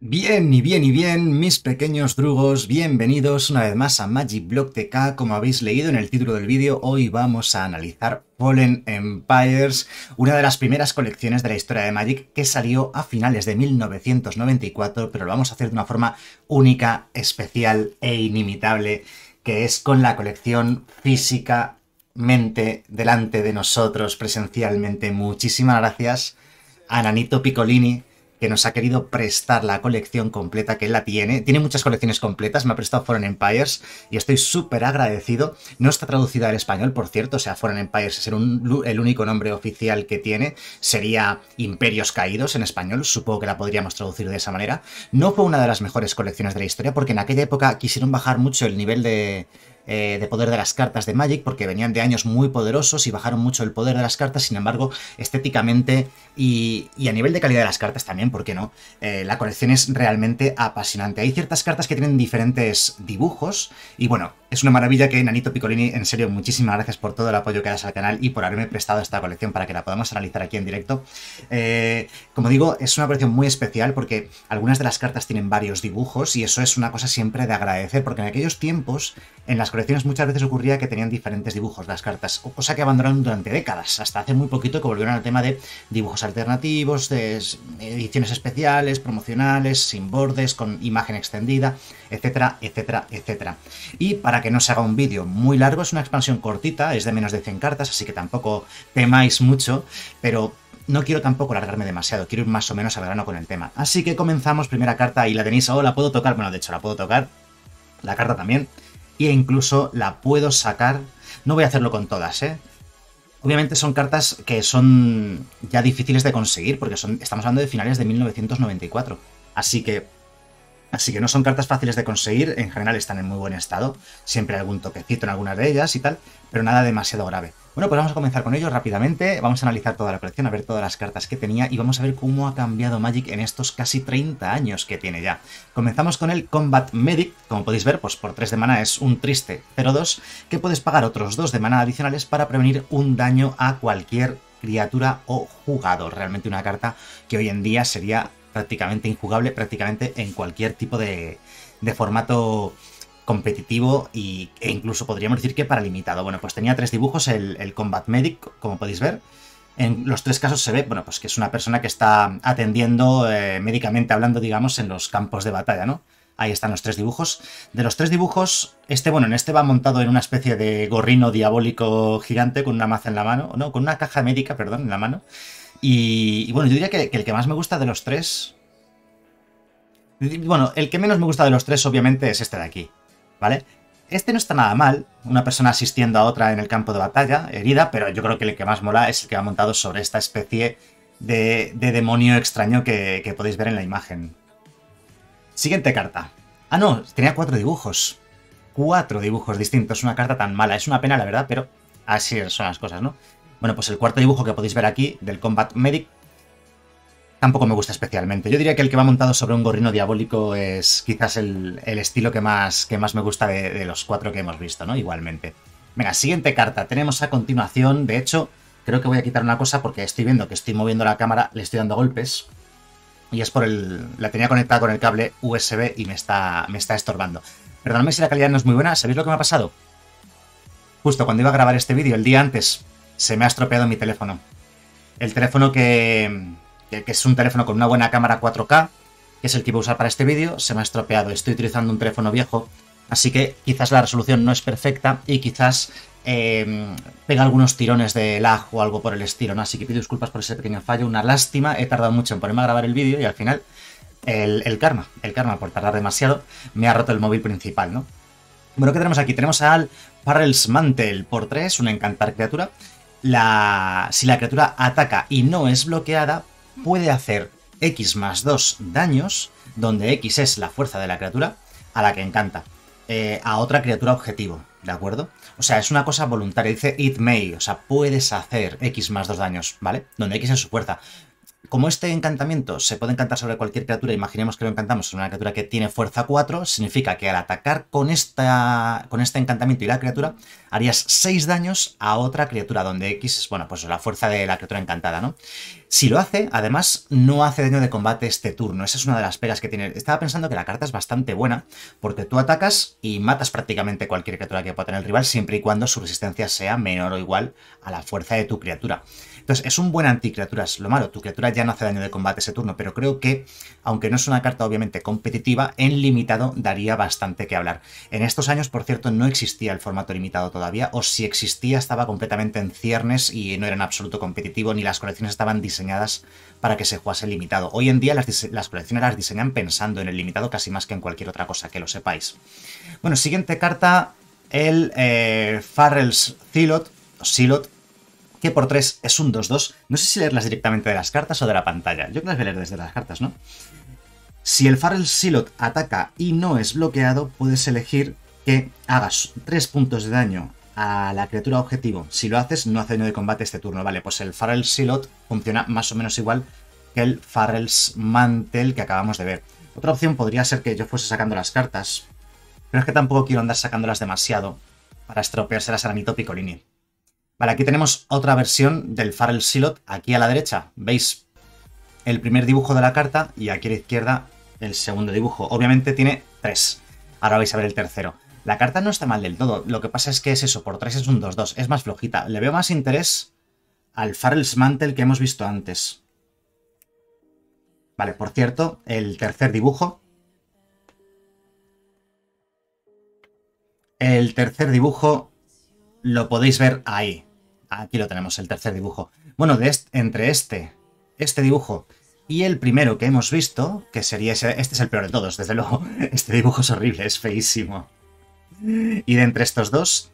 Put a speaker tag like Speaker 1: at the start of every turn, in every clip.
Speaker 1: Bien y bien y bien, mis pequeños drugos, bienvenidos una vez más a Magic Block TK. Como habéis leído en el título del vídeo, hoy vamos a analizar Fallen Empires, una de las primeras colecciones de la historia de Magic que salió a finales de 1994, pero lo vamos a hacer de una forma única, especial e inimitable, que es con la colección físicamente delante de nosotros, presencialmente. Muchísimas gracias a Nanito Piccolini, que nos ha querido prestar la colección completa, que él la tiene. Tiene muchas colecciones completas, me ha prestado Fallen Empires y estoy súper agradecido. No está traducida al español, por cierto, o sea, Fallen Empires es el único nombre oficial que tiene. Sería Imperios Caídos en español, supongo que la podríamos traducir de esa manera. No fue una de las mejores colecciones de la historia, porque en aquella época quisieron bajar mucho el nivel de poder de las cartas de Magic, porque venían de años muy poderosos y bajaron mucho el poder de las cartas. Sin embargo, estéticamente y a nivel de calidad de las cartas también, ¿por qué no? La colección es realmente apasionante. Hay ciertas cartas que tienen diferentes dibujos y bueno, es una maravilla que Nanito Piccolini, en serio, muchísimas gracias por todo el apoyo que das al canal y por haberme prestado esta colección para que la podamos analizar aquí en directo. Como digo, es una colección muy especial porque algunas de las cartas tienen varios dibujos y eso es una cosa siempre de agradecer, porque en aquellos tiempos en las colecciones muchas veces ocurría que tenían diferentes dibujos las cartas, cosa que abandonaron durante décadas, hasta hace muy poquito que volvieron al tema de dibujos alternativos, de ediciones especiales, promocionales, sin bordes, con imagen extendida, etcétera, etcétera, etcétera. Y para que no se haga un vídeo muy largo, es una expansión cortita, es de menos de 100 cartas, así que tampoco temáis mucho, pero no quiero tampoco alargarme demasiado, quiero ir más o menos al grano con el tema. Así que comenzamos, primera carta, y la tenéis, la puedo tocar, bueno, de hecho la puedo tocar, la carta también, e incluso la puedo sacar. No voy a hacerlo con todas, Obviamente son cartas que son ya difíciles de conseguir, porque estamos hablando de finales de 1994. Así que no son cartas fáciles de conseguir, en general están en muy buen estado, siempre hay algún toquecito en algunas de ellas y tal, pero nada demasiado grave. Bueno, pues vamos a comenzar con ello rápidamente, vamos a analizar toda la colección, a ver todas las cartas que tenía y vamos a ver cómo ha cambiado Magic en estos casi 30 años que tiene ya. Comenzamos con el Combat Medic, como podéis ver, pues por 3 de mana es un triste 0-2, que puedes pagar otros 2 de mana adicionales para prevenir un daño a cualquier criatura o jugador. Realmente una carta que hoy en día sería prácticamente injugable, prácticamente en cualquier tipo de formato competitivo e incluso podríamos decir que para limitado. Bueno, pues tenía 3 dibujos el Combat Medic, como podéis ver. En los 3 casos se ve, bueno, pues que es una persona que está atendiendo médicamente hablando, digamos, en los campos de batalla, ¿no? Ahí están los 3 dibujos. De los 3 dibujos, en este va montado en una especie de gorrino diabólico gigante con una maza en la mano, no, con una caja médica, perdón, en la mano. Y bueno, yo diría que el que más me gusta de los 3... Bueno, el que menos me gusta de los 3 obviamente es este de aquí, ¿vale? Este no está nada mal, una persona asistiendo a otra en el campo de batalla, herida, pero yo creo que el que más mola es el que va montado sobre esta especie de demonio extraño que podéis ver en la imagen. Siguiente carta. Ah, no, tenía 4 dibujos. 4 dibujos distintos, una carta tan mala. Es una pena, la verdad, pero así son las cosas, ¿no? Bueno, pues el cuarto dibujo que podéis ver aquí, del Combat Medic, tampoco me gusta especialmente. Yo diría que el que va montado sobre un gorrino diabólico es quizás el estilo que más me gusta de los 4 que hemos visto, ¿no? Igualmente. Venga, siguiente carta. Tenemos a continuación, de hecho, creo que voy a quitar una cosa porque estoy viendo que estoy moviendo la cámara, le estoy dando golpes. Y es por la tenía conectada con el cable USB y me está estorbando. Perdóname si la calidad no es muy buena. ¿Sabéis lo que me ha pasado? Justo cuando iba a grabar este vídeo, el día antes, se me ha estropeado mi teléfono. El teléfono que es un teléfono con una buena cámara 4K, que es el que iba a usar para este vídeo, se me ha estropeado. Estoy utilizando un teléfono viejo, así que quizás la resolución no es perfecta y quizás pega algunos tirones de lag o algo por el estilo, ¿no? Así que pido disculpas por ese pequeño fallo, una lástima. He tardado mucho en ponerme a grabar el vídeo y al final el karma por tardar demasiado me ha roto el móvil principal, ¿no? Bueno, ¿qué tenemos aquí? Tenemos al Parrel's Mantle por 3, una encantar criatura. Si la criatura ataca y no es bloqueada, puede hacer X más 2 daños, donde X es la fuerza de la criatura, a la que encanta, a otra criatura objetivo, ¿de acuerdo? O sea, es una cosa voluntaria, dice it may, o sea, puedes hacer X más 2 daños, ¿vale? Donde X es su fuerza. Como este encantamiento se puede encantar sobre cualquier criatura, imaginemos que lo encantamos sobre una criatura que tiene fuerza 4, significa que al atacar con este encantamiento y la criatura, harías 6 daños a otra criatura, donde X es, bueno, pues la fuerza de la criatura encantada, ¿no? Si lo hace, además, no hace daño de combate este turno. Esa es una de las pegas que tiene. Estaba pensando que la carta es bastante buena, porque tú atacas y matas prácticamente cualquier criatura que pueda tener el rival, siempre y cuando su resistencia sea menor o igual a la fuerza de tu criatura. Entonces, es un buen anticriaturas. Lo malo, tu criatura ya no hace daño de combate ese turno, pero creo que, aunque no es una carta obviamente competitiva, en limitado daría bastante que hablar. En estos años, por cierto, no existía el formato limitado todavía, o si existía estaba completamente en ciernes y no era en absoluto competitivo, ni las colecciones estaban diseñadas para que se jugase limitado. Hoy en día las colecciones las diseñan pensando en el limitado casi más que en cualquier otra cosa, que lo sepáis. Bueno, siguiente carta, el Farrell's Zealot, que por 3 es un 2-2. No sé si leerlas directamente de las cartas o de la pantalla. Yo creo que las voy a leer desde las cartas, ¿no? Si el Farrell's Zealot ataca y no es bloqueado, puedes elegir que hagas 3 puntos de daño a la criatura objetivo. Si lo haces, no hace daño de combate este turno. Vale, pues el Farrell's Zealot funciona más o menos igual que el Farrell's Mantle que acabamos de ver. Otra opción podría ser que yo fuese sacando las cartas, pero es que tampoco quiero andar sacándolas demasiado para estropeárselas a Nito Piccolini. Vale, aquí tenemos otra versión del Farrell's Zealot. Aquí a la derecha veis el primer dibujo de la carta y aquí a la izquierda el segundo dibujo. Obviamente tiene 3. Ahora vais a ver el tercero. La carta no está mal del todo. Lo que pasa es que es eso, por 3 es un 2-2. Es más flojita. Le veo más interés al Farrell's Mantle que hemos visto antes. Vale, por cierto, el tercer dibujo. El tercer dibujo lo podéis ver ahí. Aquí lo tenemos, el tercer dibujo. Bueno, entre este dibujo y el primero que hemos visto, que sería ese, este es el peor de todos, desde luego. Este dibujo es horrible, es feísimo. Y de entre estos dos,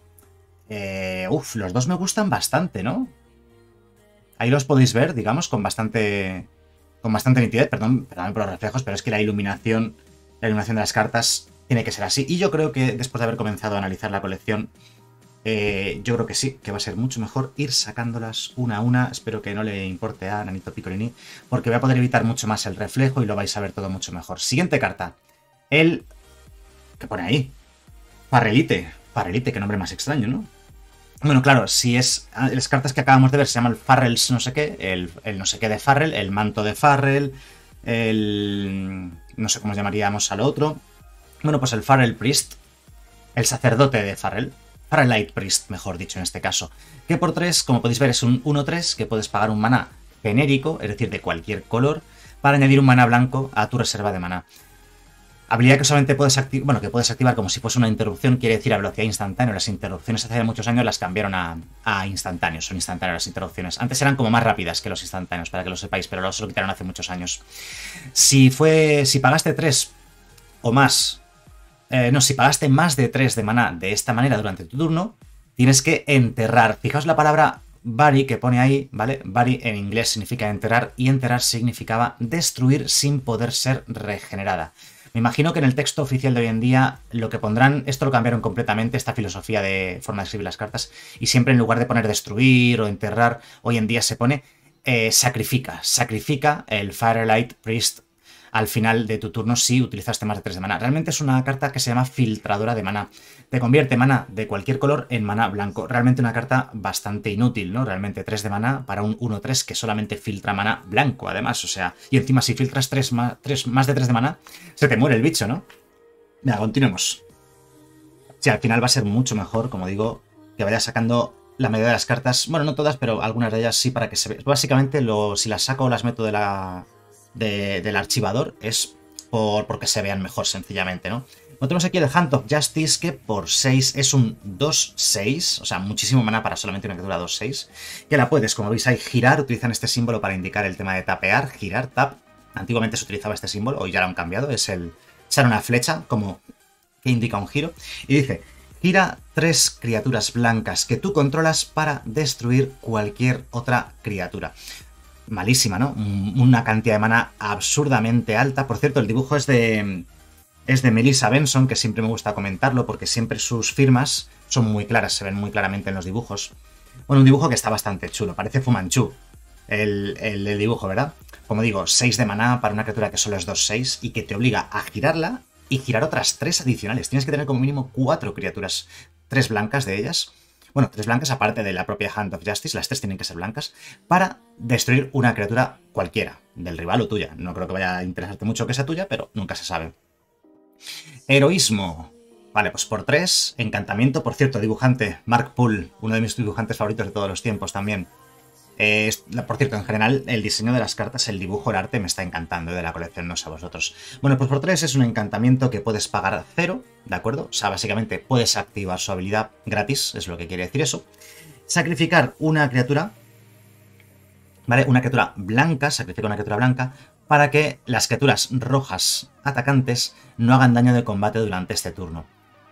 Speaker 1: los dos me gustan bastante, ¿no? Ahí los podéis ver, digamos, con bastante nitidez. Perdón por los reflejos, pero es que la iluminación de las cartas tiene que ser así. Y yo creo que después de haber comenzado a analizar la colección, yo creo que sí, que va a ser mucho mejor ir sacándolas una a una. Espero que no le importe a Nito Piccolini, porque voy a poder evitar mucho más el reflejo y lo vais a ver todo mucho mejor. Siguiente carta. ¿Qué pone ahí? Farrelite, qué nombre más extraño, ¿no? Bueno, claro, si es las cartas que acabamos de ver se llama el Farrell's no sé qué, el no sé qué de Farrell, el manto de Farrell, no sé cómo llamaríamos al otro. Bueno, pues el Farrell Priest, el sacerdote de Farrell. Farrellite Priest, mejor dicho en este caso. Que por 3, como podéis ver, es un 1-3 que puedes pagar un maná genérico, es decir, de cualquier color, para añadir un maná blanco a tu reserva de maná. Habilidad que solamente puedes activar, bueno, que puedes activar como si fuese una interrupción, quiere decir a velocidad instantánea. Las interrupciones hace muchos años las cambiaron a instantáneos, son instantáneas las interrupciones. Antes eran como más rápidas que los instantáneos, para que lo sepáis, pero los lo quitaron hace muchos años. Si pagaste 3 o más, si pagaste más de 3 de maná de esta manera durante tu turno, tienes que enterrar. Fijaos la palabra bury que pone ahí, ¿vale? Bury en inglés significa enterrar y enterrar significaba destruir sin poder ser regenerada. Me imagino que en el texto oficial de hoy en día lo que pondrán, esto lo cambiaron completamente, esta filosofía de forma de escribir las cartas, y siempre en lugar de poner destruir o enterrar, hoy en día se pone sacrifica el Firelight Priest al final de tu turno si utilizaste más de 3 de maná. Realmente es una carta que se llama filtradora de maná. Te convierte maná de cualquier color en maná blanco. Realmente una carta bastante inútil, ¿no? Realmente 3 de maná para un 1-3 que solamente filtra maná blanco, además. O sea, y encima si filtras más de 3 de maná, se te muere el bicho, ¿no? Venga, continuemos. Sí, al final va a ser mucho mejor, como digo, que vayas sacando la mayoría de las cartas. Bueno, no todas, pero algunas de ellas sí para que se vea. Básicamente, si las saco o las meto del archivador es porque se vean mejor, sencillamente, ¿no? Tenemos aquí el Hand of Justice, que por 6 es un 2-6, o sea, muchísimo maná para solamente una criatura 2-6, que la puedes, como veis ahí, girar. Utilizan este símbolo para indicar el tema de tapear, girar, tap. Antiguamente se utilizaba este símbolo, hoy ya lo han cambiado, sale una flecha como que indica un giro, y dice: gira 3 criaturas blancas que tú controlas para destruir cualquier otra criatura. Malísima, ¿no? Una cantidad de maná absurdamente alta. Por cierto, el dibujo es de Melissa Benson, que siempre me gusta comentarlo porque siempre sus firmas son muy claras, se ven muy claramente en los dibujos. Bueno, un dibujo que está bastante chulo, parece Fu Manchu. el dibujo, ¿verdad? Como digo, 6 de maná para una criatura que solo es 2-6 y que te obliga a girarla y girar otras 3 adicionales. Tienes que tener como mínimo 4 criaturas, 3 blancas de ellas. Bueno, 3 blancas aparte de la propia Hand of Justice, las 3 tienen que ser blancas, para destruir una criatura cualquiera, del rival o tuya. No creo que vaya a interesarte mucho que sea tuya, pero nunca se sabe. Heroísmo. Vale, pues por 3, encantamiento, por cierto, dibujante, Mark Poole, uno de mis dibujantes favoritos de todos los tiempos también. Por cierto, en general, el diseño de las cartas, el dibujo, el arte me está encantando de la colección, no sé a vosotros. Bueno, pues por 3 es un encantamiento que puedes pagar 0, ¿de acuerdo? O sea, básicamente puedes activar su habilidad gratis, es lo que quiere decir eso. Sacrificar una criatura, ¿vale? Una criatura blanca, sacrifica una criatura blanca, para que las criaturas rojas atacantes no hagan daño de combate durante este turno.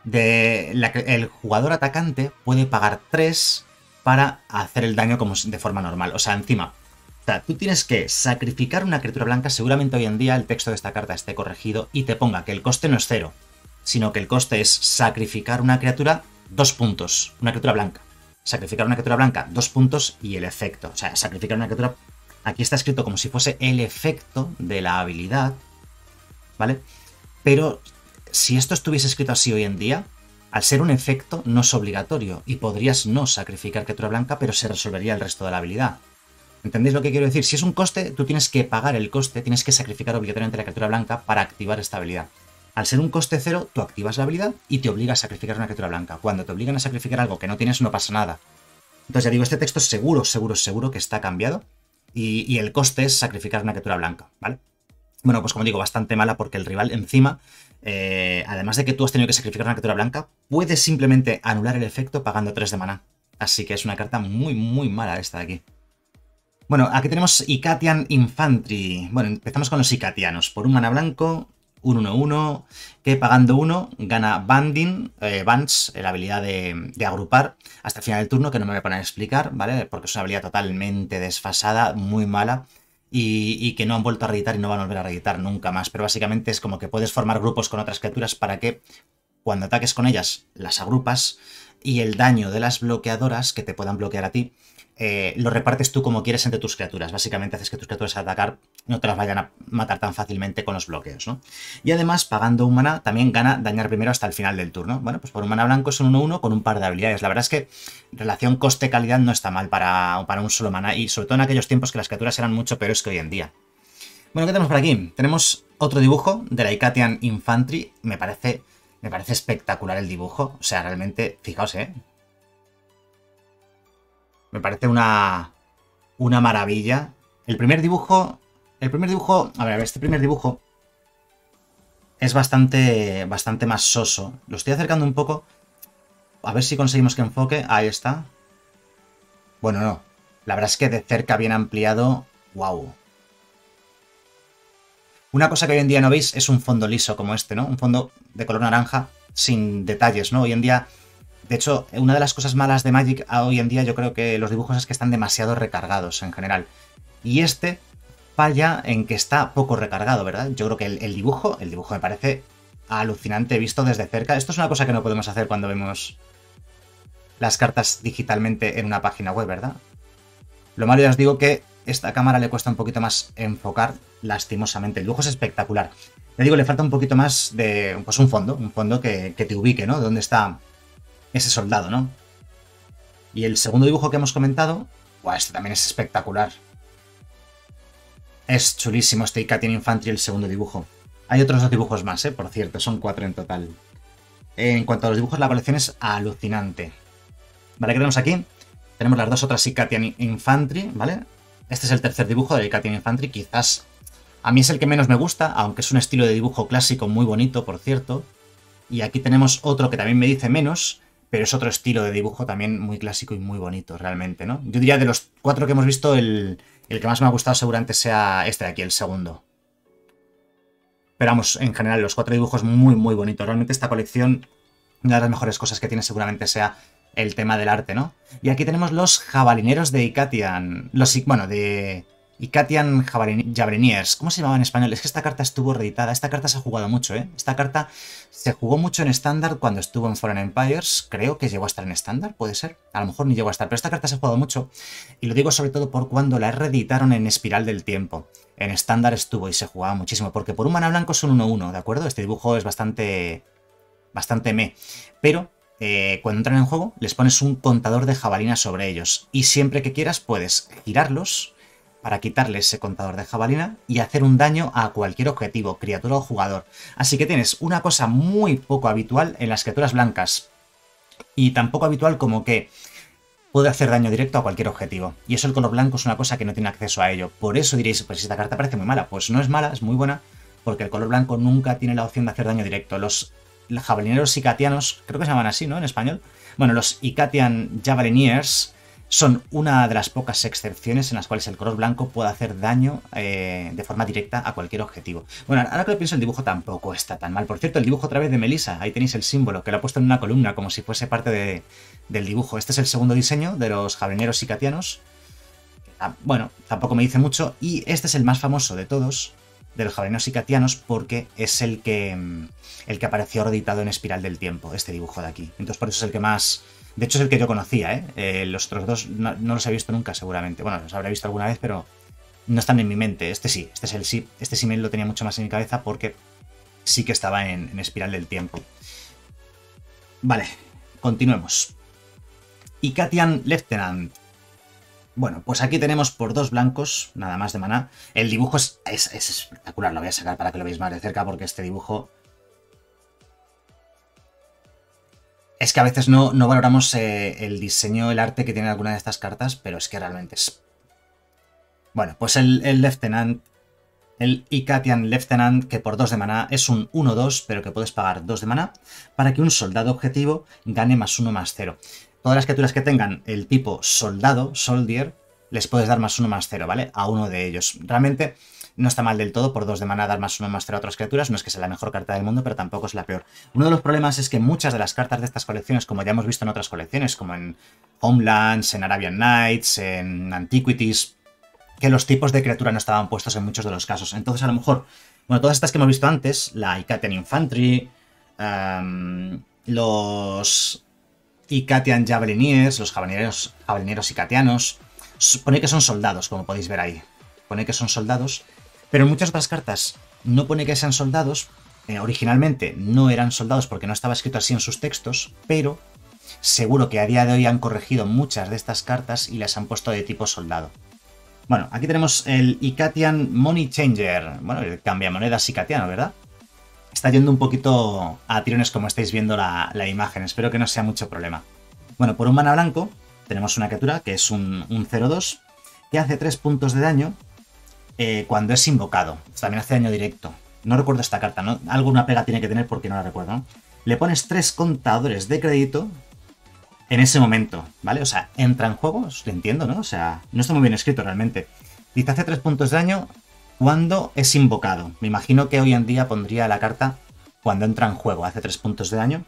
Speaker 1: El jugador atacante puede pagar 3 para hacer el daño como de forma normal. O sea, encima, tú tienes que sacrificar una criatura blanca. Seguramente hoy en día el texto de esta carta esté corregido y te ponga que el coste no es 0, sino que el coste es sacrificar una criatura 2 puntos, una criatura blanca. Sacrificar una criatura blanca 2 puntos y el efecto. O sea, sacrificar una criatura... Aquí está escrito como si fuese el efecto de la habilidad, ¿vale? Pero si esto estuviese escrito así hoy en día, al ser un efecto no es obligatorio y podrías no sacrificar criatura blanca, pero se resolvería el resto de la habilidad. ¿Entendéis lo que quiero decir? Si es un coste, tú tienes que pagar el coste, tienes que sacrificar obligatoriamente la criatura blanca para activar esta habilidad. Al ser un coste 0, tú activas la habilidad y te obliga a sacrificar una criatura blanca. Cuando te obligan a sacrificar algo que no tienes, no pasa nada. Entonces ya digo, este texto seguro que está cambiado y el coste es sacrificar una criatura blanca, ¿vale? Bueno, pues como digo, bastante mala porque el rival encima, además de que tú has tenido que sacrificar una criatura blanca, puedes simplemente anular el efecto pagando 3 de maná. Así que es una carta muy mala esta de aquí. Bueno, aquí tenemos Icatian Infantry. Bueno, empezamos con los Icatianos. Por un mana blanco, un 1-1, que pagando 1 gana Banding, Bands, la habilidad de agrupar hasta el final del turno, que no me voy a poner a explicar, ¿vale? Porque es una habilidad totalmente desfasada, muy mala. Y que no han vuelto a reeditar y no van a volver a reeditar nunca más. Pero básicamente es como que puedes formar grupos con otras criaturas para que cuando ataques con ellas las agrupas y el daño de las bloqueadoras que te puedan bloquear a ti lo repartes tú como quieres entre tus criaturas. Básicamente haces que tus criaturas al atacar no te las vayan a matar tan fácilmente con los bloqueos, ¿no? Y además, pagando un mana, también gana dañar primero hasta el final del turno. Bueno, pues por un mana blanco es un 1-1 con un par de habilidades. La verdad es que relación coste-calidad no está mal para un solo mana, y sobre todo en aquellos tiempos que las criaturas eran mucho peores que hoy en día. Bueno, ¿qué tenemos por aquí? Tenemos otro dibujo de la Icatian Infantry. Me parece espectacular el dibujo. O sea, realmente, fijaos, me parece una maravilla. El primer dibujo, a ver, este primer dibujo es bastante más soso. Lo estoy acercando un poco, a ver si conseguimos que enfoque. Ahí está. Bueno, no. La verdad es que de cerca bien ampliado, wow. Una cosa que hoy en día no veis es un fondo liso como este, ¿no? Un fondo de color naranja sin detalles, ¿no? Hoy en día... De hecho, una de las cosas malas de Magic hoy en día yo creo que los dibujos es que están demasiado recargados en general. Y este falla en que está poco recargado, ¿verdad? Yo creo que el dibujo me parece alucinante visto desde cerca. Esto es una cosa que no podemos hacer cuando vemos las cartas digitalmente en una página web, ¿verdad? Lo malo, ya os digo que esta cámara le cuesta un poquito más enfocar, lastimosamente. El dibujo es espectacular. Ya digo, le falta un poquito más de, pues un fondo que te ubique, ¿no? ¿Dónde está ese soldado, no? Y el segundo dibujo que hemos comentado, ¡buah! Este también es espectacular. Es chulísimo este Icatian Infantry, el segundo dibujo. Hay otros 2 dibujos más, por cierto, son 4 en total. En cuanto a los dibujos, la colección es alucinante. Vale, ¿qué tenemos aquí? Tenemos las 2 otras Icatian Infantry, ¿vale? Este es el tercer dibujo de Icatian Infantry, quizás a mí es el que menos me gusta, aunque es un estilo de dibujo clásico muy bonito, por cierto. Y aquí tenemos otro que también me dice menos, pero es otro estilo de dibujo también muy clásico y muy bonito, realmente, ¿no? Yo diría de los 4 que hemos visto, el que más me ha gustado seguramente sea este de aquí, el segundo. Pero vamos, en general, los 4 dibujos muy bonitos. Realmente esta colección, una de las mejores cosas que tiene seguramente sea el tema del arte, ¿no? Y aquí tenemos los jabalineros de Icatian. Bueno, de Icatian Javeliniers. ¿Cómo se llamaba en español? Es que esta carta estuvo reeditada. Esta carta se ha jugado mucho, ¿eh? Esta carta se jugó mucho en estándar cuando estuvo en Fallen Empires. Creo que llegó a estar en estándar, puede ser. A lo mejor ni llegó a estar, pero esta carta se ha jugado mucho. Y lo digo sobre todo por cuando la reeditaron en Espiral del Tiempo. En estándar estuvo y se jugaba muchísimo, porque por un mana blanco son 1-1, ¿de acuerdo? Este dibujo es bastante meh. Pero cuando entran en juego, les pones un contador de jabalina sobre ellos. Y siempre que quieras puedes girarlos para quitarle ese contador de jabalina y hacer un daño a cualquier objetivo, criatura o jugador. Así que tienes una cosa muy poco habitual en las criaturas blancas. Y tan poco habitual como que puede hacer daño directo a cualquier objetivo. Y eso el color blanco es una cosa que no tiene acceso a ello. Por eso diréis, pues esta carta parece muy mala. Pues no es mala, es muy buena, porque el color blanco nunca tiene la opción de hacer daño directo. Los javelineros icatianos, creo que se llaman así, ¿no? En español. Bueno, los Icatian Javeliniers son una de las pocas excepciones en las cuales el color blanco puede hacer daño de forma directa a cualquier objetivo. Bueno, ahora que lo pienso, el dibujo tampoco está tan mal. Por cierto, el dibujo otra vez de Melissa, ahí tenéis el símbolo, que lo he puesto en una columna como si fuese parte del dibujo. Este es el segundo diseño de los javelineros icatianos. Bueno, tampoco me dice mucho. Y este es el más famoso de todos, de los javelineros icatianos, porque es el que apareció reeditado en Espiral del Tiempo, este dibujo de aquí. Entonces por eso es el que más... De hecho es el que yo conocía, ¿eh? Los otros dos no los he visto nunca seguramente. Bueno, los habré visto alguna vez, pero no están en mi mente. Este sí, este sí me lo tenía mucho más en mi cabeza porque sí que estaba en Espiral del Tiempo. Vale, continuemos. Icatian Lieutenant. Bueno, pues aquí tenemos por 2 blancos, nada más de maná. El dibujo es espectacular, lo voy a sacar para que lo veáis más de cerca porque este dibujo... Es que a veces no valoramos el diseño, el arte que tiene alguna de estas cartas, pero es que realmente es... Bueno, pues el Lieutenant, el Icatian Lieutenant, que por 2 de maná es un 1-2, pero que puedes pagar 2 de maná, para que un soldado objetivo gane +1/+0. Todas las criaturas que tengan el tipo soldado, soldier, les puedes dar +1/+0, ¿vale? A uno de ellos. Realmente... no está mal del todo por 2 de maná dar +1/+0 a otras criaturas, no es que sea la mejor carta del mundo, pero tampoco es la peor. Uno de los problemas es que muchas de las cartas de estas colecciones, como ya hemos visto en otras colecciones, como en Homelands, en Arabian Nights, en Antiquities, que los tipos de criatura no estaban puestos en muchos de los casos. Entonces a lo mejor, bueno, todas estas que hemos visto antes, la Icatian Infantry, los Icatian Javeliniers, los javelineros icatianos, pone que son soldados, como podéis ver ahí. Pone que son soldados. Pero en muchas otras cartas no pone que sean soldados. Originalmente no eran soldados porque no estaba escrito así en sus textos, pero seguro que a día de hoy han corregido muchas de estas cartas y las han puesto de tipo soldado. Bueno, aquí tenemos el Icatian Money Changer. Bueno, el cambiamonedas icatiano, ¿verdad? Está yendo un poquito a tirones como estáis viendo la imagen. Espero que no sea mucho problema. Bueno, por un mana blanco tenemos una criatura que es un 0-2 que hace 3 puntos de daño cuando es invocado. También hace daño directo. No recuerdo esta carta, ¿no? Alguna pega tiene que tener porque no la recuerdo, ¿no? Le pones 3 contadores de crédito en ese momento, ¿vale? O sea, entra en juego, os lo entiendo, ¿no? O sea, no está muy bien escrito realmente. Dice, hace 3 puntos de daño cuando es invocado. Me imagino que hoy en día pondría la carta cuando entra en juego. Hace 3 puntos de daño.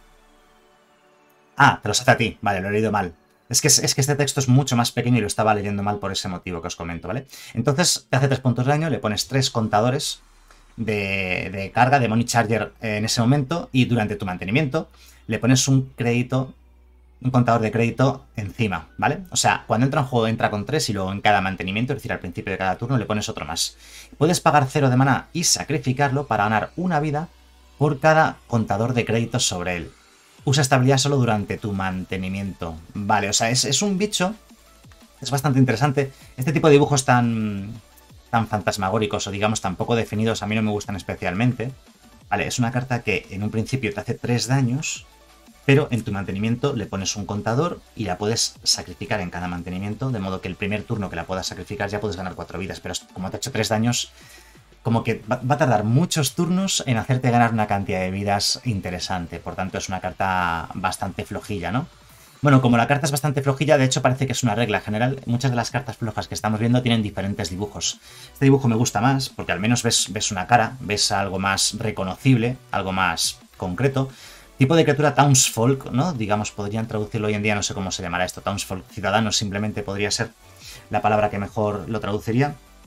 Speaker 1: Ah, te los hace a ti. Vale, lo he leído mal. Es que este texto es mucho más pequeño y lo estaba leyendo mal por ese motivo que os comento, ¿vale? Entonces, te hace 3 puntos de daño, le pones 3 contadores de carga, de Money Charger en ese momento, y durante tu mantenimiento le pones un crédito, un contador de crédito encima, ¿vale? O sea, cuando entra en juego entra con 3 y luego en cada mantenimiento, es decir, al principio de cada turno le pones otro más. Puedes pagar 0 de maná y sacrificarlo para ganar una vida por cada contador de créditos sobre él. Usa esta habilidad solo durante tu mantenimiento. Vale, o sea, es un bicho. Es bastante interesante. Este tipo de dibujos tan fantasmagóricos o digamos tan poco definidos a mí no me gustan especialmente. Vale, es una carta que en un principio te hace 3 daños, pero en tu mantenimiento le pones un contador y la puedes sacrificar en cada mantenimiento, de modo que el primer turno que la puedas sacrificar ya puedes ganar 4 vidas, pero como te ha hecho 3 daños... como que va a tardar muchos turnos en hacerte ganar una cantidad de vidas interesante. Por tanto, es una carta bastante flojilla, ¿no? Bueno, como la carta es bastante flojilla, de hecho parece que es una regla general. Muchas de las cartas flojas que estamos viendo tienen diferentes dibujos. Este dibujo me gusta más, porque al menos ves una cara, ves algo más reconocible, algo más concreto. Tipo de criatura Townsfolk, ¿no? Digamos, podrían traducirlo hoy en día, no sé cómo se llamará esto. Townsfolk, ciudadanos, simplemente podría ser la palabra que mejor lo traduciría.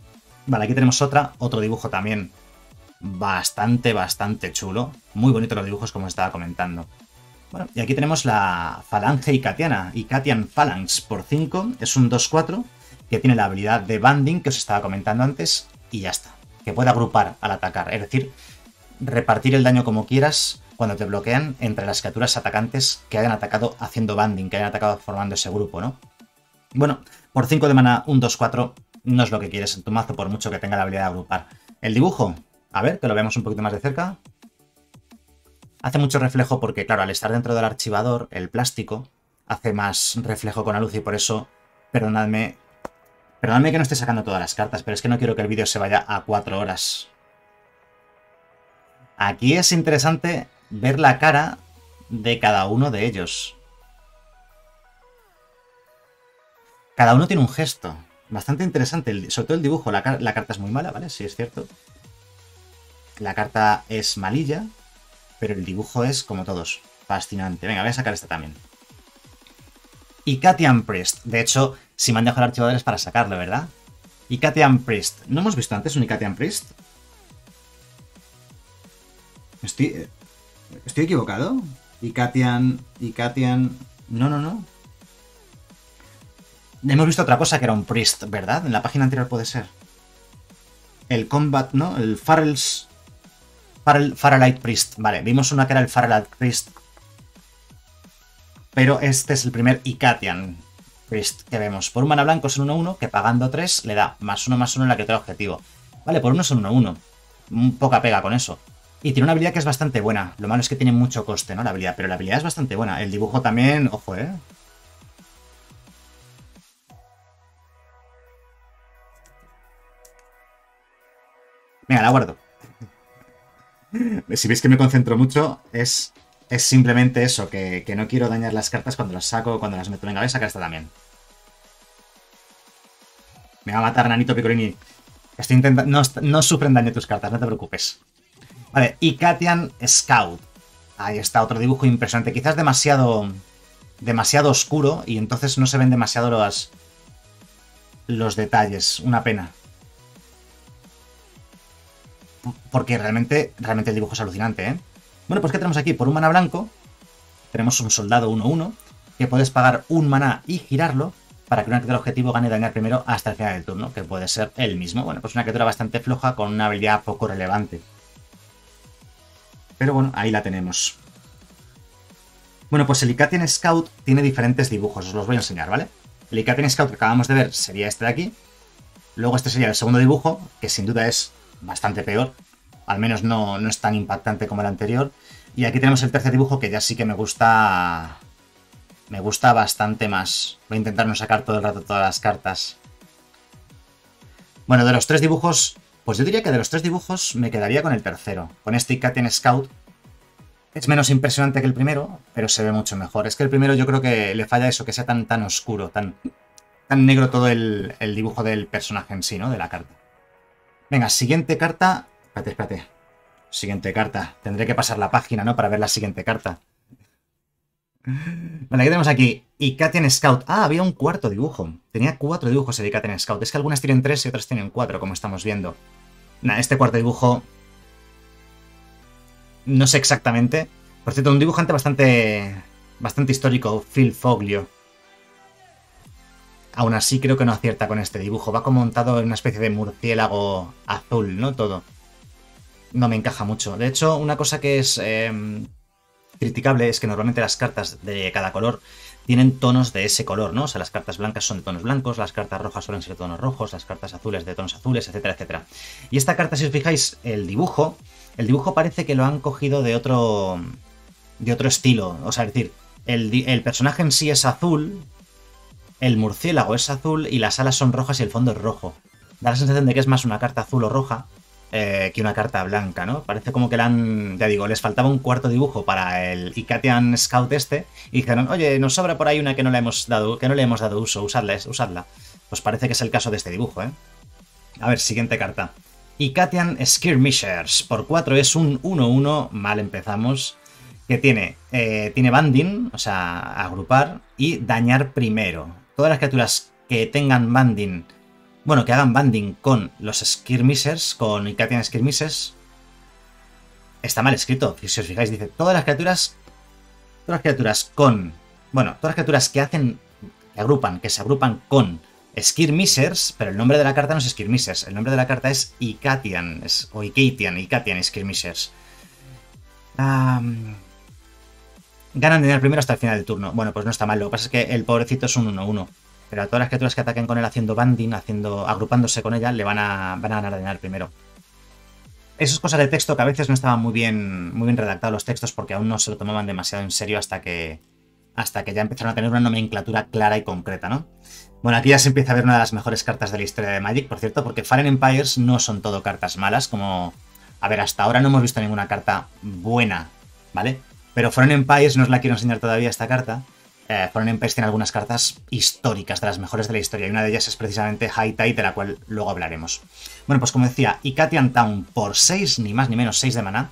Speaker 1: Vale, aquí tenemos otro dibujo también bastante chulo. Muy bonitos los dibujos, como os estaba comentando. Bueno, y aquí tenemos la Falange Icatiana, Icatian Phalanx por 5, es un 2-4, que tiene la habilidad de Banding, que os estaba comentando antes, y ya está. Que puede agrupar al atacar, es decir, repartir el daño como quieras cuando te bloquean entre las criaturas atacantes que hayan atacado haciendo Banding, que hayan atacado formando ese grupo, ¿no? Bueno, por 5 de mana, un 2-4 no es lo que quieres en tu mazo, por mucho que tenga la habilidad de agrupar. El dibujo, a ver, que lo veamos un poquito más de cerca. Hace mucho reflejo porque, claro, al estar dentro del archivador, el plástico hace más reflejo con la luz y por eso, perdonadme que no esté sacando todas las cartas, pero es que no quiero que el vídeo se vaya a 4 horas. Aquí es interesante ver la cara de cada uno de ellos. Cada uno tiene un gesto. Bastante interesante, sobre todo el dibujo. La carta es muy mala, ¿vale? Sí, es cierto. La carta es malilla, pero el dibujo es, como todos, fascinante. Venga, voy a sacar esta también. Icatian Priest. De hecho, si me han dejado el archivador es para sacarlo, ¿verdad? Icatian Priest. ¿No hemos visto antes un Icatian Priest? ¿Estoy equivocado? Icatian... No. Hemos visto otra cosa que era un Priest, ¿verdad? En la página anterior puede ser. El Combat, ¿no? El Faralight Priest. Vale, vimos una que era el Faralight Priest. Pero este es el primer Icatian Priest que vemos. Por un mana blanco es un 1-1 que pagando 3 le da +1/+1 en la criatura objetivo. Vale, por uno es un 1-1. Poca pega con eso. Y tiene una habilidad que es bastante buena. Lo malo es que tiene mucho coste, ¿no? La habilidad, pero la habilidad es bastante buena. El dibujo también, ojo, ¿eh? Venga, la guardo. Si veis que me concentro mucho, es simplemente eso, que no quiero dañar las cartas cuando las saco, cuando las meto. Venga, voy a sacar esta también. Me va a matar Nanito Piccolini. Estoy intentando... No sufren daño tus cartas, no te preocupes. Vale, Icatian Scout. Ahí está, otro dibujo impresionante. Quizás demasiado oscuro y entonces no se ven demasiado los detalles. Una pena. Porque realmente el dibujo es alucinante, ¿eh? Bueno, pues ¿qué tenemos aquí? Por un mana blanco tenemos un soldado 1-1 que puedes pagar un mana y girarlo para que una criatura objetivo gane dañar primero hasta el final del turno, que puede ser él mismo. Bueno, pues una criatura bastante floja con una habilidad poco relevante. Pero bueno, ahí la tenemos. Bueno, pues el Icatian Scout tiene diferentes dibujos, os los voy a enseñar, ¿vale? El Icatian Scout que acabamos de ver sería este de aquí. Luego este sería el segundo dibujo, que sin duda es bastante peor. Al menos no es tan impactante como el anterior. Y aquí tenemos el tercer dibujo que ya sí que me gusta... Me gusta bastante más. Voy a intentar no sacar todo el rato todas las cartas. Bueno, de los tres dibujos... Pues yo diría que de los tres dibujos me quedaría con el tercero. Con este Icatian Scout. Es menos impresionante que el primero, pero se ve mucho mejor. Es que el primero yo creo que le falla eso, que sea tan oscuro, tan negro todo el dibujo del personaje en sí, ¿no? De la carta. Venga, siguiente carta... Espérate. Siguiente carta. Tendré que pasar la página, ¿no? Para ver la siguiente carta. Vale, ¿qué tenemos aquí? Icatian Scout. Ah, había un cuarto dibujo. Tenía 4 dibujos el Icatian Scout. Es que algunas tienen 3 y otras tienen 4, como estamos viendo. Nah, este cuarto dibujo... No sé exactamente. Por cierto, un dibujante bastante histórico, Phil Foglio. Aún así creo que no acierta con este dibujo. Va como montado en una especie de murciélago azul, ¿no? Todo. No me encaja mucho. De hecho, una cosa que es criticable es que normalmente las cartas de cada color tienen tonos de ese color, ¿no? O sea, las cartas blancas son de tonos blancos, las cartas rojas suelen ser de tonos rojos, las cartas azules de tonos azules, etcétera, etcétera. Y esta carta, si os fijáis, el dibujo parece que lo han cogido de otro estilo. O sea, es decir, el personaje en sí es azul, el murciélago es azul y las alas son rojas y el fondo es rojo. Da la sensación de que es más una carta azul o roja que una carta blanca, ¿no? Parece como que ya digo, les faltaba un cuarto dibujo para el Icatian Scout este y dijeron, oye, nos sobra por ahí una que no le hemos dado uso, usadla. Pues parece que es el caso de este dibujo, ¿eh? A ver, siguiente carta. Icatian Skirmishers. Por 4 es un 1-1, mal empezamos, que tiene banding, o sea, agrupar, y dañar primero. Todas las criaturas que tengan banding Bueno, que hagan banding con los Skirmishers, con Icatian Skirmishers. Está mal escrito, si os fijáis, dice todas las criaturas con... Bueno, todas las criaturas que se agrupan con Skirmishers, pero el nombre de la carta no es Skirmishers, el nombre de la carta es Icatian, o Icatian Skirmishers. Ganan dinero primero hasta el final del turno. Bueno, pues no está mal, lo que pasa es que el pobrecito es un 1-1. Pero a todas las criaturas que ataquen con él haciendo banding, agrupándose con ella, le van a ganar dinero primero. Eso es cosa de texto que a veces no estaban muy bien redactados los textos porque aún no se lo tomaban demasiado en serio hasta que ya empezaron a tener una nomenclatura clara y concreta, ¿no? Bueno, aquí ya se empieza a ver una de las mejores cartas de la historia de Magic, por cierto, porque Fallen Empires no son todo cartas malas, como... A ver, hasta ahora no hemos visto ninguna carta buena, ¿vale? Pero Fallen Empires, no os la quiero enseñar todavía esta carta. Fallen Empires tiene algunas cartas históricas, de las mejores de la historia, y una de ellas es precisamente High Tide, de la cual luego hablaremos. Bueno, pues como decía, Icatian Town por 6, ni más ni menos 6 de maná,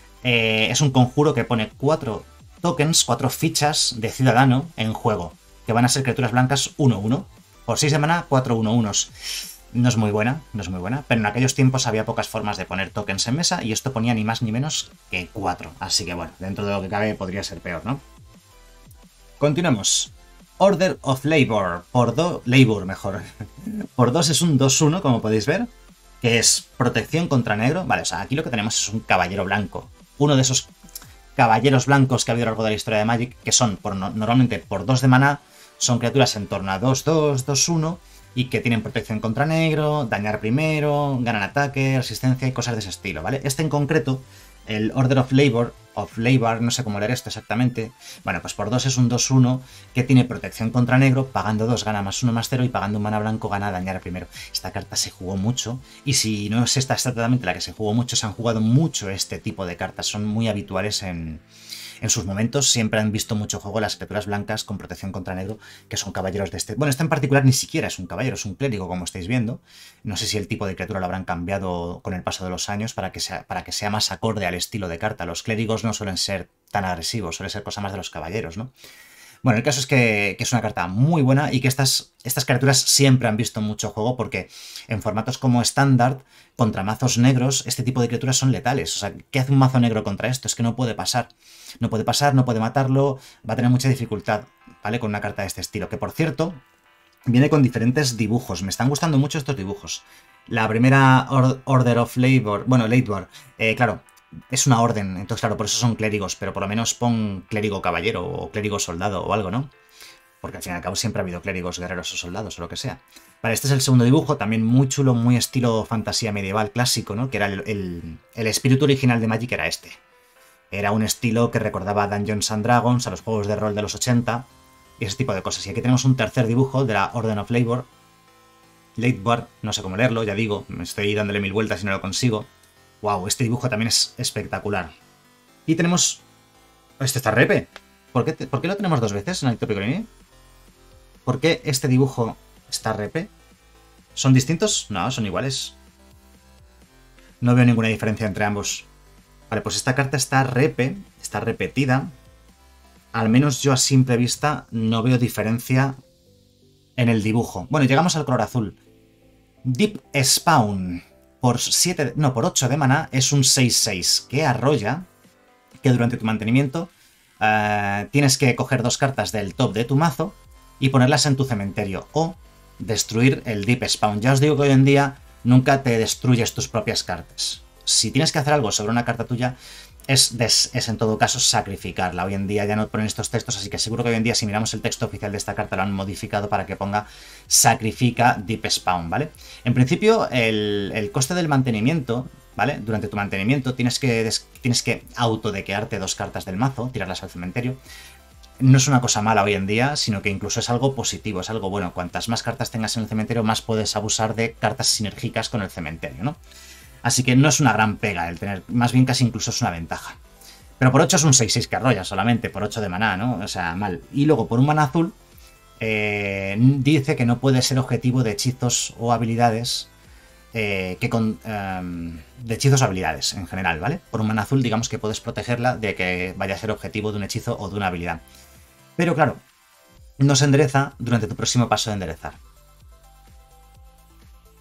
Speaker 1: es un conjuro que pone 4 tokens, 4 fichas de ciudadano en juego, que van a ser criaturas blancas 1-1. Por 6 de maná, 4 1-1s. No es muy buena, pero en aquellos tiempos había pocas formas de poner tokens en mesa y esto ponía ni más ni menos que 4. Así que bueno, dentro de lo que cabe podría ser peor, ¿no? Continuamos. Order of Labor. Labor, mejor. Por 2 es un 2-1, como podéis ver, que es protección contra negro. Vale, o sea, aquí lo que tenemos es un caballero blanco. Uno de esos caballeros blancos que ha habido a lo largo de la historia de Magic, que son normalmente por 2 de maná, son criaturas en torno a 2-2, 2-1, y que tienen protección contra negro, dañar primero, ganan ataque, resistencia y cosas de ese estilo, ¿vale? Este en concreto, el Order of Labor, no sé cómo leer esto exactamente, bueno, pues por 2 es un 2-1 que tiene protección contra negro, pagando 2 gana +1/+0 y pagando un mana blanco gana dañar primero. Esta carta se jugó mucho, y si no es esta exactamente la que se jugó mucho, se han jugado mucho este tipo de cartas, son muy habituales en sus momentos, siempre han visto mucho juego las criaturas blancas con protección contra negro, que son caballeros de este... Bueno, este en particular ni siquiera es un caballero, es un clérigo, como estáis viendo. No sé si el tipo de criatura lo habrán cambiado con el paso de los años para que sea más acorde al estilo de carta. Los clérigos no suelen ser tan agresivos, suele ser cosa más de los caballeros, ¿no? Bueno, el caso es que es una carta muy buena y que estas criaturas siempre han visto mucho juego porque en formatos como estándar, contra mazos negros, este tipo de criaturas son letales. O sea, ¿qué hace un mazo negro contra esto? Es que no puede pasar. No puede pasar, no puede matarlo, va a tener mucha dificultad, ¿vale? Con una carta de este estilo, que por cierto, viene con diferentes dibujos. Me están gustando mucho estos dibujos. La primera Order of Labor, bueno, Labor, claro, es una orden, entonces claro, por eso son clérigos, pero por lo menos pon clérigo caballero o clérigo soldado o algo, ¿no? Porque al fin y al cabo siempre ha habido clérigos, guerreros o soldados o lo que sea. Vale, este es el segundo dibujo, también muy chulo, muy estilo fantasía medieval clásico, ¿no? Que era el espíritu original de Magic era este. Era un estilo que recordaba a Dungeons and Dragons, a los juegos de rol de los 80 y ese tipo de cosas. Y aquí tenemos un tercer dibujo de la Order of Labor, no sé cómo leerlo, ya digo, me estoy dándole 1000 vueltas y no lo consigo. Wow, este dibujo también es espectacular. Y tenemos... Este está repe. ¿Por qué lo tenemos 2 veces en Alto Piccolini? ¿Por qué este dibujo está repe? ¿Son distintos? No, son iguales. No veo ninguna diferencia entre ambos. Vale, pues esta carta está repetida. Al menos yo a simple vista no veo diferencia en el dibujo. Bueno, llegamos al color azul. Deep Spawn. Por 8 de maná es un 6-6 que arrolla, que durante tu mantenimiento tienes que coger 2 cartas del top de tu mazo y ponerlas en tu cementerio o destruir el Deep Spawn. Ya os digo que hoy en día nunca te destruyes tus propias cartas. Si tienes que hacer algo sobre una carta tuya, es en todo caso sacrificarla. Hoy en día ya no ponen estos textos, así que seguro que hoy en día si miramos el texto oficial de esta carta lo han modificado para que ponga sacrifica Deep Spawn, ¿vale? En principio el coste del mantenimiento, ¿vale? Durante tu mantenimiento tienes que autodequearte 2 cartas del mazo, tirarlas al cementerio. No es una cosa mala hoy en día, sino que incluso es algo positivo, es algo bueno. Cuantas más cartas tengas en el cementerio, más puedes abusar de cartas sinérgicas con el cementerio, ¿no? Así que no es una gran pega el tener, más bien casi incluso es una ventaja. Pero por 8 es un 6-6 que arrolla solamente, por 8 de maná, ¿no? O sea, mal. Y luego por un maná azul dice que no puede ser objetivo de hechizos o habilidades de hechizos o habilidades en general, ¿vale? Por un maná azul digamos que puedes protegerla de que vaya a ser objetivo de un hechizo o de una habilidad. Pero claro, no se endereza durante tu próximo paso de enderezar.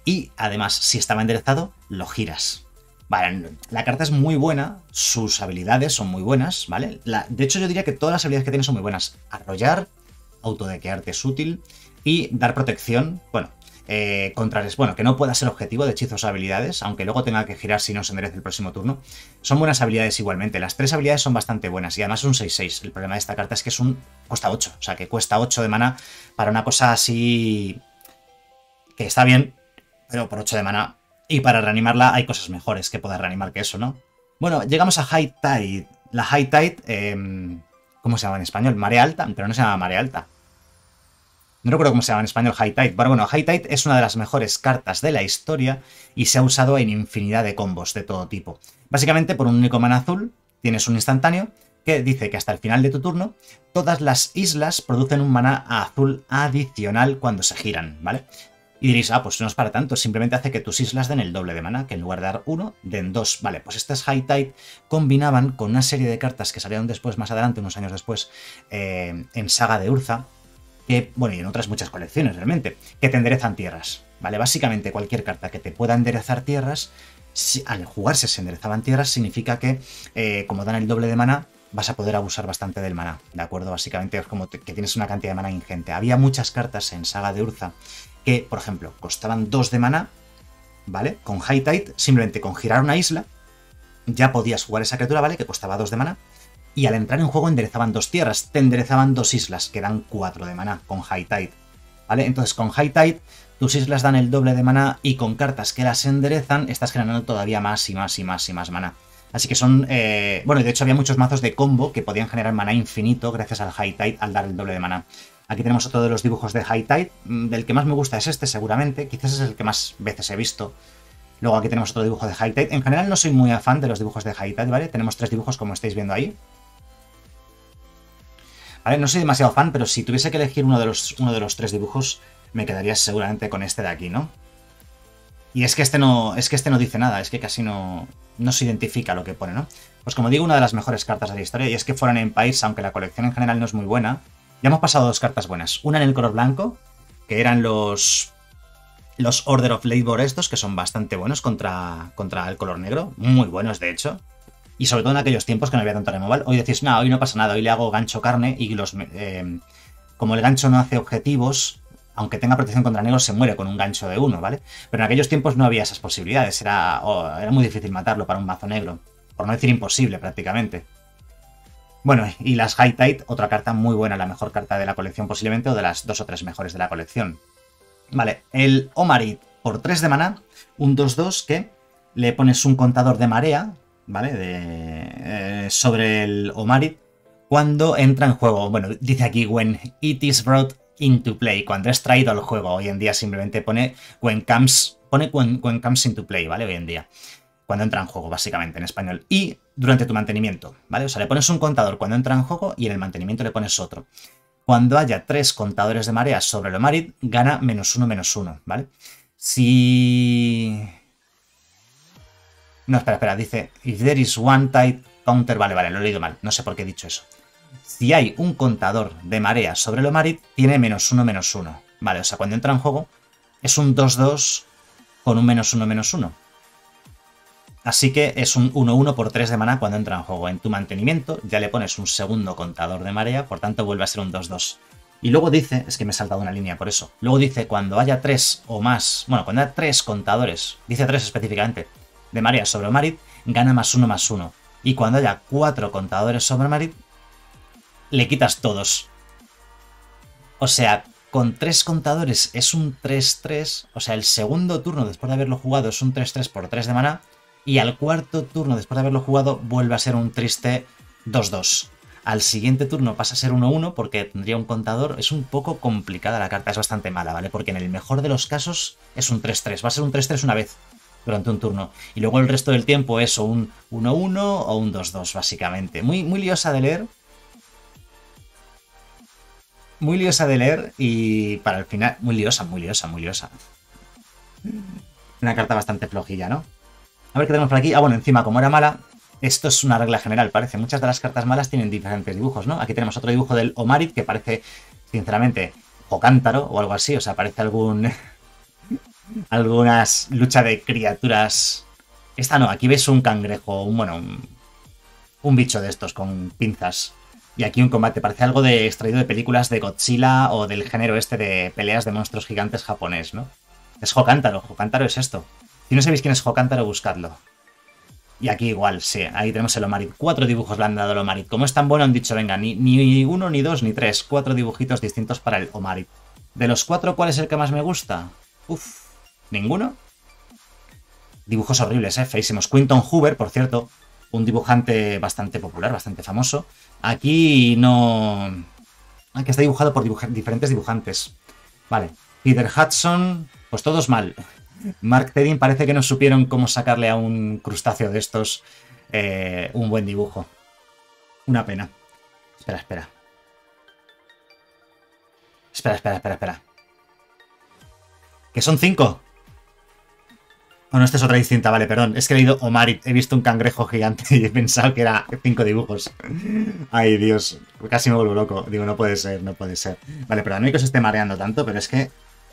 Speaker 1: Y además, si estaba enderezado, lo giras. Vale, la carta es muy buena, sus habilidades son muy buenas, ¿vale? De hecho, yo diría que todas las habilidades que tiene son muy buenas. Arrollar, autodequearte es útil y dar protección, bueno, bueno, que no pueda ser objetivo de hechizos o habilidades, aunque luego tenga que girar si no se enderece el próximo turno. Son buenas habilidades igualmente, las 3 habilidades son bastante buenas y además es un 6-6. El problema de esta carta es que cuesta 8, o sea que cuesta 8 de mana para una cosa así que está bien, pero por 8 de mana. Y para reanimarla hay cosas mejores que poder reanimar que eso, ¿no? Bueno, llegamos a High Tide. La High Tide, ¿cómo se llama en español? Marea Alta, pero no se llama Marea Alta. No recuerdo cómo se llama en español High Tide. Pero bueno, High Tide es una de las mejores cartas de la historia y se ha usado en infinidad de combos de todo tipo. Básicamente, por un único mana azul, tienes un instantáneo que dice que hasta el final de tu turno, todas las islas producen un mana azul adicional cuando se giran, ¿vale? Y diréis, pues no es para tanto, simplemente hace que tus islas den el doble de mana, que en lugar de dar 1, den 2. Vale, pues estas High Tide combinaban con una serie de cartas que salieron después, más adelante, unos años después, en Saga de Urza, que, bueno, y en otras muchas colecciones realmente, que te enderezan tierras, ¿vale? Básicamente cualquier carta que te pueda enderezar tierras, al jugarse se enderezaban tierras, significa que, como dan el doble de mana, vas a poder abusar bastante del mana, ¿de acuerdo? Básicamente es como que tienes una cantidad de mana ingente. Había muchas cartas en Saga de Urza que, por ejemplo, costaban 2 de mana, ¿vale? Con High Tide, simplemente con girar una isla, ya podías jugar esa criatura, ¿vale? Que costaba 2 de mana, y al entrar en juego enderezaban 2 tierras, te enderezaban 2 islas, que dan 4 de mana con High Tide, ¿vale? Entonces con High Tide, tus islas dan el doble de mana y con cartas que las enderezan, estás generando todavía más y más y más y más mana. Así que son... bueno, de hecho había muchos mazos de combo que podían generar mana infinito gracias al High Tide al dar el doble de mana. Aquí tenemos otro de los dibujos de High Tide, del que más me gusta es este seguramente, quizás es el que más veces he visto. Luego aquí tenemos otro dibujo de High Tide. En general no soy muy afán de los dibujos de High Tide, ¿vale? Tenemos 3 dibujos como estáis viendo ahí. ¿Vale? No soy demasiado fan, pero si tuviese que elegir uno de los 3 dibujos, me quedaría seguramente con este de aquí, ¿no? Y es que este no dice nada, es que casi no se identifica lo que pone, ¿no? Pues como digo, una de las mejores cartas de la historia, y es que Foreign Empires, aunque la colección en general no es muy buena, ya hemos pasado 2 cartas buenas. Una en el color blanco, que eran los Order of Labor estos, que son bastante buenos contra el color negro, muy buenos de hecho. Y sobre todo en aquellos tiempos que no había tanto removal. Hoy decís, no, hoy no pasa nada, hoy le hago gancho carne y como el gancho no hace objetivos, aunque tenga protección contra negros, se muere con un gancho de 1, ¿vale? Pero en aquellos tiempos no había esas posibilidades, era muy difícil matarlo para un mazo negro, por no decir imposible prácticamente. Bueno, y las High Tide, otra carta muy buena, la mejor carta de la colección posiblemente, o de las 2 o 3 mejores de la colección. Vale, el Omarid por 3 de mana, un 2-2 que le pones un contador de marea, ¿vale? Sobre el Omarid cuando entra en juego. Bueno, dice aquí, when it is brought into play, cuando es traído al juego. Hoy en día simplemente pone when comes into play, ¿vale? Hoy en día. Cuando entra en juego, básicamente, en español. Y durante tu mantenimiento, ¿vale? O sea, le pones un contador cuando entra en juego y en el mantenimiento le pones otro. Cuando haya 3 contadores de mareas sobre el Omarid, gana -1/-1, ¿vale? Si... No, espera, dice, if there is one tide counter... Vale, lo he leído mal, no sé por qué he dicho eso. Si hay un contador de mareas sobre el Omarid, tiene -1/-1. Vale, o sea, cuando entra en juego es un 2-2 con un -1/-1. Así que es un 1-1 por 3 de mana cuando entra en juego. En tu mantenimiento ya le pones un segundo contador de marea, por tanto vuelve a ser un 2-2. Y luego dice, es que me he saltado una línea por eso, luego dice cuando haya 3 o más, bueno, cuando haya 3 contadores, dice 3 específicamente, de marea sobre Omarid, gana +1/+1. Y cuando haya 4 contadores sobre Omarid, le quitas todos. O sea, con 3 contadores es un 3-3, o sea, el segundo turno después de haberlo jugado es un 3-3 por 3 de mana, y al cuarto turno después de haberlo jugado vuelve a ser un triste 2-2. Al siguiente turno pasa a ser 1-1 porque tendría un contador. Es un poco complicada la carta, es bastante mala, ¿vale? Porque en el mejor de los casos es un 3-3. Va a ser un 3-3 una vez durante un turno. Y luego el resto del tiempo es o un 1-1 o un 2-2, básicamente. Muy liosa de leer. Muy liosa de leer y para el final... Muy liosa. Una carta bastante flojilla, ¿no? A ver qué tenemos por aquí. Ah, bueno, encima, como era mala... Esto es una regla general, parece. Muchas de las cartas malas tienen diferentes dibujos, ¿no? Aquí tenemos otro dibujo del Omarid que parece, sinceramente, o cántaro o algo así. O sea, parece algún algunas lucha de criaturas. Esta no, aquí ves un cangrejo, un bicho de estos con pinzas. Y aquí un combate, parece algo de extraído de películas de Godzilla o del género este de peleas de monstruos gigantes japonés, ¿no? Es Hokantaro, Hokantaro es esto. Si no sabéis quién es Hokantaro, buscadlo. Y aquí igual, sí, ahí tenemos el Omarit. 4 dibujos le han dado al Omarit. Como es tan bueno, han dicho, venga, ni uno, ni dos, ni tres. 4 dibujitos distintos para el Omarit. De los 4, ¿cuál es el que más me gusta? Uf, ¿ninguno? Dibujos horribles, feísimos. Quinton Hoover, por cierto, un dibujante bastante popular, bastante famoso. Aquí no... Aquí está dibujado por diferentes dibujantes. Vale. Peter Hudson, pues todos mal. Mark Tedding parece que no supieron cómo sacarle a un crustáceo de estos un buen dibujo. Una pena. Espera. Espera. Que son 5. Bueno, esta es otra distinta, vale, perdón. Es que he leído Omarit, he visto un cangrejo gigante y he pensado que era 5 dibujos. Ay, Dios, casi me vuelvo loco. Digo, no puede ser. Vale, perdón, que os esté mareando tanto, pero es que...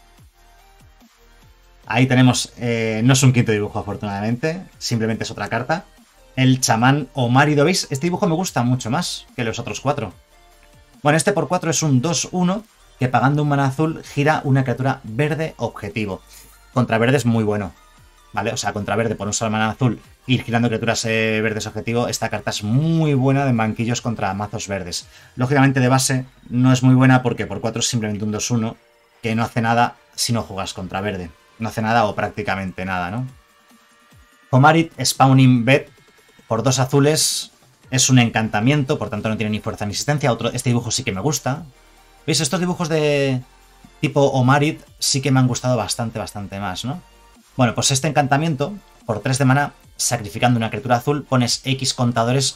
Speaker 1: Ahí tenemos, no es un quinto dibujo afortunadamente, simplemente es otra carta. El chamán Omárido, ¿veis? Este dibujo me gusta mucho más que los otros 4. Bueno, este por 4 es un 2-1 que pagando un mana azul gira una criatura verde objetivo. Contra verde es muy bueno, ¿vale? O sea, contra verde por un solo mana azul ir girando criaturas verdes objetivo, esta carta es muy buena en banquillos contra mazos verdes. Lógicamente de base no es muy buena porque por 4 es simplemente un 2-1 que no hace nada si no juegas contra verde. No hace nada o prácticamente nada, ¿no? Omarit Spawning Bed por 2 azules es un encantamiento, por tanto no tiene ni fuerza ni existencia. Este dibujo sí que me gusta. ¿Veis? Estos dibujos de tipo Omarit sí que me han gustado bastante más, ¿no? Bueno, pues este encantamiento, por 3 de mana, sacrificando una criatura azul, pones X contadores,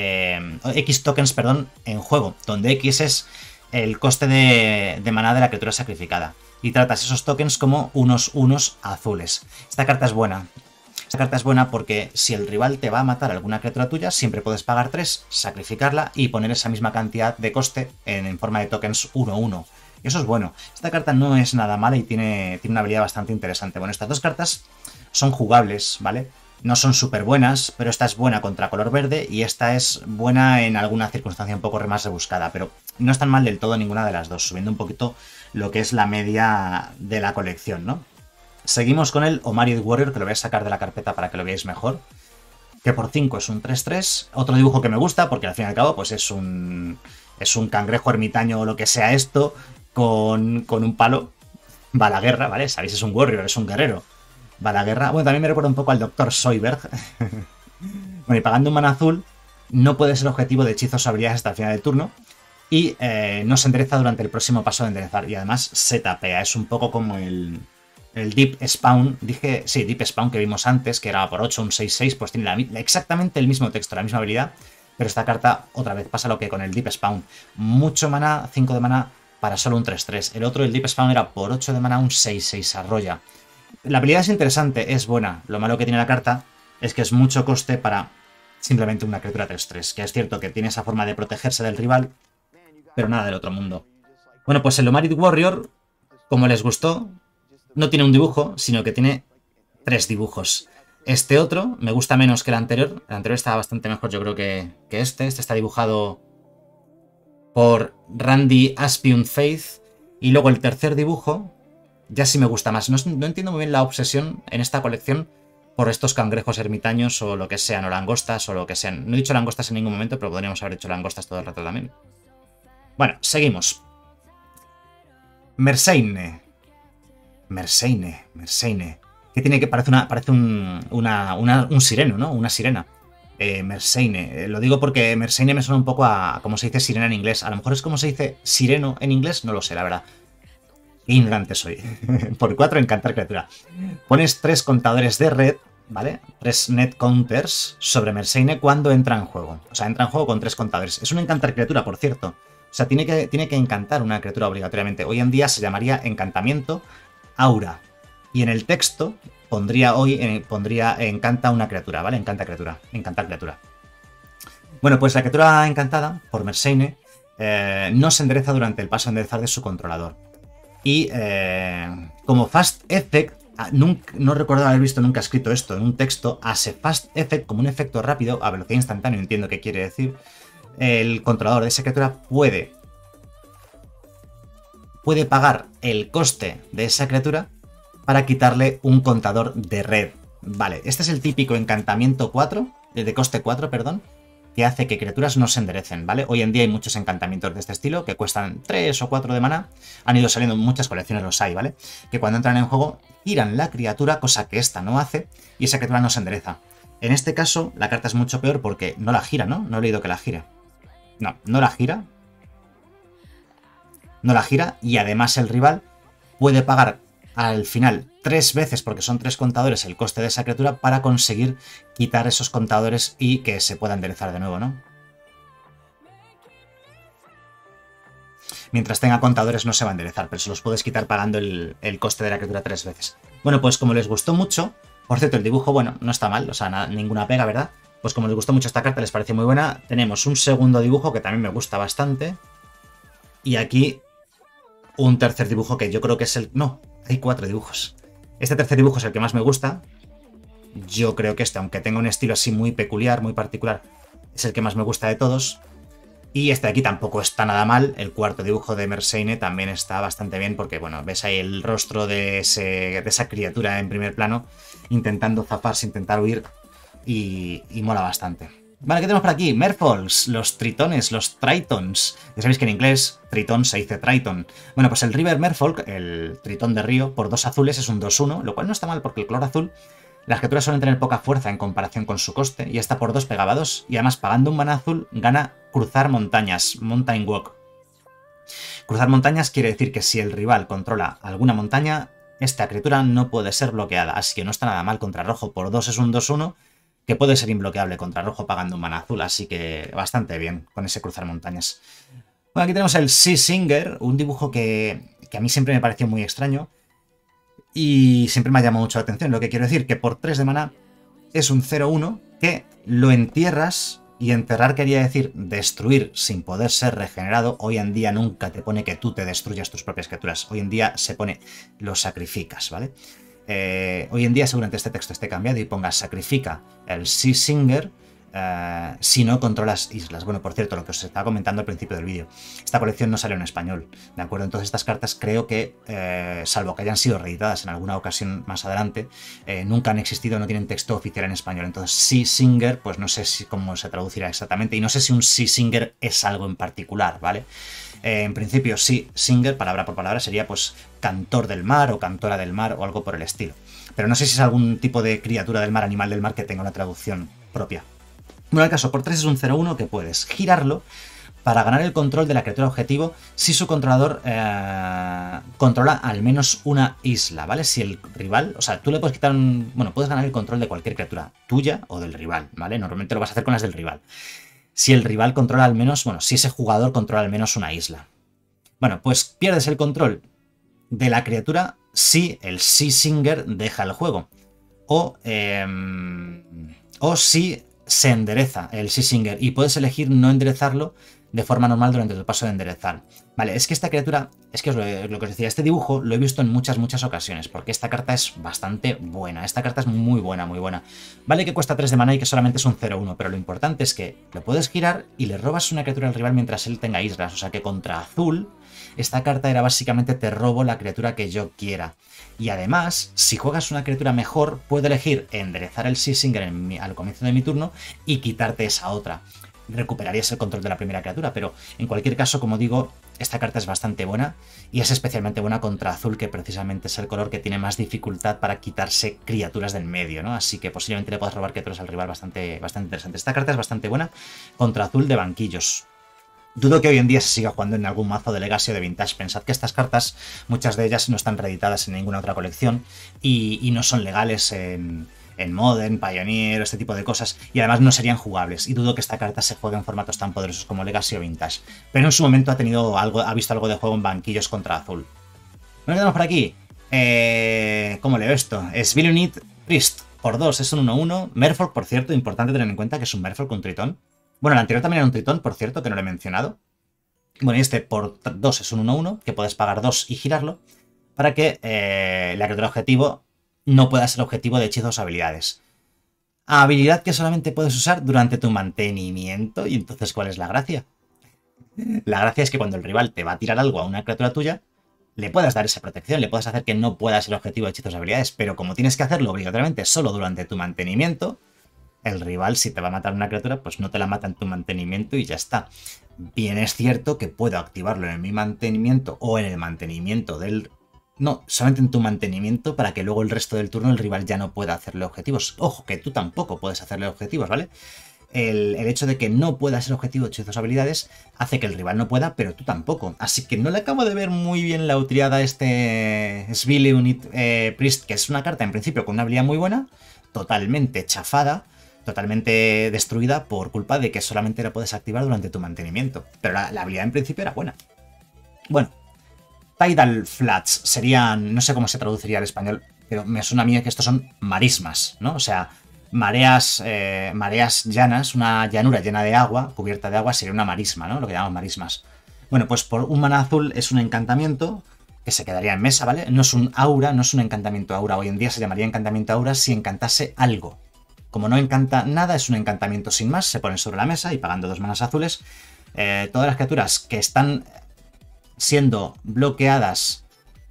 Speaker 1: X tokens, perdón, en juego, donde X es el coste de maná de la criatura sacrificada. Y tratas esos tokens como unos azules. Esta carta es buena. Esta carta es buena porque si el rival te va a matar alguna criatura tuya, siempre puedes pagar 3, sacrificarla y poner esa misma cantidad de coste en forma de tokens 1-1. Y eso es bueno. Esta carta no es nada mala y tiene una habilidad bastante interesante. Bueno, estas dos cartas son jugables, ¿vale? No son súper buenas, pero esta es buena contra color verde y esta es buena en alguna circunstancia un poco más rebuscada, pero no es tan mal del todo ninguna de las dos, subiendo un poquito lo que es la media de la colección, ¿no? Seguimos con el Omarit Warrior, que lo voy a sacar de la carpeta para que lo veáis mejor, que por 5 es un 3-3. Otro dibujo que me gusta, porque al fin y al cabo pues es un cangrejo ermitaño o lo que sea esto, con un palo. Va a la guerra, ¿vale? Sabéis, es un warrior, es un guerrero. Va a la guerra. Bueno, también me recuerda un poco al Dr. Zoidberg. Bueno, y pagando un mana azul, no puede ser objetivo de hechizos o habilidades hasta el final del turno. Y no se endereza durante el próximo paso de enderezar. Y además se tapea. Es un poco como el Deep Spawn. Sí, Deep Spawn que vimos antes, que era por 8, un 6-6. Pues tiene exactamente el mismo texto, la misma habilidad. Pero esta carta, otra vez, pasa lo que con el Deep Spawn. Mucho mana, 5 de mana para solo un 3-3. El otro, el Deep Spawn, era por 8 de mana, un 6-6. Arrolla. La habilidad es interesante, es buena. Lo malo que tiene la carta es que es mucho coste para simplemente una criatura 3-3. Que es cierto que tiene esa forma de protegerse del rival, pero nada del otro mundo. Bueno, pues el Omarit Warrior, como les gustó, no tiene un dibujo, sino que tiene 3 dibujos. Este otro me gusta menos que el anterior. El anterior estaba bastante mejor, yo creo, que este. Este está dibujado por Randy Aspiun Faith. Y luego el tercer dibujo ya sí me gusta más. No entiendo muy bien la obsesión en esta colección por estos cangrejos ermitaños o lo que sean, o langostas o lo que sean. No he dicho langostas en ningún momento, pero podríamos haber dicho langostas todo el rato también. Bueno, seguimos. Merseine. Que tiene que parece un sireno, ¿no? Una sirena. Merseine. Lo digo porque Merseine me suena un poco a cómo se dice sirena en inglés. A lo mejor es como se dice sireno en inglés, no lo sé, la verdad. Qué ignorante soy. Por 4, encantar criatura. Pones 3 contadores de red, ¿vale? 3 net counters sobre Merseine cuando entra en juego. O sea, entra en juego con 3 contadores. Es un encantar criatura, por cierto. O sea, tiene que encantar una criatura obligatoriamente. Hoy en día se llamaría encantamiento aura. Y en el texto pondría encanta una criatura, ¿vale? Encantar criatura. Bueno, pues la criatura encantada por Merseine no se endereza durante el paso a enderezar de su controlador. Y como fast effect no recuerdo haber visto nunca escrito esto en un texto. As a fast effect, como un efecto rápido, a velocidad instantánea, entiendo qué quiere decir. El controlador de esa criatura puede pagar el coste de esa criatura para quitarle un contador de red. Vale, este es el típico encantamiento 4, de coste 4, perdón, que hace que criaturas no se enderecen, ¿vale? Hoy en día hay muchos encantamientos de este estilo que cuestan 3 o 4 de maná. Han ido saliendo en muchas colecciones, los hay, ¿vale? Que cuando entran en juego giran la criatura, cosa que esta no hace, y esa criatura no se endereza. En este caso, la carta es mucho peor porque no la gira, ¿no? No he leído que la gire. No, no la gira. No la gira, y además el rival puede pagar al final 3 veces, porque son 3 contadores, el coste de esa criatura para conseguir quitar esos contadores y que se pueda enderezar de nuevo, ¿no? Mientras tenga contadores no se va a enderezar, pero se los puedes quitar pagando el coste de la criatura 3 veces. Bueno, pues como les gustó mucho, por cierto, el dibujo, bueno, no está mal, o sea, ninguna pega, ¿verdad? Pues como les gustó mucho esta carta, les pareció muy buena, tenemos un segundo dibujo que también me gusta bastante. Y aquí un tercer dibujo que yo creo que es el... No, hay 4 dibujos. Este tercer dibujo es el que más me gusta. Yo creo que este, aunque tenga un estilo así muy peculiar, muy particular, es el que más me gusta de todos. Y este de aquí tampoco está nada mal. El cuarto dibujo de Merseyne también está bastante bien porque, bueno, ves ahí el rostro de esa criatura en primer plano intentando zafarse, intentar huir y mola bastante. Vale, ¿qué tenemos por aquí? Merfolks, los tritones, los tritons. Ya sabéis que en inglés tritón se dice triton. Bueno, pues el River Merfolk, el tritón de río, por 2 azules es un 2-1, lo cual no está mal porque el color azul, las criaturas suelen tener poca fuerza en comparación con su coste, y esta por 2 pegaba 2. Y además, pagando un maná azul, gana cruzar montañas, Mountain Walk. Cruzar montañas quiere decir que si el rival controla alguna montaña, esta criatura no puede ser bloqueada, así que no está nada mal contra rojo. Por 2 es un 2-1. Que puede ser imbloqueable contra rojo pagando un maná azul, así que bastante bien con ese cruzar montañas. Bueno, aquí tenemos el Sea Singer, un dibujo que a mí siempre me pareció muy extraño y siempre me ha llamado mucho la atención. Lo que quiero decir que por 3 de maná es un 0-1 que lo entierras, y enterrar quería decir destruir sin poder ser regenerado. Hoy en día nunca te pone que tú te destruyas tus propias criaturas, hoy en día se pone lo sacrificas, ¿vale? Hoy en día seguramente este texto esté cambiado y ponga sacrifica el Sea Singer si no controlas islas. Bueno, por cierto, lo que os estaba comentando al principio del vídeo, esta colección no salió en español, ¿de acuerdo? Entonces estas cartas creo que, salvo que hayan sido reeditadas en alguna ocasión más adelante, nunca han existido, no tienen texto oficial en español. Entonces Sea Singer, pues no sé cómo se traducirá exactamente, y no sé si un Sea Singer es algo en particular, ¿vale? En principio, Sea Singer, palabra por palabra, sería pues cantor del mar o cantora del mar o algo por el estilo. Pero no sé si es algún tipo de criatura del mar, animal del mar, que tenga una traducción propia. Bueno, el caso, por 3 es un 0-1 que puedes girarlo para ganar el control de la criatura objetivo si su controlador controla al menos una isla, ¿vale? Si el rival, o sea, tú le puedes quitar bueno, puedes ganar el control de cualquier criatura, tuya o del rival, ¿vale? Normalmente lo vas a hacer con las del rival. Si el rival controla al menos, bueno, si ese jugador controla al menos una isla. Bueno, pues pierdes el control de la criatura si el Sea Singer deja el juego. O si se endereza el Sea Singer, y puedes elegir no enderezarlo de forma normal durante tu paso de enderezar. Vale, es que esta criatura, es que lo que os decía, este dibujo lo he visto en muchas ocasiones, porque esta carta es bastante buena, esta carta es muy buena, muy buena. Vale que cuesta 3 de maná y que solamente es un 0-1, pero lo importante es que lo puedes girar y le robas una criatura al rival mientras él tenga islas, o sea que contra azul, esta carta era básicamente te robo la criatura que yo quiera. Y además, si juegas una criatura mejor, puedo elegir enderezar el Sea Singer al comienzo de mi turno y quitarte esa otra. Recuperarías el control de la primera criatura, pero en cualquier caso, como digo, esta carta es bastante buena y es especialmente buena contra azul, que precisamente es el color que tiene más dificultad para quitarse criaturas del medio, ¿no? Así que posiblemente le puedas robar criaturas al rival bastante interesante. Esta carta es bastante buena contra azul de banquillos. Dudo que hoy en día se siga jugando en algún mazo de Legacy o de Vintage. Pensad que estas cartas, muchas de ellas no están reeditadas en ninguna otra colección y no son legales en Modern, Pioneer, este tipo de cosas, y además no serían jugables, y dudo que esta carta se juegue en formatos tan poderosos como Legacy o Vintage, pero en su momento ha visto algo de juego en banquillos contra azul. ¿Qué tenemos por aquí? ¿Cómo leo esto? Svilunit Priest, por 2 es un 1-1, Merfolk, por cierto, importante tener en cuenta que es un Merfolk con tritón. Bueno, el anterior también era un tritón, por cierto, que no lo he mencionado. Bueno, y este por 2 es un 1-1, que puedes pagar 2 y girarlo, para que la criatura objetivo no pueda ser objetivo de hechizos o habilidades. Habilidad que solamente puedes usar durante tu mantenimiento. Y entonces, ¿cuál es la gracia? La gracia es que cuando el rival te va a tirar algo a una criatura tuya, le puedas dar esa protección, le puedas hacer que no pueda ser objetivo de hechizos o habilidades, pero como tienes que hacerlo obligatoriamente solo durante tu mantenimiento, el rival, si te va a matar una criatura, pues no te la mata en tu mantenimiento y ya está. Bien es cierto que puedo activarlo en mi mantenimiento o en el mantenimiento del... No, solamente en tu mantenimiento para que luego el resto del turno el rival ya no pueda hacerle objetivos. Ojo, que tú tampoco puedes hacerle objetivos, ¿vale? El hecho de que no pueda ser objetivo de hechizos o habilidades hace que el rival no pueda, pero tú tampoco. Así que no le acabo de ver muy bien la utilidad a este Svile Unit Priest, que es una carta en principio con una habilidad muy buena, totalmente chafada, totalmente destruida por culpa de que solamente la puedes activar durante tu mantenimiento. Pero la habilidad en principio era buena. Bueno, Tidal Flats serían, no sé cómo se traduciría al español, pero me suena a mí que estos son marismas, ¿no? O sea, mareas llanas, una llanura llena de agua, cubierta de agua, sería una marisma, ¿no? Lo que llamamos marismas. Bueno, pues por un mana azul es un encantamiento que se quedaría en mesa, ¿vale? No es un aura, no es un encantamiento aura. Hoy en día se llamaría encantamiento aura si encantase algo. Como no encanta nada, es un encantamiento sin más, se ponen sobre la mesa y pagando 2 manas azules. Todas las criaturas que están siendo bloqueadas,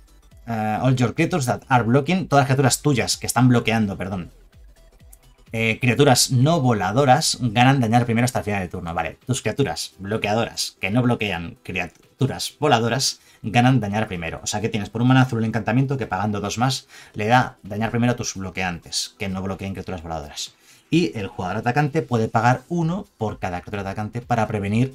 Speaker 1: all your creatures that are blocking, todas las criaturas tuyas que están bloqueando, perdón, criaturas no voladoras ganan dañar primero hasta el final del turno. Vale, tus criaturas bloqueadoras que no bloquean criaturas voladoras ganan dañar primero. O sea que tienes por un mana azul el encantamiento que pagando 2 más le da dañar primero a tus bloqueantes, que no bloqueen criaturas voladoras. Y el jugador atacante puede pagar 1 por cada criatura atacante para prevenir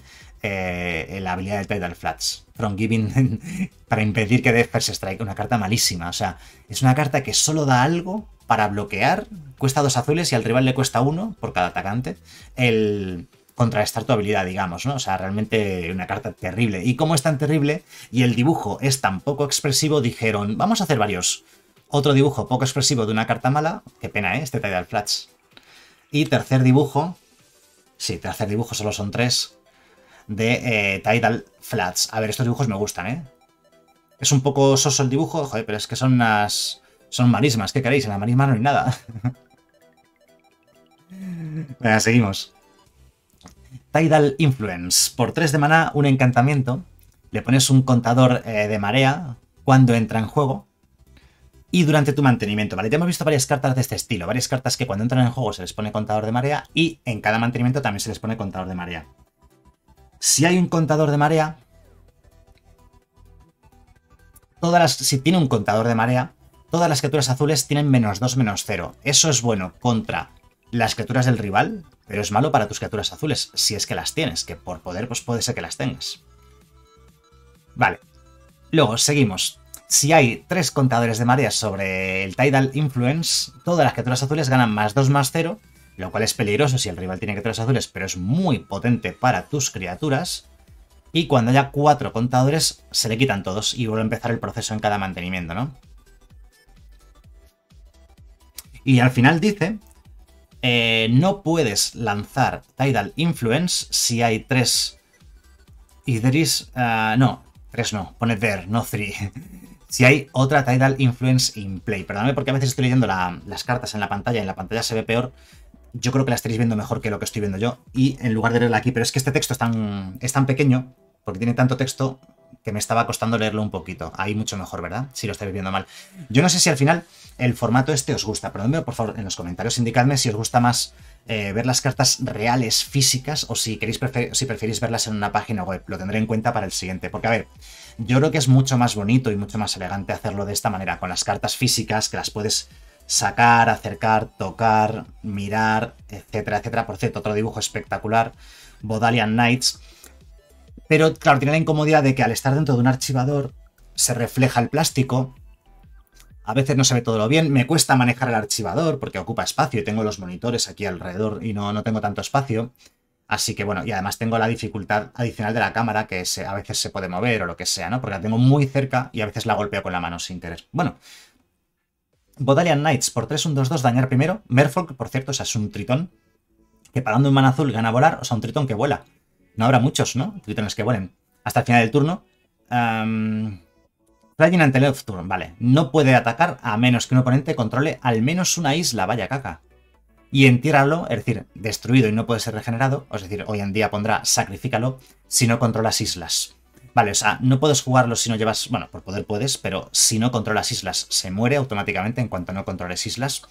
Speaker 1: la habilidad de Tidal Flats. From Giving para impedir que dé First Strike. Una carta malísima. O sea, es una carta que solo da algo para bloquear. Cuesta 2 azules y al rival le cuesta 1 por cada atacante. El contrarrestar tu habilidad, digamos, ¿no? O sea, realmente una carta terrible. Y como es tan terrible y el dibujo es tan poco expresivo, dijeron, vamos a hacer varios. Otro dibujo poco expresivo de una carta mala. Qué pena, ¿eh? Este Tidal Flats. Y tercer dibujo. Sí, tercer dibujo, solo son 3. De Tidal Flats. A ver, estos dibujos me gustan, ¿eh? Es un poco soso el dibujo, joder, pero es que son unas... Son marismas, ¿qué queréis? En la marisma no hay nada. Venga, seguimos. Tidal Influence. Por 3 de maná, un encantamiento. Le pones un contador de marea cuando entra en juego. Y durante tu mantenimiento, ¿vale? Ya hemos visto varias cartas de este estilo. Varias cartas que cuando entran en juego se les pone contador de marea. Y en cada mantenimiento también se les pone contador de marea. Si hay un contador de marea, si tiene un contador de marea, todas las criaturas azules tienen -2, -0. Eso es bueno contra las criaturas del rival, pero es malo para tus criaturas azules, si es que las tienes, que por poder pues puede ser que las tengas. Vale. Luego, seguimos. Si hay 3 contadores de marea sobre el Tidal Influence, todas las criaturas azules ganan +2, +0, lo cual es peligroso si el rival tiene criaturas azules, pero es muy potente para tus criaturas. Y cuando haya 4 contadores, se le quitan todos y vuelve a empezar el proceso en cada mantenimiento, ¿no? Y al final dice, no puedes lanzar Tidal Influence si hay 3 Idris... no, 3 no, pone there, no 3. Si hay otra Tidal Influence in play. Perdóname porque a veces estoy leyendo las cartas en la pantalla y en la pantalla se ve peor. Yo creo que la estaréis viendo mejor que lo que estoy viendo yo. Y en lugar de leerla aquí, pero es que este texto es tan pequeño, porque tiene tanto texto, que me estaba costando leerlo un poquito. Ahí mucho mejor, ¿verdad? Si lo estáis viendo mal. Yo no sé si al final el formato este os gusta. Perdónme, por favor, en los comentarios indicadme si os gusta más ver las cartas reales, físicas, o si preferís verlas en una página web. Lo tendré en cuenta para el siguiente. Porque, a ver, yo creo que es mucho más bonito y mucho más elegante hacerlo de esta manera, con las cartas físicas, que las puedes sacar, acercar, tocar, mirar, etcétera, etcétera. Por cierto, otro dibujo espectacular, Bodalian Knights. Pero, claro, tiene la incomodidad de que al estar dentro de un archivador se refleja el plástico. A veces no se ve todo lo bien. Me cuesta manejar el archivador porque ocupa espacio y tengo los monitores aquí alrededor y no tengo tanto espacio. Así que, bueno, y además tengo la dificultad adicional de la cámara, que a veces se puede mover o lo que sea, ¿no? Porque la tengo muy cerca y a veces la golpeo con la mano sin querer. Bueno, Bodalian Knights por 3, un 2-2, dañar primero. Merfolk, por cierto, o sea, es un tritón que pagando un mana azul gana a volar, o sea, un tritón que vuela. No habrá muchos, ¿no? Tritones que vuelen. Hasta el final del turno. Flying Until of Turn, vale. No puede atacar a menos que un oponente controle al menos una isla, vaya caca. Y entiérralo, es decir, destruido y no puede ser regenerado, es decir, hoy en día pondrá sacrifícalo si no controlas islas. Vale, o sea, no puedes jugarlo si no llevas... Bueno, por poder puedes, pero si no controlas islas, se muere automáticamente en cuanto no controles islas.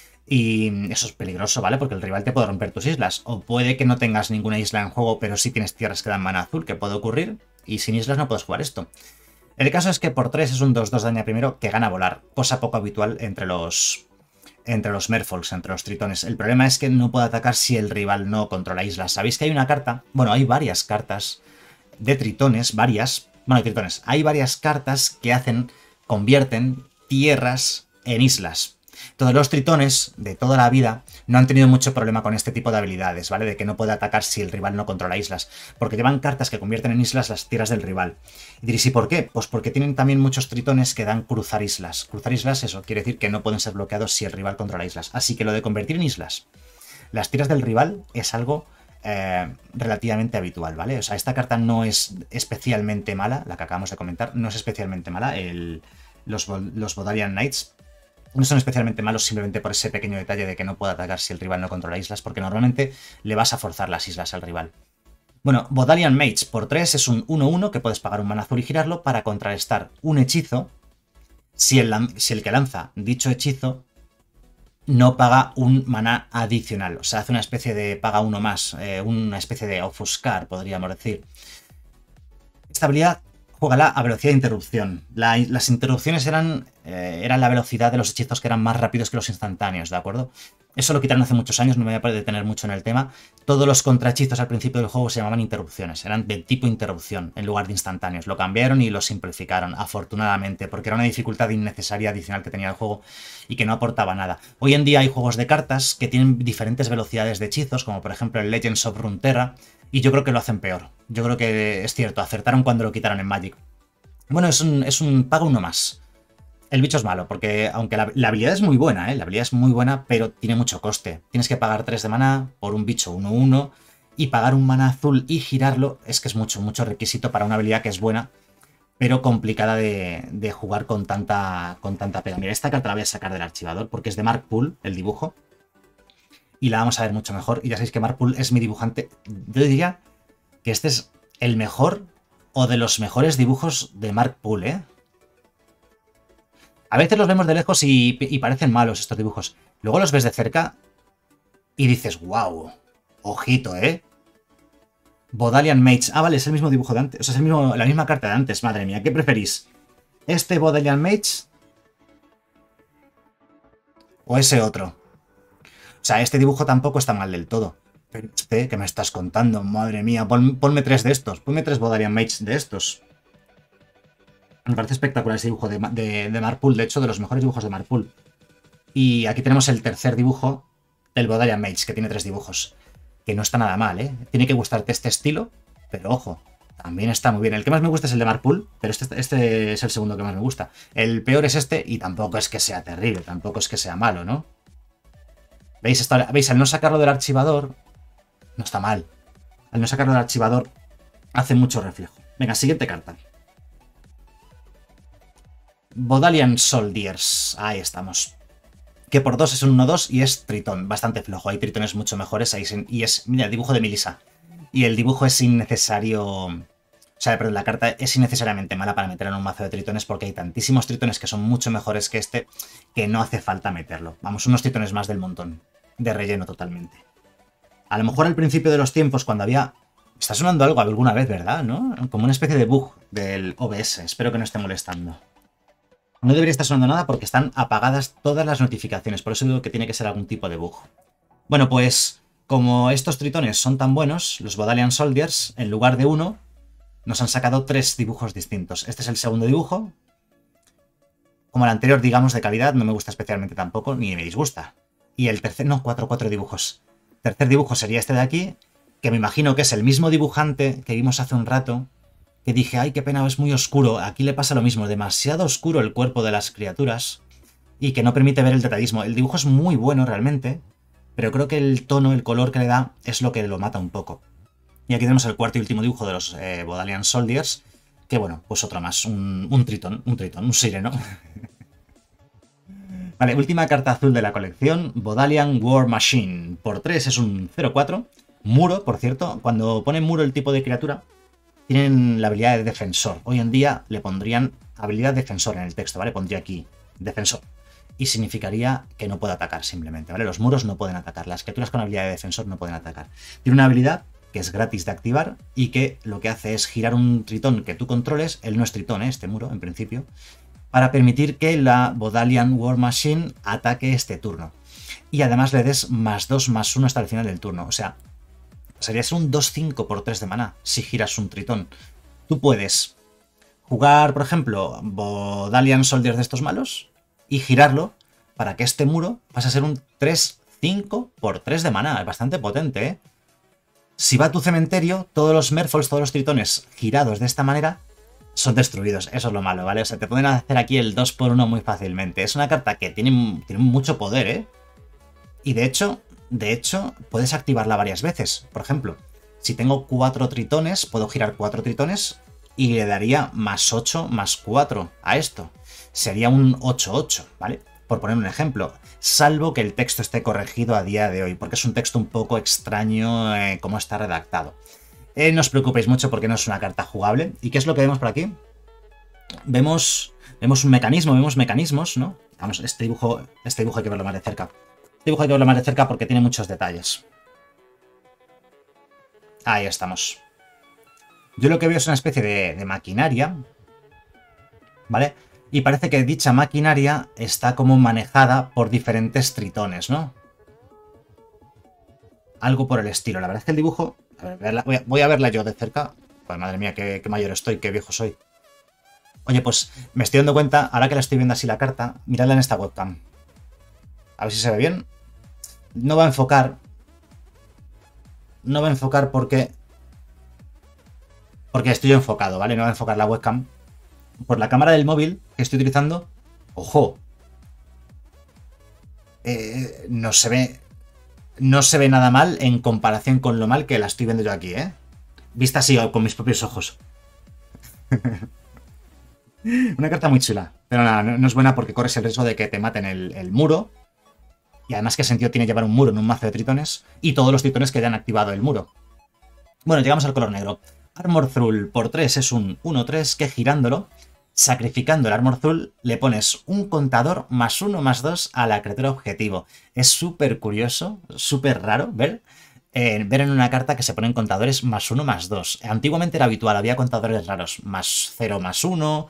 Speaker 1: Y eso es peligroso, ¿vale? Porque el rival te puede romper tus islas. O puede que no tengas ninguna isla en juego, pero sí tienes tierras que dan mana azul, que puede ocurrir. Y sin islas no puedes jugar esto. El caso es que por 3 es un 2-2 daña primero que gana volar. Cosa poco habitual entre los Merfolks, entre los tritones. El problema es que no puede atacar si el rival no controla islas. ¿Sabéis que hay una carta? Bueno, hay varias cartas de tritones, Bueno, de tritones. Hay varias cartas que convierten tierras en islas. Todos los tritones de toda la vida no han tenido mucho problema con este tipo de habilidades, ¿vale? De que no puede atacar si el rival no controla islas. Porque llevan cartas que convierten en islas las tierras del rival. Y diréis, ¿y por qué? Pues porque tienen también muchos tritones que dan cruzar islas. Cruzar islas, eso quiere decir que no pueden ser bloqueados si el rival controla islas. Así que lo de convertir en islas las tierras del rival es algo relativamente habitual, ¿vale? O sea, esta carta no es especialmente mala, la que acabamos de comentar, no es especialmente mala. Los Vodalian Knights no son especialmente malos simplemente por ese pequeño detalle de que no puede atacar si el rival no controla islas, porque normalmente le vas a forzar las islas al rival. Bueno, Vodalian Mage por 3 es un 1-1 que puedes pagar un mana azul y girarlo para contrarrestar un hechizo si el que lanza dicho hechizo no paga un maná adicional. O sea, hace una especie de paga uno más, una especie de ofuscar, podríamos decir. Esta habilidad juégala a velocidad de interrupción. Las interrupciones eran la velocidad de los hechizos que eran más rápidos que los instantáneos, ¿de acuerdo? Eso lo quitaron hace muchos años, no me voy a detener mucho en el tema. Todos los contrahechizos al principio del juego se llamaban interrupciones, eran de tipo interrupción en lugar de instantáneos. Lo cambiaron y lo simplificaron, afortunadamente, porque era una dificultad innecesaria adicional que tenía el juego y que no aportaba nada. Hoy en día hay juegos de cartas que tienen diferentes velocidades de hechizos, como por ejemplo el Legends of Runeterra, y yo creo que lo hacen peor. Yo creo que es cierto, acertaron cuando lo quitaron en Magic. Bueno, es un paga uno más. El bicho es malo, porque aunque la habilidad es muy buena, la habilidad es muy buena, pero tiene mucho coste. Tienes que pagar 3 de maná por un bicho 1-1 y pagar un maná azul y girarlo es que es mucho requisito para una habilidad que es buena, pero complicada de jugar con tanta pega. Mira, esta carta la voy a sacar del archivador porque es de Mark Poole, el dibujo, y la vamos a ver mucho mejor. Y ya sabéis que Mark Poole es mi dibujante. Yo diría que este es el mejor o de los mejores dibujos de Mark Poole, ¿eh? A veces los vemos de lejos y parecen malos estos dibujos. Luego los ves de cerca y dices, wow, ojito, ¿eh? Vodalian Mage. Ah, vale, es el mismo dibujo de antes. O sea, es la misma carta de antes, madre mía. ¿Qué preferís? ¿Este Vodalian Mage? ¿O ese otro? O sea, este dibujo tampoco está mal del todo. Pero este, ¿qué me estás contando? Madre mía, ponme 3 de estos. Ponme 3 Vodalian Mage de estos. Me parece espectacular ese dibujo de Mark Poole, de hecho, de los mejores dibujos de Mark Poole. Y aquí tenemos el tercer dibujo del Vodalian Mage, que tiene 3 dibujos. Que no está nada mal, ¿eh? Tiene que gustarte este estilo, pero ojo, también está muy bien. El que más me gusta es el de Mark Poole, pero este es el segundo que más me gusta. El peor es este, y tampoco es que sea terrible, tampoco es que sea malo, ¿no? ¿Veis? ¿Veis? Al no sacarlo del archivador, no está mal. Al no sacarlo del archivador, hace mucho reflejo. Venga, siguiente carta. Vodalian Soldiers, ahí estamos. Que por 2 es un 1-2 y es tritón, bastante flojo. Hay tritones mucho mejores ahí y es, mira, el dibujo de Melissa. Y el dibujo es innecesario. O sea, perdón, la carta es innecesariamente mala para meter en un mazo de tritones porque hay tantísimos tritones que son mucho mejores que este que no hace falta meterlo. Vamos, unos tritones más del montón. De relleno totalmente. A lo mejor al principio de los tiempos, cuando había... Está sonando algo alguna vez, ¿verdad? ¿No? Como una especie de bug del OBS. Espero que no esté molestando. No debería estar sonando nada porque están apagadas todas las notificaciones. Por eso digo que tiene que ser algún tipo de bug. Bueno, pues como estos tritones son tan buenos, los Vodalian Soldiers, en lugar de 1, nos han sacado 3 dibujos distintos. Este es el segundo dibujo. Como el anterior, digamos, de calidad, no me gusta especialmente tampoco, ni me disgusta. Y el tercer... No, 4 dibujos. Tercer dibujo sería este de aquí, que me imagino que es el mismo dibujante que vimos hace un rato, que dije, ay, qué pena, es muy oscuro. Aquí le pasa lo mismo, demasiado oscuro el cuerpo de las criaturas y que no permite ver el detallismo. El dibujo es muy bueno realmente, pero creo que el tono, el color que le da es lo que lo mata un poco. Y aquí tenemos el cuarto y último dibujo de los Vodalian Soldiers, Que bueno, pues otro más, un tritón, un sireno. Vale, última carta azul de la colección, Bodalian War Machine. Por 3 es un 0-4. Muro, por cierto, cuando ponen muro el tipo de criatura, tienen la habilidad de defensor. Hoy en día le pondrían habilidad defensor en el texto, ¿vale? Pondría aquí defensor. Y significaría que no puede atacar simplemente, ¿vale? Los muros no pueden atacar, las criaturas con habilidad de defensor no pueden atacar. Tiene una habilidad que es gratis de activar y que lo que hace es girar un tritón que tú controles, él no es tritón, este muro en principio, para permitir que la Bodalian War Machine ataque este turno. Y además le des +2/+1 hasta el final del turno, o sea, sería ser un 2-5 por 3 de maná si giras un tritón. Tú puedes jugar, por ejemplo, Bodalian Soldiers de estos malos y girarlo para que este muro pase a ser un 3-5 por 3 de maná. Es bastante potente, ¿eh? Si va a tu cementerio, todos los Merfolks, todos los tritones girados de esta manera son destruidos. Eso es lo malo, ¿vale? O sea, te pueden hacer aquí el 2x1 muy fácilmente. Es una carta que tiene mucho poder, ¿eh? Y de hecho, puedes activarla varias veces. Por ejemplo, si tengo 4 tritones, puedo girar 4 tritones y le daría +8/+4 a esto. Sería un 8-8, ¿vale? Por poner un ejemplo, salvo que el texto esté corregido a día de hoy, porque es un texto un poco extraño cómo está redactado. No os preocupéis mucho porque no es una carta jugable. ¿Y qué es lo que vemos por aquí? Vemos un mecanismo, vemos mecanismos, ¿no? Vamos, este dibujo hay que verlo más de cerca. Este dibujo hay que verlo más de cerca porque tiene muchos detalles. Ahí estamos. Yo lo que veo es una especie de maquinaria, ¿vale? Y parece que dicha maquinaria está como manejada por diferentes tritones, ¿no? Algo por el estilo. La verdad es que el dibujo... A ver, voy a verla yo de cerca. Pues madre mía, qué mayor estoy, qué viejo soy. Oye, pues me estoy dando cuenta, ahora que la estoy viendo así la carta, miradla en esta webcam. A ver si se ve bien. No va a enfocar. No va a enfocar porque estoy yo enfocado, ¿vale? No va a enfocar la webcam. Por la cámara del móvil que estoy utilizando, ¡ojo! No se ve nada mal en comparación con lo mal que la estoy viendo yo aquí, ¿eh? Vista así, con mis propios ojos. Una carta muy chula. Pero nada, no es buena porque corres el riesgo de que te maten el muro. Y además, ¿qué sentido tiene llevar un muro en un mazo de tritones? Y todos los tritones que hayan activado el muro. Bueno, llegamos al color negro. Armor Thrall por 3 es un 1-3 que girándolo, sacrificando el Armor Thrall, le pones un contador +1/+2 a la criatura objetivo. Es súper curioso, súper raro ver en una carta que se ponen contadores +1/+2. Antiguamente era habitual, había contadores raros, +0/+1,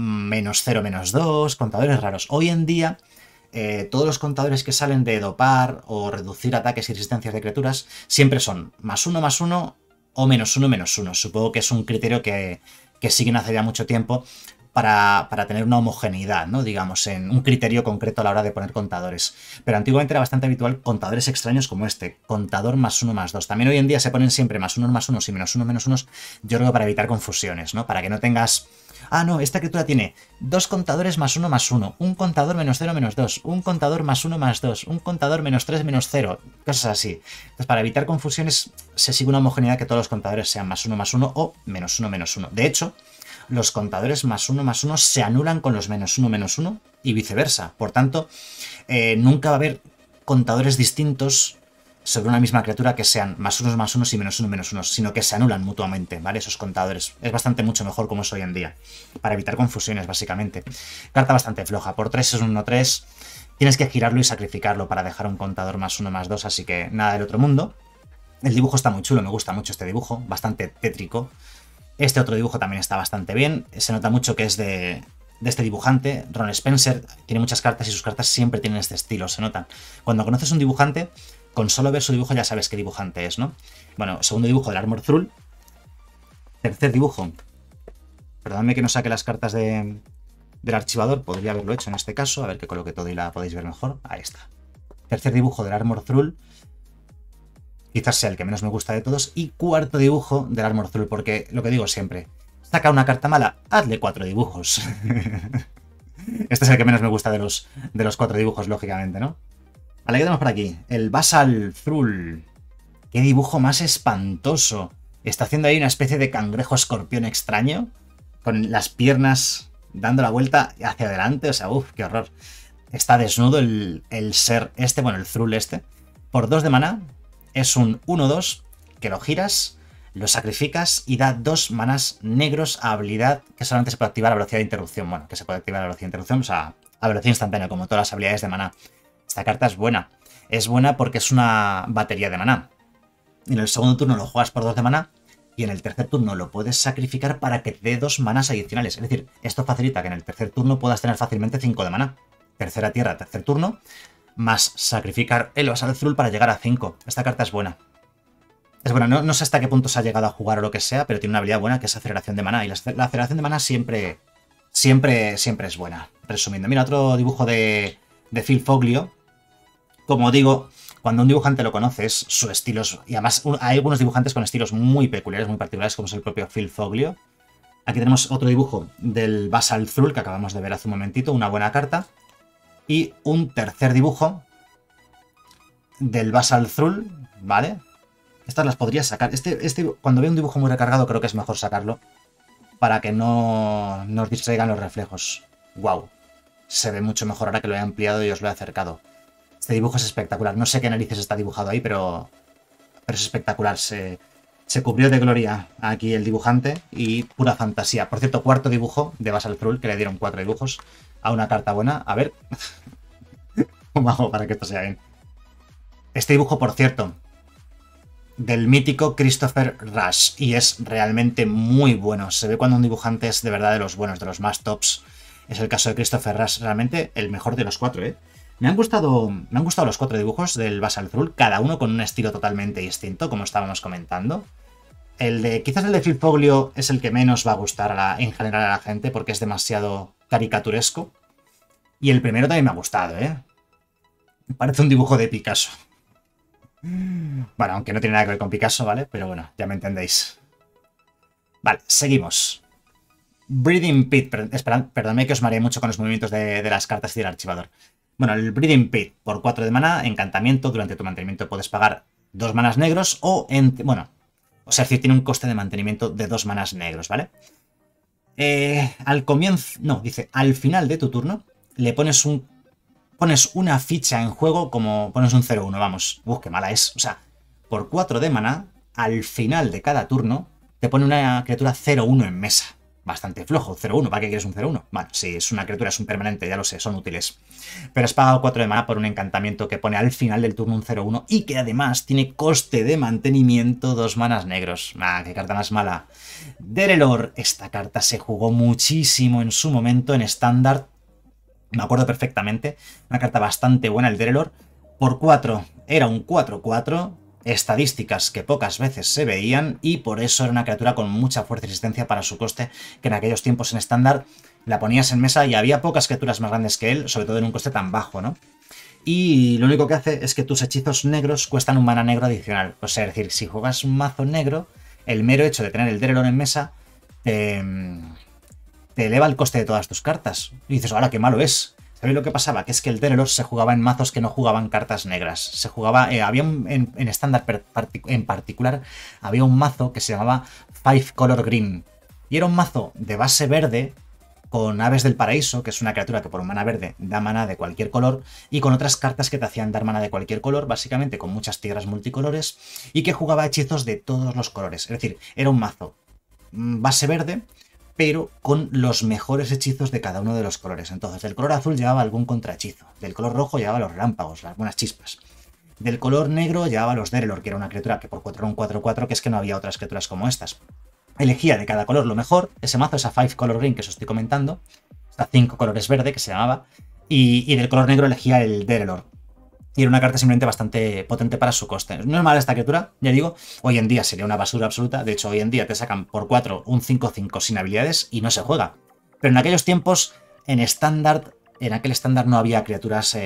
Speaker 1: -0/-2, contadores raros. Hoy en día, todos los contadores que salen de dopar o reducir ataques y resistencias de criaturas siempre son +1/+1 o -1/-1. Supongo que es un criterio que siguen hace ya mucho tiempo para tener una homogeneidad, ¿no? Digamos, en un criterio concreto a la hora de poner contadores. Pero antiguamente era bastante habitual contadores extraños como este, contador +1/+2. También hoy en día se ponen siempre +1/+1 y -1/-1, yo creo que para evitar confusiones, ¿no? Para que no tengas... Ah, no, esta criatura tiene 2 contadores +1/+1, un contador -0/-2, un contador +1/+2, un contador -3/-0, cosas así. Entonces, para evitar confusiones, se sigue una homogeneidad que todos los contadores sean +1/+1 o -1/-1. De hecho, los contadores +1/+1 se anulan con los -1/-1 y viceversa. Por tanto, nunca va a haber contadores distintos sobre una misma criatura que sean +1/+1 y -1/-1, sino que se anulan mutuamente, ¿vale? Esos contadores. Es bastante mucho mejor como es hoy en día, para evitar confusiones, básicamente. Carta bastante floja. Por 3 es un 1-3. Tienes que girarlo y sacrificarlo para dejar un contador +1/+2, así que nada del otro mundo. El dibujo está muy chulo, me gusta mucho este dibujo, bastante tétrico. Este otro dibujo también está bastante bien. Se nota mucho que es de este dibujante, Ron Spencer. Tiene muchas cartas y sus cartas siempre tienen este estilo, se notan. Cuando conoces un dibujante, con solo ver su dibujo ya sabes qué dibujante es, ¿no? Bueno, segundo dibujo del Armor Thrall. Tercer dibujo. Perdóname que no saque las cartas del archivador, podría haberlo hecho en este caso. A ver que coloque todo y la podéis ver mejor. Ahí está. Tercer dibujo del Armor Thrall. Quizás sea el que menos me gusta de todos. Y cuarto dibujo del Armor Thrall, porque lo que digo siempre, saca una carta mala, hazle 4 dibujos. Este es el que menos me gusta de los 4 dibujos, lógicamente, ¿no? Vale, ¿qué tenemos por aquí? El Basal Thrall. ¡Qué dibujo más espantoso! Está haciendo ahí una especie de cangrejo escorpión extraño. con las piernas dando la vuelta hacia adelante. O sea, uff, qué horror. Está desnudo el ser este, bueno, el Thrall este. Por 2 de maná es un 1-2 que lo giras, lo sacrificas y da 2 manás negros a habilidad que solamente se puede activar a velocidad de interrupción. Bueno, que se puede activar a velocidad de interrupción, o sea, a velocidad instantánea, como todas las habilidades de maná. Esta carta es buena. Es buena porque es una batería de maná. En el segundo turno lo juegas por 2 de maná y en el tercer turno lo puedes sacrificar para que te dé 2 manás adicionales. Es decir, esto facilita que en el tercer turno puedas tener fácilmente 5 de maná. Tercera tierra, tercer turno, más sacrificar el Basal Thrall para llegar a 5. Esta carta es buena. Es buena, no sé hasta qué punto se ha llegado a jugar o lo que sea, pero tiene una habilidad buena que es aceleración de maná. Y la aceleración de maná siempre es buena. Resumiendo, mira, otro dibujo de Phil Foglio. Como digo, cuando un dibujante lo conoces, su estilo es... Y además hay algunos dibujantes con estilos muy peculiares, muy particulares, como es el propio Phil Foglio. Aquí tenemos otro dibujo del Basal Thrall que acabamos de ver hace un momentito, una buena carta. Y un tercer dibujo del Basal Thrall, ¿vale? Estas las podría sacar. Cuando veo un dibujo muy recargado, creo que es mejor sacarlo para que no nos distraigan los reflejos. ¡Wow! Se ve mucho mejor ahora que lo he ampliado y os lo he acercado. Este dibujo es espectacular. No sé qué narices está dibujado ahí, pero es espectacular. Se cubrió de gloria aquí el dibujante y pura fantasía. Por cierto, cuarto dibujo de Basal Thrall, que le dieron 4 dibujos a una carta buena. A ver cómo hago para que esto sea bien. Este dibujo, por cierto, del mítico Christopher Rush, y es realmente muy bueno. Se ve cuando un dibujante es de verdad de los buenos, de los más tops. Es el caso de Christopher Rush, realmente el mejor de los 4, ¿eh? Me han gustado los 4 dibujos del Basal Thrall, cada uno con un estilo totalmente distinto, como estábamos comentando. Quizás el de Phil Foglio es el que menos va a gustar en general a la gente, porque es demasiado caricaturesco. Y el primero también me ha gustado, ¿eh? Parece un dibujo de Picasso. Bueno, aunque no tiene nada que ver con Picasso, ¿vale? Pero bueno, ya me entendéis. Vale, seguimos. Breeding Pit. Perdónme que os mareé mucho con los movimientos de las cartas y del archivador. Bueno, el Breeding Pit, por 4 de maná, encantamiento. Durante tu mantenimiento puedes pagar 2 manás negros o... Bueno, o sea, si tiene un coste de mantenimiento de 2 manás negros, ¿vale? Al comienzo... No, dice, al final de tu turno le pones una ficha en juego como pones un 0-1, vamos. Qué mala es. O sea, por 4 de maná, al final de cada turno, te pone una criatura 0-1 en mesa. Bastante flojo, 0-1. ¿Para qué quieres un 0-1? Bueno, si es una criatura, es un permanente, ya lo sé, son útiles. Pero has pagado 4 de maná por un encantamiento que pone al final del turno un 0-1 y que además tiene coste de mantenimiento 2 manas negros. Qué carta más mala. Derelor. Esta carta se jugó muchísimo en su momento en estándar. Me acuerdo perfectamente. Una carta bastante buena, el Derelor. Por 4 era un 4-4. Estadísticas que pocas veces se veían y por eso era una criatura con mucha fuerza y resistencia para su coste, que en aquellos tiempos en estándar la ponías en mesa y había pocas criaturas más grandes que él, sobre todo en un coste tan bajo, ¿no? Y lo único que hace es que tus hechizos negros cuestan un mana negro adicional. O sea, es decir, si juegas un mazo negro, el mero hecho de tener el Derelor en mesa te eleva el coste de todas tus cartas. Y dices, ¡hola, qué malo es! ¿Sabéis lo que pasaba? Que es que el Derelor se jugaba en mazos que no jugaban cartas negras. Se jugaba... en estándar en particular, había un mazo que se llamaba Five Color Green. Y era un mazo de base verde con Aves del Paraíso, que es una criatura que por un mana verde da mana de cualquier color, y con otras cartas que te hacían dar mana de cualquier color, básicamente con muchas tierras multicolores, y que jugaba hechizos de todos los colores. Es decir, era un mazo base verde, pero con los mejores hechizos de cada uno de los colores. Entonces, del color azul llevaba algún contrahechizo, del color rojo llevaba los relámpagos, las buenas chispas. Del color negro llevaba los Derelor, que era una criatura que por 4 era un 4-4, que es que no había otras criaturas como estas. Elegía de cada color lo mejor, ese mazo, esa 5 Color Green que os estoy comentando, esta 5 colores verde que se llamaba, y del color negro elegía el Derelor. Y era una carta simplemente bastante potente para su coste. No es mala esta criatura, ya digo, hoy en día sería una basura absoluta. De hecho, hoy en día te sacan por 4 un 5-5 sin habilidades y no se juega. Pero en aquellos tiempos, en aquel estándar no había criaturas...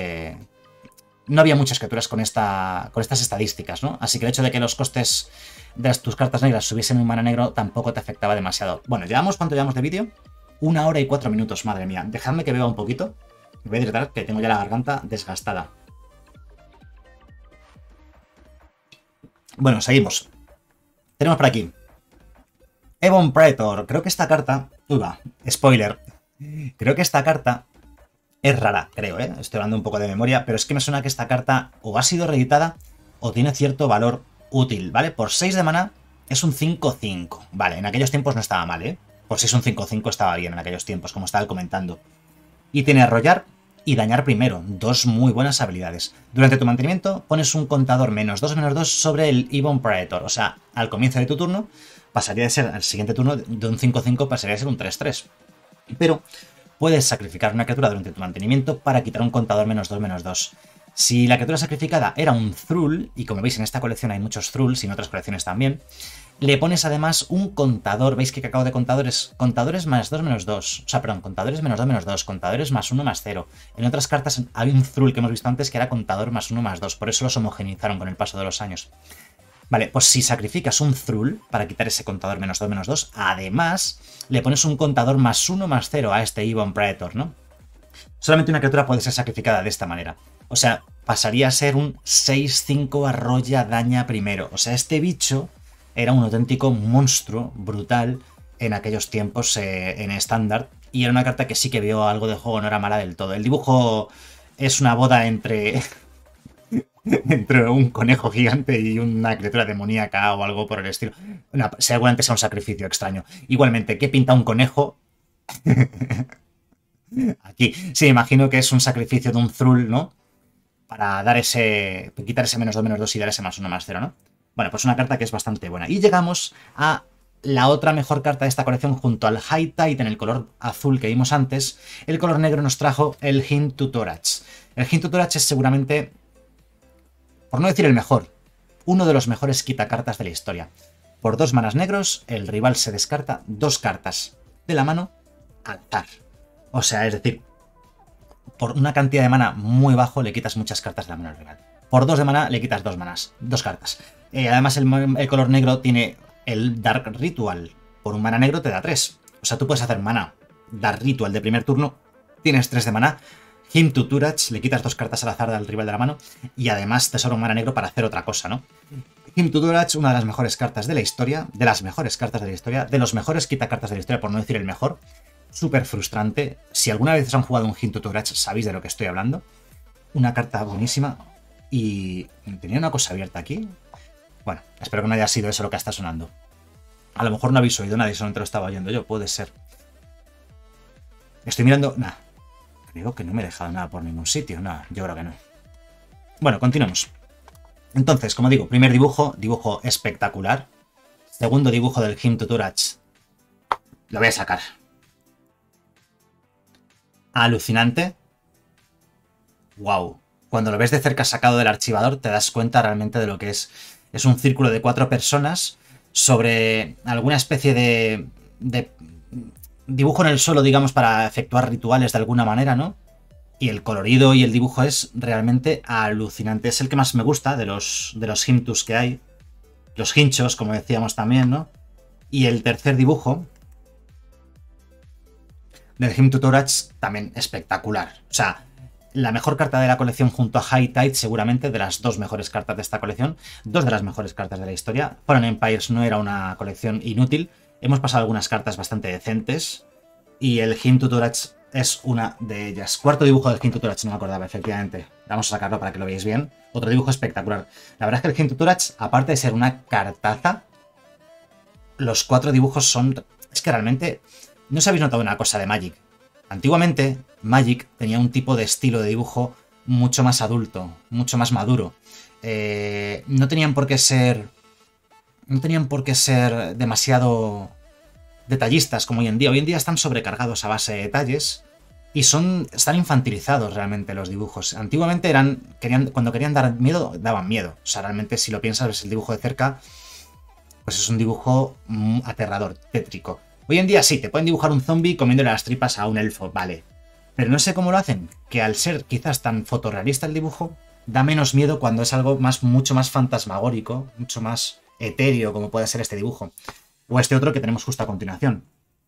Speaker 1: no había muchas criaturas con estas estadísticas, ¿no? Así que el hecho de que los costes de tus cartas negras subiesen un mana negro tampoco te afectaba demasiado. Bueno, ¿cuánto llevamos de vídeo? 1 hora y 4 minutos, madre mía. Dejadme que beba un poquito. Me voy a hidratar, que tengo ya la garganta desgastada. Bueno, seguimos. Tenemos por aquí Ebon Praetor. Creo que esta carta Uy, va, spoiler. Creo que esta carta es rara, creo, ¿eh? Estoy hablando un poco de memoria, pero es que me suena que esta carta o ha sido reeditada o tiene cierto valor útil, ¿vale? Por 6 de mana es un 5-5. Vale, en aquellos tiempos no estaba mal, ¿eh? Por si es un 5-5 estaba bien en aquellos tiempos, como estaba comentando. Y tiene arrollar y dañar primero, dos muy buenas habilidades. Durante tu mantenimiento pones un contador -2/-2 sobre el Ebon Praetor, o sea, al comienzo de tu turno pasaría de ser, al siguiente turno de un 5-5 pasaría a ser un 3-3. Pero puedes sacrificar una criatura durante tu mantenimiento para quitar un contador -2/-2. Si la criatura sacrificada era un Thrall, y como veis en esta colección hay muchos Thralls y en otras colecciones también, le pones además un contador, veis que cacao de contadores, contadores +2/-2, o sea, perdón, contadores -2/-2, contadores +1/+0. En otras cartas hay un Thrall que hemos visto antes que era contador +1/+2, por eso los homogenizaron con el paso de los años. Vale, pues si sacrificas un Thrall para quitar ese contador -2/-2, además le pones un contador +1/+0 a este Ebon Praetor, ¿no? Solamente una criatura puede ser sacrificada de esta manera. O sea, pasaría a ser un 6-5 arrolla daña primero. O sea, este bicho era un auténtico monstruo brutal en aquellos tiempos en estándar. Y era una carta que sí que vio algo de juego, no era mala del todo. El dibujo es una boda entre un conejo gigante y una criatura demoníaca o algo por el estilo. Seguramente sea un sacrificio extraño. Igualmente, ¿qué pinta un conejo aquí? Sí, imagino que es un sacrificio de un Thrall, ¿no? Para dar quitar ese -2/-2 y dar ese +1/+0, ¿no? Bueno, pues una carta que es bastante buena. Y llegamos a la otra mejor carta de esta colección junto al High Tide en el color azul que vimos antes. El color negro nos trajo el Hymn to Tourach. El Hymn to Tourach es seguramente, por no decir el mejor, uno de los mejores quitacartas de la historia. Por 2 manas negros, el rival se descarta 2 cartas de la mano al azar. O sea, es decir, por una cantidad de mana muy bajo le quitas muchas cartas de la mano al rival. Por 2 de mana le quitas 2 cartas. Además el color negro tiene el Dark Ritual. Por un mana negro te da 3. O sea, tú puedes hacer mana Dark Ritual de primer turno, tienes 3 de mana. Hymn to Tourach, le quitas 2 cartas al azar del rival de la mano y además te sobra un mana negro para hacer otra cosa, ¿no? Hymn to Tourach, una de las mejores cartas de la historia, de los mejores quitacartas de la historia, por no decir el mejor. Súper frustrante. Si alguna vez os han jugado un Hymn to Tourach, sabéis de lo que estoy hablando. Una carta buenísima. Y tenía una cosa abierta aquí. Bueno, espero que no haya sido eso lo que está sonando. A lo mejor no habéis oído nadie, solamente lo estaba oyendo yo, puede ser. Estoy mirando... Nah, creo que no me he dejado nada por ningún sitio. Nah, yo creo que no. Bueno, continuemos. Entonces, como digo, primer dibujo espectacular. Segundo dibujo del Hymn to Tourach. Lo voy a sacar. Alucinante. Wow. Cuando lo ves de cerca sacado del archivador te das cuenta realmente de lo que es. Es un círculo de 4 personas sobre alguna especie de dibujo en el suelo, digamos, para efectuar rituales de alguna manera, ¿no? Y el colorido y el dibujo es realmente alucinante. Es el que más me gusta de los Hymntus que hay. Los hinchos, como decíamos también, ¿no? Y el tercer dibujo del Hymn to Tourach también espectacular. O sea, la mejor carta de la colección junto a High Tide, seguramente de las 2 mejores cartas de esta colección. 2 de las mejores cartas de la historia. Fallen Empires no era una colección inútil. Hemos pasado algunas cartas bastante decentes. Y el Hymn to Tourach es una de ellas. Cuarto dibujo del Hymn to Tourach, no me acordaba, efectivamente. Vamos a sacarlo para que lo veáis bien. Otro dibujo espectacular. La verdad es que el Hymn to Tourach, aparte de ser una cartaza, los 4 dibujos son... Es que realmente... ¿No os habéis notado una cosa de Magic? Antiguamente, Magic tenía un tipo de estilo de dibujo mucho más adulto, mucho más maduro. No tenían por qué ser demasiado detallistas como hoy en día. Hoy en día están sobrecargados a base de detalles y están infantilizados realmente los dibujos. Antiguamente cuando querían dar miedo, daban miedo. O sea, realmente si lo piensas, ves el dibujo de cerca, pues es un dibujo aterrador, tétrico. Hoy en día sí, te pueden dibujar un zombie comiéndole las tripas a un elfo, vale. Pero no sé cómo lo hacen, que al ser quizás tan fotorrealista el dibujo, da menos miedo cuando es algo mucho más fantasmagórico, mucho más etéreo, como puede ser este dibujo. O este otro que tenemos justo a continuación.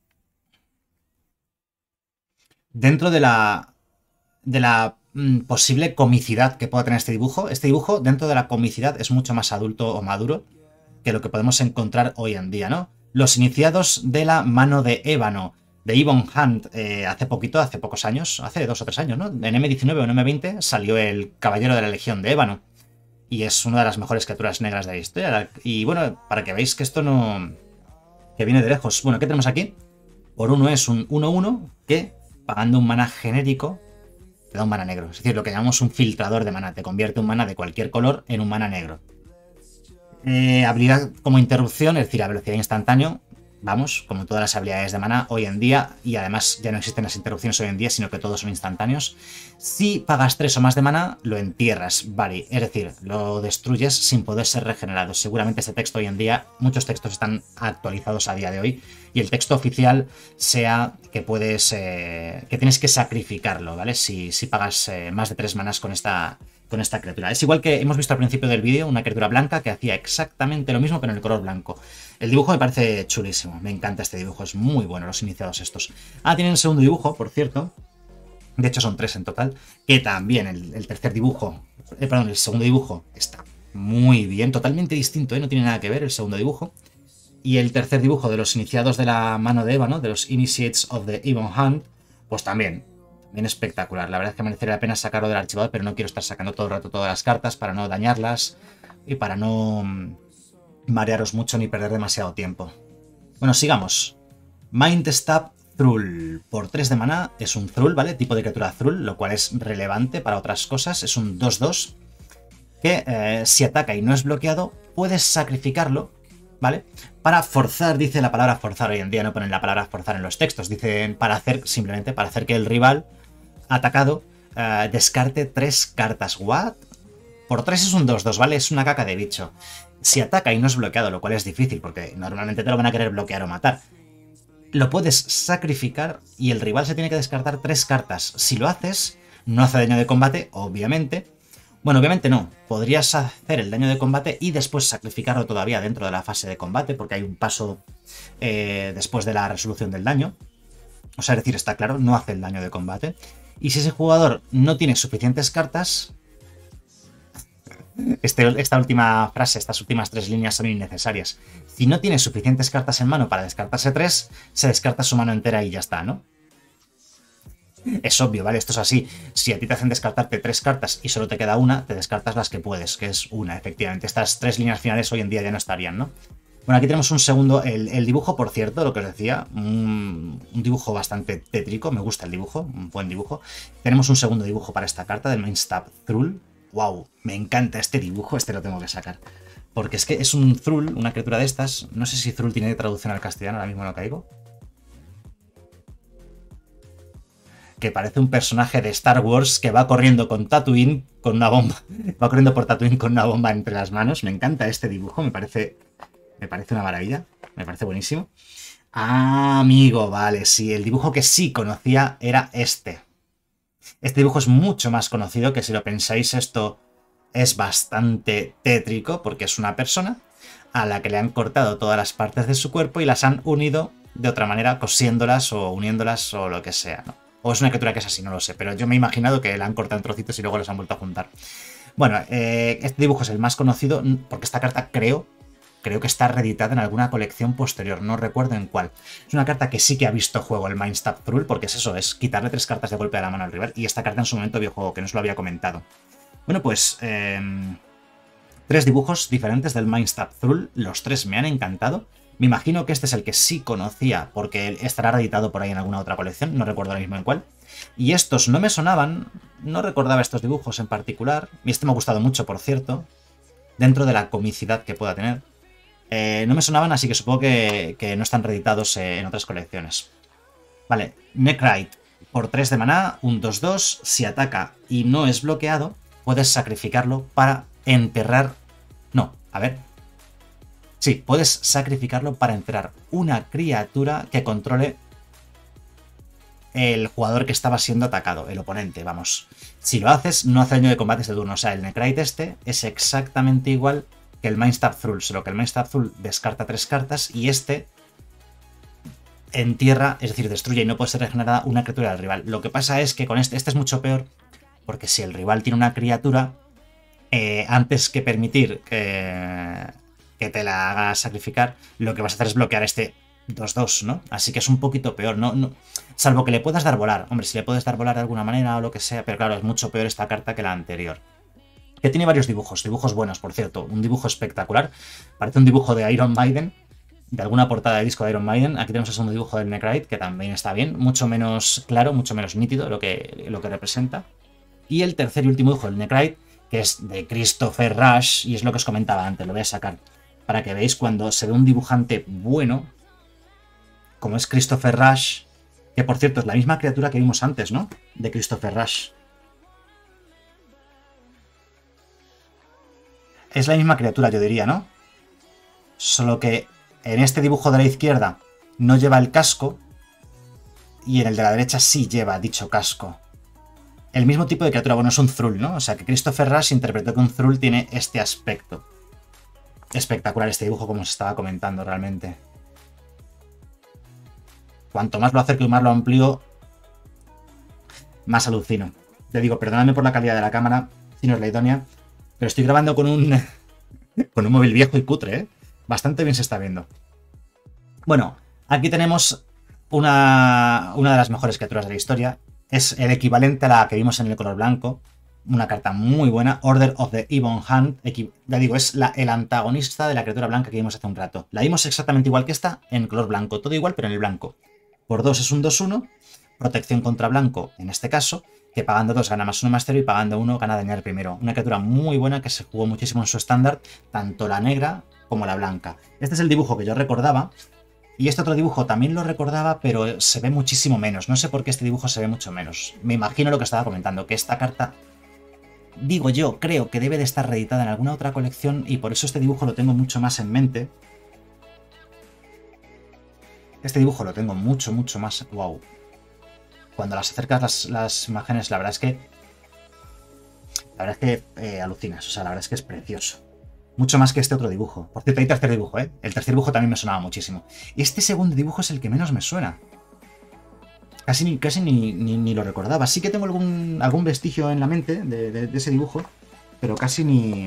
Speaker 1: Dentro de la posible comicidad que pueda tener este dibujo, dentro de la comicidad es mucho más adulto o maduro que lo que podemos encontrar hoy en día, ¿no? Los iniciados de la mano de ébano. de Ebon Hunt hace poquito, hace pocos años, hace 2 o 3 años, ¿no? En M19 o en M20 salió el Caballero de la Legión de Ébano. Y es una de las mejores criaturas negras de la historia. Y bueno, para que veáis que esto no... que viene de lejos. Bueno, ¿qué tenemos aquí? Por uno es un 1-1 que, pagando un mana genérico, te da un mana negro. Es decir, lo que llamamos un filtrador de mana. Te convierte un mana de cualquier color en un mana negro. Habilidad como interrupción, es decir, a velocidad instantánea. Vamos, como todas las habilidades de mana hoy en día, y además ya no existen las interrupciones hoy en día, sino que todos son instantáneos. Si pagas 3 o más de mana, lo entierras, vale, es decir, lo destruyes sin poder ser regenerado. Seguramente este texto hoy en día, muchos textos están actualizados a día de hoy, y el texto oficial sea que puedes, que tienes que sacrificarlo, ¿vale? Si pagas más de 3 manas con esta criatura. Es igual que hemos visto al principio del vídeo, una criatura blanca que hacía exactamente lo mismo, pero en el color blanco. El dibujo me parece chulísimo, me encanta este dibujo, es muy bueno, los iniciados estos. Ah, tienen el segundo dibujo, por cierto. De hecho son 3 en total, que también el tercer dibujo, perdón, el segundo dibujo está muy bien, totalmente distinto, no tiene nada que ver el segundo dibujo. Y el tercer dibujo de los iniciados de la mano de Ébano, de los Initiates of the Ebon Hunt, pues también espectacular. La verdad es que merecería la pena sacarlo del archivador, pero no quiero estar sacando todo el rato todas las cartas para no dañarlas y para no marearos mucho ni perder demasiado tiempo. Bueno, sigamos. Mindstab Thrall. Por 3 de maná es un Thrall, ¿vale? Tipo de criatura Thrall, lo cual es relevante para otras cosas. Es un 2-2 que si ataca y no es bloqueado, puedes sacrificarlo, ¿vale? Para forzar, dice la palabra forzar, hoy en día no ponen la palabra forzar en los textos, dicen para hacer, simplemente para hacer que el rival atacado descarte 3 cartas. ¿What? Por 3 es un 2-2, ¿vale? Es una caca de bicho. Si ataca y no es bloqueado, lo cual es difícil, porque normalmente te lo van a querer bloquear o matar, lo puedes sacrificar y el rival se tiene que descartar 3 cartas. Si lo haces, no hace daño de combate, obviamente. Bueno, obviamente no. Podrías hacer el daño de combate y después sacrificarlo todavía dentro de la fase de combate, porque hay un paso después de la resolución del daño. O sea, es decir, está claro, no hace el daño de combate. Y si ese jugador no tiene suficientes cartas... esta última frase, estas últimas 3 líneas son innecesarias. Si no tiene suficientes cartas en mano para descartarse 3, se descarta su mano entera y ya está, ¿no? Es obvio, ¿vale? Esto es así. Si a ti te hacen descartarte 3 cartas y solo te queda una, te descartas las que puedes, que es una, efectivamente. Estas 3 líneas finales hoy en día ya no estarían, ¿no? Bueno, aquí tenemos un segundo, el dibujo, por cierto, lo que os decía, un dibujo bastante tétrico, me gusta el dibujo, un buen dibujo. Tenemos un segundo dibujo para esta carta del Mindstab Thrall. ¡Wow! Me encanta este dibujo, este lo tengo que sacar. Porque es que es un Thrall, una criatura de estas, no sé si Thrall tiene traducción al castellano, ahora mismo no caigo. Que parece un personaje de Star Wars que va corriendo con Tatooine con una bomba. Va corriendo por Tatooine con una bomba entre las manos. Me encanta este dibujo, me parece una maravilla. Me parece buenísimo. Ah, amigo, vale, sí. El dibujo que sí conocía era este. Este dibujo es mucho más conocido, que si lo pensáis esto es bastante tétrico, porque es una persona a la que le han cortado todas las partes de su cuerpo y las han unido de otra manera, cosiéndolas o uniéndolas o lo que sea, ¿no? O es una criatura que es así, no lo sé, pero yo me he imaginado que la han cortado en trocitos y luego los han vuelto a juntar. Bueno, este dibujo es el más conocido porque esta carta creo que está reeditada en alguna colección posterior, no recuerdo en cuál. Es una carta que sí que ha visto juego el Mindstab Thrall, porque es eso, es quitarle 3 cartas de golpe a la mano al rival, y esta carta en su momento vio juego, que no os lo había comentado. Bueno, pues 3 dibujos diferentes del Mindstab Thrall, los 3 me han encantado. Me imagino que este es el que sí conocía, porque estará reeditado por ahí en alguna otra colección, no recuerdo ahora mismo en cuál. Y estos no me sonaban, no recordaba estos dibujos en particular, y este me ha gustado mucho, por cierto, dentro de la comicidad que pueda tener. No me sonaban, así que supongo que no están reeditados en otras colecciones. Vale, Necrite, por 3 de maná, un 2-2, si ataca y no es bloqueado, puedes sacrificarlo para enterrar... No, a ver... Sí, puedes sacrificarlo para enterrar una criatura que controle el jugador que estaba siendo atacado, el oponente, vamos. Si lo haces, no hace daño de combate este turno. O sea, el Necrite este es exactamente igual que el Mindstab Thrall, solo que el Mindstab Thrall descarta 3 cartas y este entierra, es decir, destruye y no puede ser regenerada una criatura del rival. Lo que pasa es que con este es mucho peor, porque si el rival tiene una criatura, antes que permitir que te la haga sacrificar, lo que vas a hacer es bloquear este 2-2, ¿no? Así que es un poquito peor, ¿no? Salvo que le puedas dar volar. Hombre, si le puedes dar volar de alguna manera o lo que sea, pero claro, es mucho peor esta carta que la anterior. Que tiene varios dibujos buenos, por cierto. Un dibujo espectacular. Parece un dibujo de Iron Maiden, de alguna portada de disco de Iron Maiden. Aquí tenemos el segundo dibujo del Necrite, que también está bien. Mucho menos claro, mucho menos nítido lo que representa. Y el tercer y último dibujo del Necrite, que es de Christopher Rush, y es lo que os comentaba antes, lo voy a sacar para que veáis cuando se ve un dibujante bueno, como es Christopher Rush, que por cierto es la misma criatura que vimos antes, ¿no? De Christopher Rush. Es la misma criatura, yo diría, ¿no? Solo que en este dibujo de la izquierda no lleva el casco y en el de la derecha sí lleva dicho casco. El mismo tipo de criatura, bueno, es un Thrall, ¿no? O sea que Christopher Rush interpretó que un Thrall tiene este aspecto. Espectacular este dibujo, como os estaba comentando realmente. Cuanto más lo acerco y más lo amplío, más alucino. Le digo, perdonadme por la calidad de la cámara, si no es la idónea, pero estoy grabando con un móvil viejo y cutre, ¿eh? Bastante bien se está viendo. Bueno, aquí tenemos una de las mejores criaturas de la historia. Es el equivalente a la que vimos en el color blanco. Una carta muy buena, Order of the Ebon Hand. Ya digo, es el antagonista de la criatura blanca que vimos hace un rato. La vimos exactamente igual que esta en color blanco. Todo igual, pero en el blanco. Por 2 es un 2-1. Protección contra blanco, en este caso, que pagando 2 gana +1 +0 y pagando 1 gana dañar primero. Una criatura muy buena que se jugó muchísimo en su estándar, tanto la negra como la blanca. Este es el dibujo que yo recordaba. Y este otro dibujo también lo recordaba, pero se ve muchísimo menos. No sé por qué este dibujo se ve mucho menos. Me imagino lo que estaba comentando, que esta carta, digo yo, creo que debe de estar reeditada en alguna otra colección y por eso este dibujo lo tengo mucho más en mente. Este dibujo lo tengo mucho más... ¡Wow! Cuando las acercas las imágenes, la verdad es que alucinas. O sea, la verdad es que es precioso. Mucho más que este otro dibujo. Por cierto, hay tercer dibujo, ¿eh? El tercer dibujo también me sonaba muchísimo. Este segundo dibujo es el que menos me suena. Casi ni lo recordaba. Sí que tengo algún vestigio en la mente de ese dibujo, pero casi ni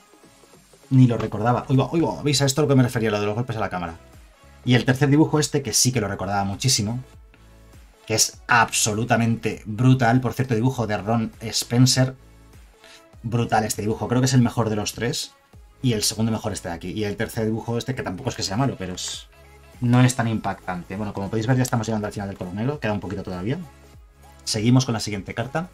Speaker 1: lo recordaba. Oigo, ¿veis a esto a lo que me refería, lo de los golpes a la cámara? Y el tercer dibujo este, que sí que lo recordaba muchísimo, que es absolutamente brutal. Por cierto, dibujo de Ron Spencer. Brutal este dibujo. Creo que es el mejor de los tres. Y el segundo mejor este de aquí. Y el tercer dibujo este, que tampoco es que sea malo, pero no es tan impactante. Bueno, como podéis ver, ya estamos llegando al final del color negro. Queda un poquito todavía. Seguimos con la siguiente carta.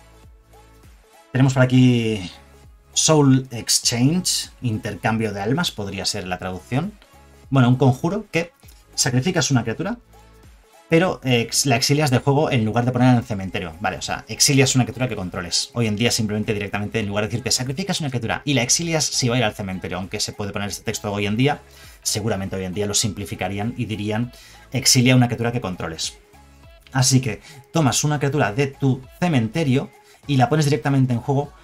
Speaker 1: Tenemos por aquí Soul Exchange. Intercambio de almas, podría ser la traducción. Bueno, un conjuro que sacrificas una criatura, pero la exilias del juego en lugar de ponerla en el cementerio. Vale, o sea, exilias una criatura que controles. Hoy en día simplemente directamente, en lugar de decirte sacrificas una criatura y la exilias, si va a ir al cementerio. Aunque se puede poner este texto hoy en día, seguramente hoy en día lo simplificarían y dirían exilia una criatura que controles. Así que tomas una criatura de tu cementerio y la pones directamente en juego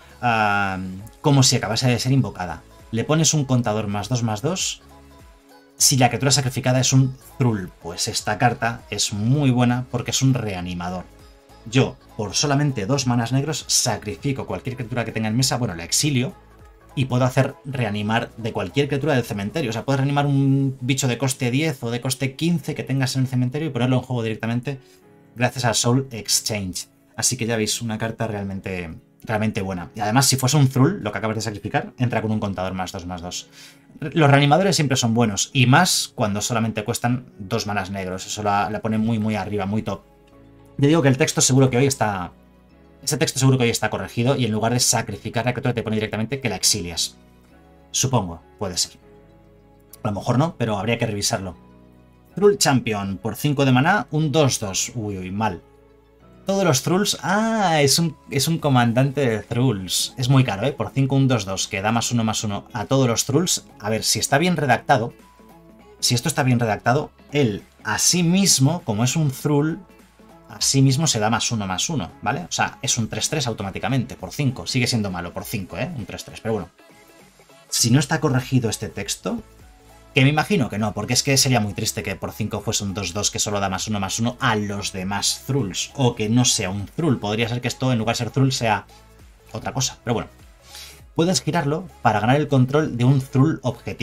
Speaker 1: como si acabase de ser invocada. Le pones un contador +2/+2... Si la criatura sacrificada es un Thrall, pues esta carta es muy buena porque es un reanimador. Yo, por solamente 2 manas negros, sacrifico cualquier criatura que tenga en mesa, bueno, la exilio, y puedo hacer reanimar de cualquier criatura del cementerio. O sea, puedes reanimar un bicho de coste 10 o de coste 15 que tengas en el cementerio y ponerlo en juego directamente gracias a Soul Exchange. Así que ya veis, una carta realmente buena. Y además, si fuese un Thrall, lo que acabas de sacrificar, entra con un contador +2/+2. Los reanimadores siempre son buenos, y más cuando solamente cuestan 2 manas negros. Eso la pone muy arriba, muy top. Yo digo que el texto seguro que hoy está... Ese texto seguro que hoy está corregido, y en lugar de sacrificar la criatura te pone directamente que la exilias. Supongo, puede ser. A lo mejor no, pero habría que revisarlo. Thrall Champion, por 5 de maná, un 2-2. Uy, mal. Todos los Thralls... Ah, es un comandante de Thralls. Es muy caro, ¿eh? Por 5 un 2-2, que da +1/+1 a todos los Thralls. A ver, si está bien redactado... Si esto está bien redactado, él, a sí mismo, como es un Thrall, a sí mismo se da +1/+1, ¿vale? O sea, es un 3-3 automáticamente, por 5. Sigue siendo malo, por 5, ¿eh? Un 3-3, pero bueno. Si no está corregido este texto... Que me imagino que no, porque es que sería muy triste que por 5 fuese un 2-2 que solo da +1/+1 a los demás Thralls. O que no sea un Thrall. Podría ser que esto, en lugar de ser Thrall, sea otra cosa. Pero bueno. Puedes girarlo para ganar el control de un Thrall objetivo.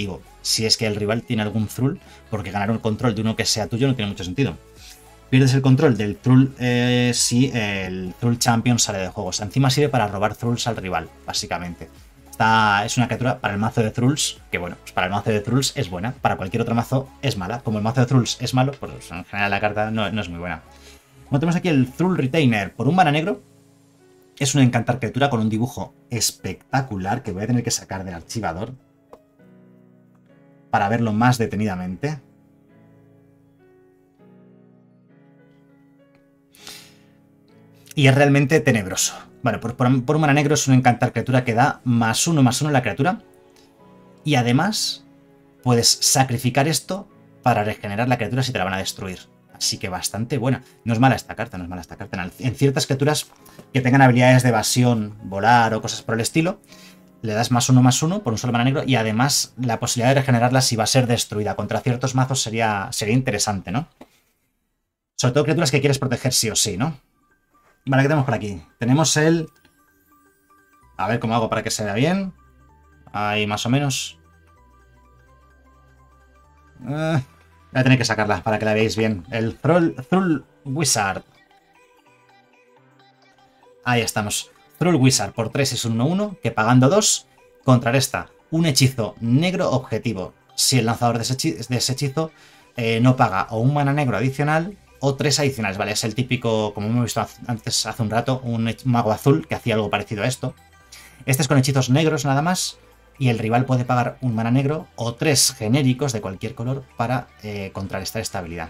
Speaker 1: si es que el rival tiene algún Thrall, porque ganar un control de uno que sea tuyo no tiene mucho sentido. Pierdes el control del Thrall si el Thrall Champion sale de juego. O sea, encima sirve para robar Thralls al rival, básicamente. Es una criatura para el mazo de Thralls, que bueno, pues para el mazo de Thralls es buena, para cualquier otro mazo es mala. Como el mazo de Thralls es malo, pues en general la carta no es muy buena. Bueno, tenemos aquí el Thrall Retainer por un mana negro. Es una encantar criatura con un dibujo espectacular que voy a tener que sacar del archivador para verlo más detenidamente. Y es realmente tenebroso. Bueno, por un mana negro es un encantar criatura que da +1/+1 a la criatura. Y además puedes sacrificar esto para regenerar la criatura si te la van a destruir. Así que bastante buena. No es mala esta carta, no es mala esta carta. En ciertas criaturas que tengan habilidades de evasión, volar o cosas por el estilo, le das +1/+1 por un solo mana negro y además la posibilidad de regenerarla si va a ser destruida. Contra ciertos mazos sería interesante, ¿no? Sobre todo criaturas que quieres proteger sí o sí, ¿no? Vale, ¿qué tenemos por aquí? Tenemos el... A ver cómo hago para que se vea bien. Ahí más o menos. Voy a tener que sacarla para que la veáis bien. El Thrall Wizard. Ahí estamos. Thrall Wizard por 3 es un 1/1 que pagando 2 contrarresta un hechizo negro objetivo. Si el lanzador de ese hechizo no paga o un mana negro adicional o 3 adicionales, ¿vale? Es el típico, como hemos visto antes hace un rato, un mago azul que hacía algo parecido a esto. Este es con hechizos negros nada más y el rival puede pagar un mana negro o 3 genéricos de cualquier color para contrarrestar esta habilidad.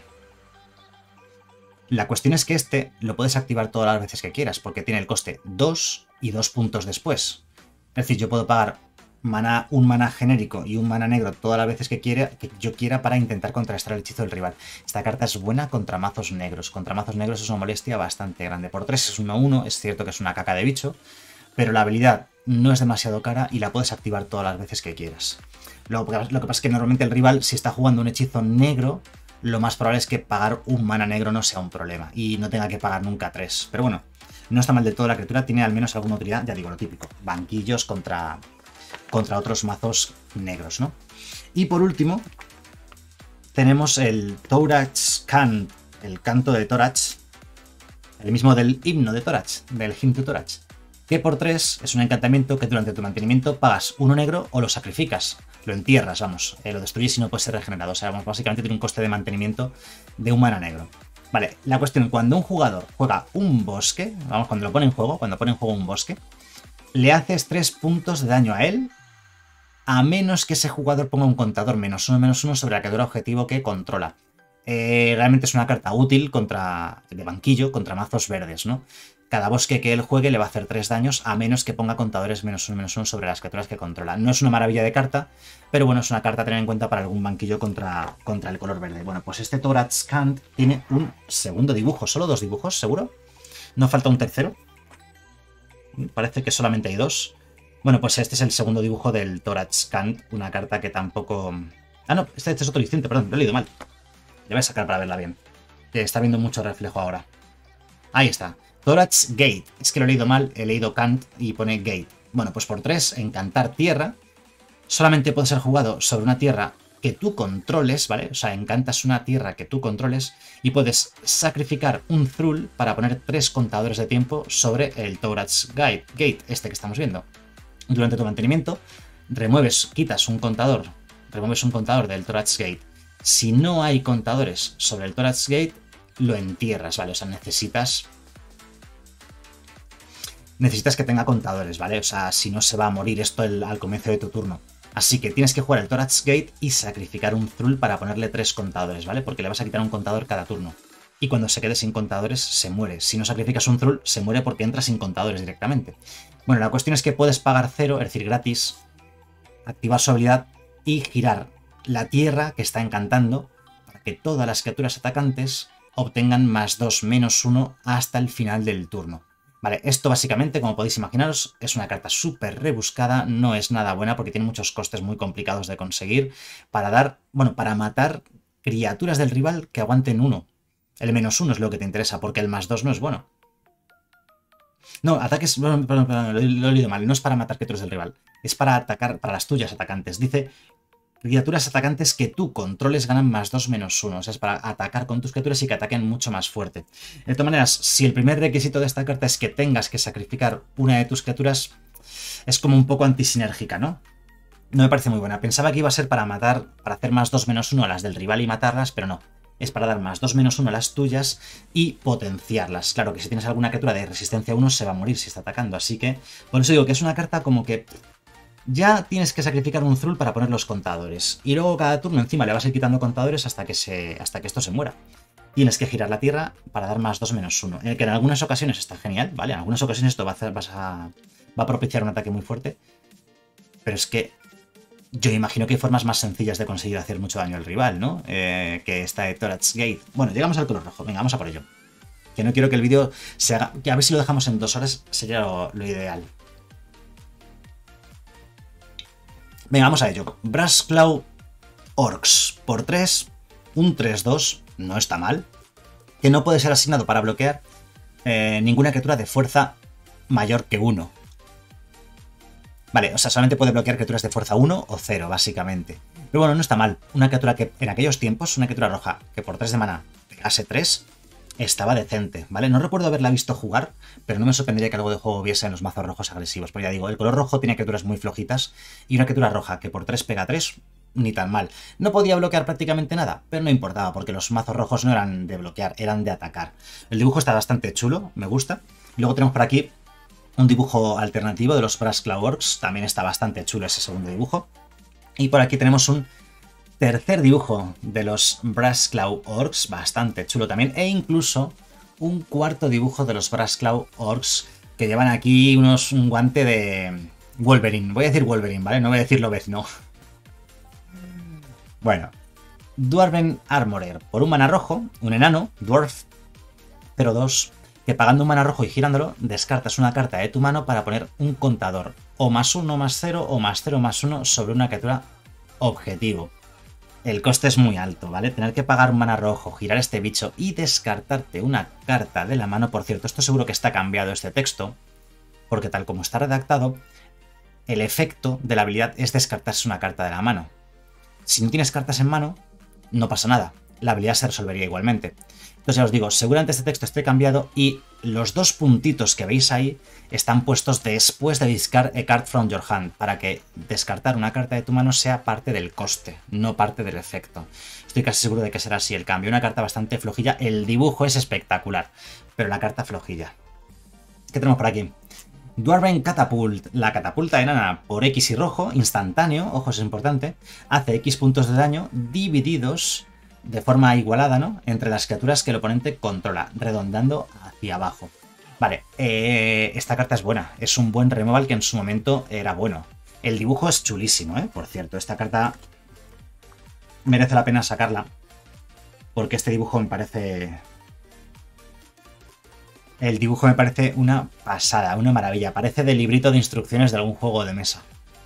Speaker 1: La cuestión es que este lo puedes activar todas las veces que quieras, porque tiene el coste 2 y 2 puntos después. Es decir, yo puedo pagar un mana genérico y un mana negro todas las veces que yo quiera para intentar contrarrestar el hechizo del rival. Esta carta es buena contra mazos negros. Contra mazos negros es una molestia bastante grande. Por 3 es 1/1, es cierto que es una caca de bicho, pero la habilidad no es demasiado cara y la puedes activar todas las veces que quieras. Lo que pasa es que normalmente el rival, si está jugando un hechizo negro, lo más probable es que pagar un mana negro no sea un problema y no tenga que pagar nunca 3. Pero bueno, no está mal del todo la criatura, tiene al menos alguna utilidad, ya digo, lo típico. Banquillos contra otros mazos negros, ¿no? Y por último, tenemos el Thorax Cant, el canto de Thorax, el mismo del himno de Thorax, del Hymn to Thorax, que por 3 es un encantamiento que durante tu mantenimiento pagas 1 negro o lo sacrificas, lo entierras, vamos, lo destruyes y no puede ser regenerado. O sea, vamos, básicamente tiene un coste de mantenimiento de un mana negro. Vale, la cuestión, cuando un jugador juega un bosque, vamos, cuando lo pone en juego, un bosque, le haces 3 puntos de daño a él, a menos que ese jugador ponga un contador -1/-1 sobre la criatura objetivo que controla. Realmente es una carta útil de banquillo contra mazos verdes, ¿no? Cada bosque que él juegue le va a hacer 3 daños, a menos que ponga contadores -1/-1 sobre las criaturas que controla. No es una maravilla de carta, pero bueno, es una carta a tener en cuenta para algún banquillo contra el color verde. Bueno, pues este Thorax Cant tiene un segundo dibujo, solo 2 dibujos, ¿seguro? ¿No falta un tercero? Parece que solamente hay 2. Bueno, pues este es el segundo dibujo del Thorax Cant, una carta que tampoco... Ah, no, este es otro distinto, perdón, lo he leído mal. Le voy a sacar para verla bien, que está viendo mucho reflejo ahora. Ahí está. Thorax Gate. Es que lo he leído mal, he leído Cant y pone Gate. Bueno, pues por 3, encantar tierra. Solamente puede ser jugado sobre una tierra que tú controles, ¿vale? O sea, encantas una tierra que tú controles y puedes sacrificar un Thrall para poner 3 contadores de tiempo sobre el Thorax Gate, este que estamos viendo. Durante tu mantenimiento, quitas un contador, remueves un contador del Thorax Gate. Si no hay contadores sobre el Thorax Gate, lo entierras, ¿vale? O sea, necesitas que tenga contadores, ¿vale? O sea, si no se va a morir esto al comienzo de tu turno. Así que tienes que jugar el Thorax Gate y sacrificar un Thrall para ponerle 3 contadores, ¿vale? Porque le vas a quitar un contador cada turno. Y cuando se quede sin contadores, se muere. Si no sacrificas un Thrall, se muere porque entra sin contadores directamente. Bueno, la cuestión es que puedes pagar 0, es decir, gratis, activar su habilidad y girar la tierra que está encantando para que todas las criaturas atacantes obtengan +2/-1 hasta el final del turno. Vale, esto básicamente, como podéis imaginaros, es una carta súper rebuscada, no es nada buena porque tiene muchos costes muy complicados de conseguir para matar criaturas del rival que aguanten 1. El -1 es lo que te interesa, porque el +2 no es bueno. No, ataques... Perdón, lo he leído mal. No es para matar criaturas del rival. Es para atacar para las tuyas atacantes. Dice criaturas atacantes que tú controles ganan +2/-1. O sea, es para atacar con tus criaturas y que ataquen mucho más fuerte. De todas maneras, si el primer requisito de esta carta es que tengas que sacrificar una de tus criaturas, es como un poco antisinérgica, ¿no? No me parece muy buena. Pensaba que iba a ser para matar, para hacer +2/-1 a las del rival y matarlas, pero no. Es para dar +2/-1 a las tuyas y potenciarlas. Claro que si tienes alguna criatura de resistencia 1 se va a morir si está atacando, así que por eso digo que es una carta como que ya tienes que sacrificar un Thrall para poner los contadores. Y luego cada turno encima le vas a ir quitando contadores hasta que esto se muera. Tienes que girar la tierra para dar +2/-1. En el que en algunas ocasiones está genial, ¿vale? En algunas ocasiones esto va a propiciar un ataque muy fuerte. Pero es que yo imagino que hay formas más sencillas de conseguir hacer mucho daño al rival, ¿no? Que esta de Torad's Gate. Bueno, llegamos al color rojo. Venga, vamos a por ello. Que no quiero que el vídeo se haga... Que a ver si lo dejamos en 2 horas sería lo ideal. Venga, vamos a ello. Brassclaw Orcs. Por 3, un 3-2. No está mal. Que no puede ser asignado para bloquear ninguna criatura de fuerza mayor que 1. Vale, o sea, solamente puede bloquear criaturas de fuerza 1 o 0, básicamente. Pero bueno, no está mal. Una criatura que en aquellos tiempos, una criatura roja que por 3 de mana pegase 3, estaba decente, ¿vale? No recuerdo haberla visto jugar, pero no me sorprendería que algo de juego hubiese en los mazos rojos agresivos. Porque ya digo, el color rojo tiene criaturas muy flojitas y una criatura roja que por 3 pega 3, ni tan mal. No podía bloquear prácticamente nada, pero no importaba porque los mazos rojos no eran de bloquear, eran de atacar. El dibujo está bastante chulo, me gusta. Luego tenemos por aquí un dibujo alternativo de los Brassclaw Orcs, también está bastante chulo ese segundo dibujo. Y por aquí tenemos un tercer dibujo de los Brassclaw Orcs, bastante chulo también, e incluso un cuarto dibujo de los Brassclaw Orcs que llevan aquí un guante de Wolverine. Voy a decir Wolverine, ¿vale? No voy a decir Lobezno. Bueno, Dwarven Armorer, por un mana rojo, un enano, Dwarf 0-2, que pagando un mana rojo y girándolo, descartas una carta de tu mano para poner un contador, o +1, +0, o +0, +1 sobre una criatura objetivo. El coste es muy alto, ¿vale? Tener que pagar un mana rojo, girar este bicho y descartarte una carta de la mano. Por cierto, esto seguro que está cambiado este texto, porque tal como está redactado, el efecto de la habilidad es descartarse una carta de la mano. Si no tienes cartas en mano, no pasa nada. La habilidad se resolvería igualmente. Entonces ya os digo, seguramente este texto esté cambiado y los 2 puntitos que veis ahí están puestos después de discard a card from your hand, para que descartar una carta de tu mano sea parte del coste, no parte del efecto. Estoy casi seguro de que será así el cambio. Una carta bastante flojilla. El dibujo es espectacular, pero la carta flojilla. ¿Qué tenemos por aquí? Dwarven Catapult, la catapulta enana por X y rojo, instantáneo, ojo, eso es importante, hace X puntos de daño divididos de forma igualada, ¿no?, entre las criaturas que el oponente controla, redondando hacia abajo. Vale, esta carta es buena, es un buen removal que en su momento era bueno. El dibujo es chulísimo, por cierto, esta carta merece la pena sacarla, porque este dibujo me parece... El dibujo me parece una pasada, una maravilla. Parece de librito de instrucciones de algún juego de mesa.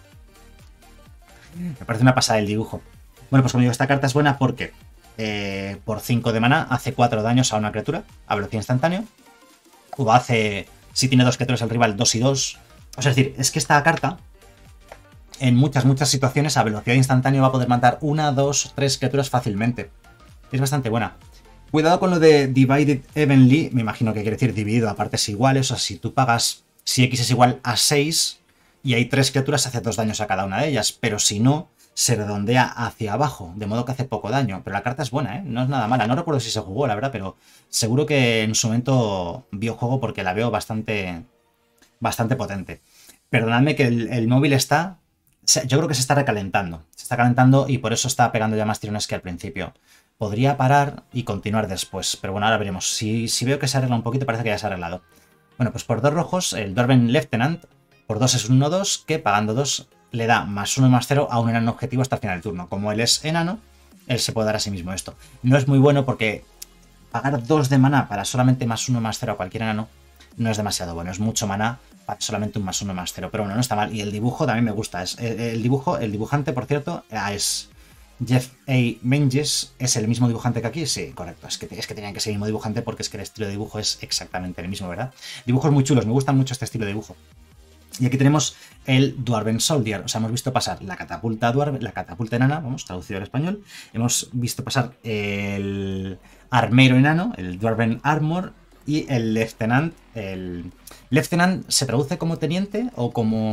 Speaker 1: Me parece una pasada el dibujo. Bueno, pues como digo, esta carta es buena porque por 5 de mana hace 4 daños a una criatura a velocidad instantánea. O hace, si tiene 2 criaturas el rival, 2 y 2. O sea, es decir, es que esta carta en muchas situaciones a velocidad instantánea va a poder matar 1, 2, 3 criaturas fácilmente. Es bastante buena. Cuidado con lo de Divided Evenly, me imagino que quiere decir dividido a partes iguales, o sea, si tú pagas, si X es igual a 6 y hay 3 criaturas, hace 2 daños a cada una de ellas, pero si no, se redondea hacia abajo, de modo que hace poco daño. Pero la carta es buena, no es nada mala. No recuerdo si se jugó, la verdad, pero seguro que en su momento vio juego porque la veo bastante potente. Perdonadme que el móvil está... Yo creo que se está recalentando. Se está calentando y por eso está pegando ya más tirones que al principio. Podría parar y continuar después, pero bueno, ahora veremos. Si veo que se arregla un poquito, parece que ya se ha arreglado. Bueno, pues por 2 rojos, el Dwarven Lieutenant, por 2 es un 1-2, que pagando 2 le da +1 +0 a un enano objetivo hasta el final del turno. Como él es enano, él se puede dar a sí mismo esto. No es muy bueno porque pagar 2 de maná para solamente +1 +0 a cualquier enano no es demasiado bueno. Es mucho maná para solamente un +1 +0, pero bueno, no está mal. Y el dibujo también me gusta. El dibujante, por cierto, es... Jeff A. Menges, ¿es el mismo dibujante que aquí? Sí, correcto. Es que tenían que ser el mismo dibujante porque es que el estilo de dibujo es exactamente el mismo, ¿verdad? Dibujos muy chulos, me gustan mucho este estilo de dibujo. Y aquí tenemos el Dwarven Soldier. O sea, hemos visto pasar la catapulta la catapulta enana, vamos, traducido al español. Hemos visto pasar el armero enano, el Dwarven Armor, y el Lieutenant. El Lieutenant se traduce como teniente o como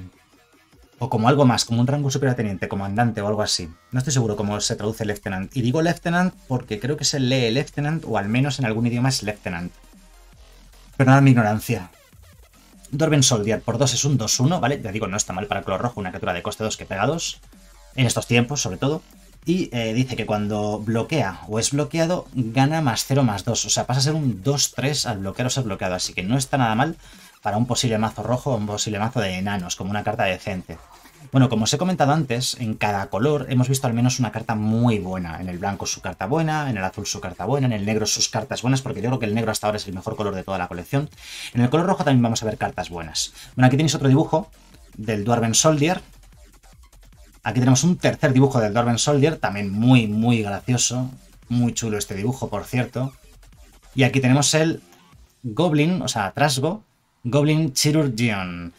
Speaker 1: algo más, como un rango superior a teniente, comandante o algo así. No estoy seguro cómo se traduce Lieutenant. Y digo Lieutenant porque creo que se lee Lieutenant, o al menos en algún idioma es Lieutenant. Pero nada, mi ignorancia. Dwarven Soldier por 2 es un 2-1, ¿vale? Ya digo, no está mal para el color rojo, una criatura de coste 2 que pega 2, en estos tiempos sobre todo. Y dice que cuando bloquea o es bloqueado, gana +0/+2, o sea, pasa a ser un 2-3 al bloquear o ser bloqueado, así que no está nada mal para un posible mazo rojo o un posible mazo de enanos, como una carta decente. Bueno, como os he comentado antes, en cada color hemos visto al menos una carta muy buena. En el blanco su carta buena, en el azul su carta buena, en el negro sus cartas buenas, porque yo creo que el negro hasta ahora es el mejor color de toda la colección. En el color rojo también vamos a ver cartas buenas. Bueno, aquí tenéis otro dibujo del Dwarven Soldier. Aquí tenemos un tercer dibujo del Dwarven Soldier, también muy, muy gracioso. Muy chulo este dibujo, por cierto. Y aquí tenemos el Goblin, o sea, Trasgo, Goblin Chirurgion.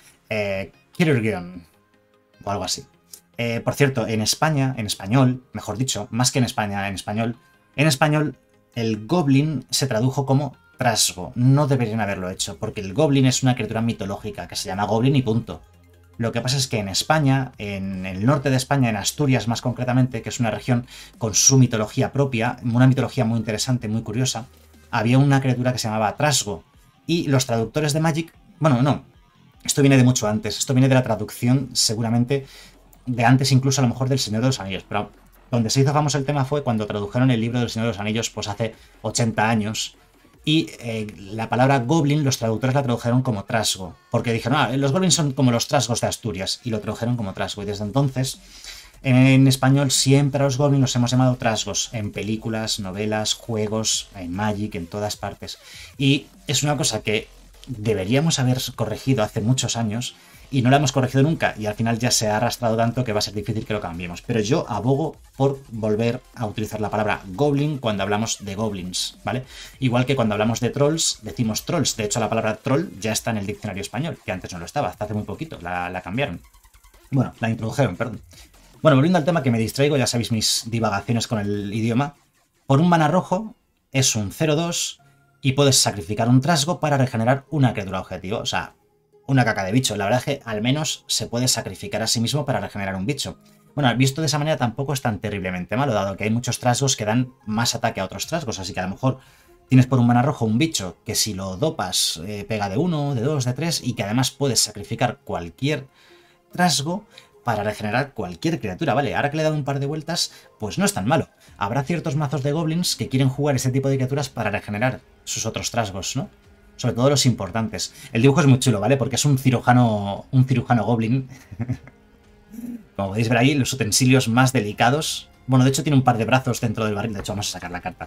Speaker 1: Chirurgion. O algo así. Por cierto, en España, en español, mejor dicho, más que en España, en español, el Goblin se tradujo como Trasgo. No deberían haberlo hecho, porque el Goblin es una criatura mitológica que se llama Goblin y punto. Lo que pasa es que en España, en el norte de España, en Asturias más concretamente, que es una región con su mitología propia, una mitología muy interesante, muy curiosa, había una criatura que se llamaba Trasgo. Y los traductores de Magic, bueno, no, esto viene de mucho antes, esto viene de la traducción seguramente de antes incluso a lo mejor del Señor de los Anillos, pero donde se hizo famoso el tema fue cuando tradujeron el libro del Señor de los Anillos pues hace 80 años y la palabra Goblin los traductores la tradujeron como Trasgo, porque dijeron, los Goblins son como los Trasgos de Asturias y lo tradujeron como Trasgo y desde entonces en español siempre a los Goblins los hemos llamado Trasgos, en películas, novelas, juegos, en Magic, en todas partes. Y es una cosa que deberíamos haber corregido hace muchos años y no la hemos corregido nunca y al final ya se ha arrastrado tanto que va a ser difícil que lo cambiemos. Pero yo abogo por volver a utilizar la palabra Goblin cuando hablamos de Goblins, ¿vale? Igual que cuando hablamos de Trolls, decimos Trolls. De hecho, la palabra Troll ya está en el diccionario español, que antes no lo estaba, hasta hace muy poquito, la cambiaron. Bueno, la introdujeron, perdón. Bueno, volviendo al tema que me distraigo, ya sabéis mis divagaciones con el idioma. Por un mana rojo es un 0-2 y puedes sacrificar un Trasgo para regenerar una criatura objetivo. O sea, una caca de bicho. La verdad es que al menos se puede sacrificar a sí mismo para regenerar un bicho. Bueno, visto de esa manera tampoco es tan terriblemente malo, dado que hay muchos Trasgos que dan más ataque a otros Trasgos. Así que a lo mejor tienes por un mana rojo un bicho que si lo dopas pega de 1, de 2, de 3 y que además puedes sacrificar cualquier Trasgo para regenerar cualquier criatura, ¿vale? Ahora que le he dado un par de vueltas, pues no es tan malo. Habrá ciertos mazos de goblins que quieren jugar este tipo de criaturas para regenerar sus otros Trasgos, ¿no? Sobre todo los importantes. El dibujo es muy chulo, ¿vale? Porque es un cirujano goblin. Como podéis ver ahí, los utensilios más delicados. Bueno, de hecho tiene un par de brazos dentro del barril. De hecho, vamos a sacar la carta.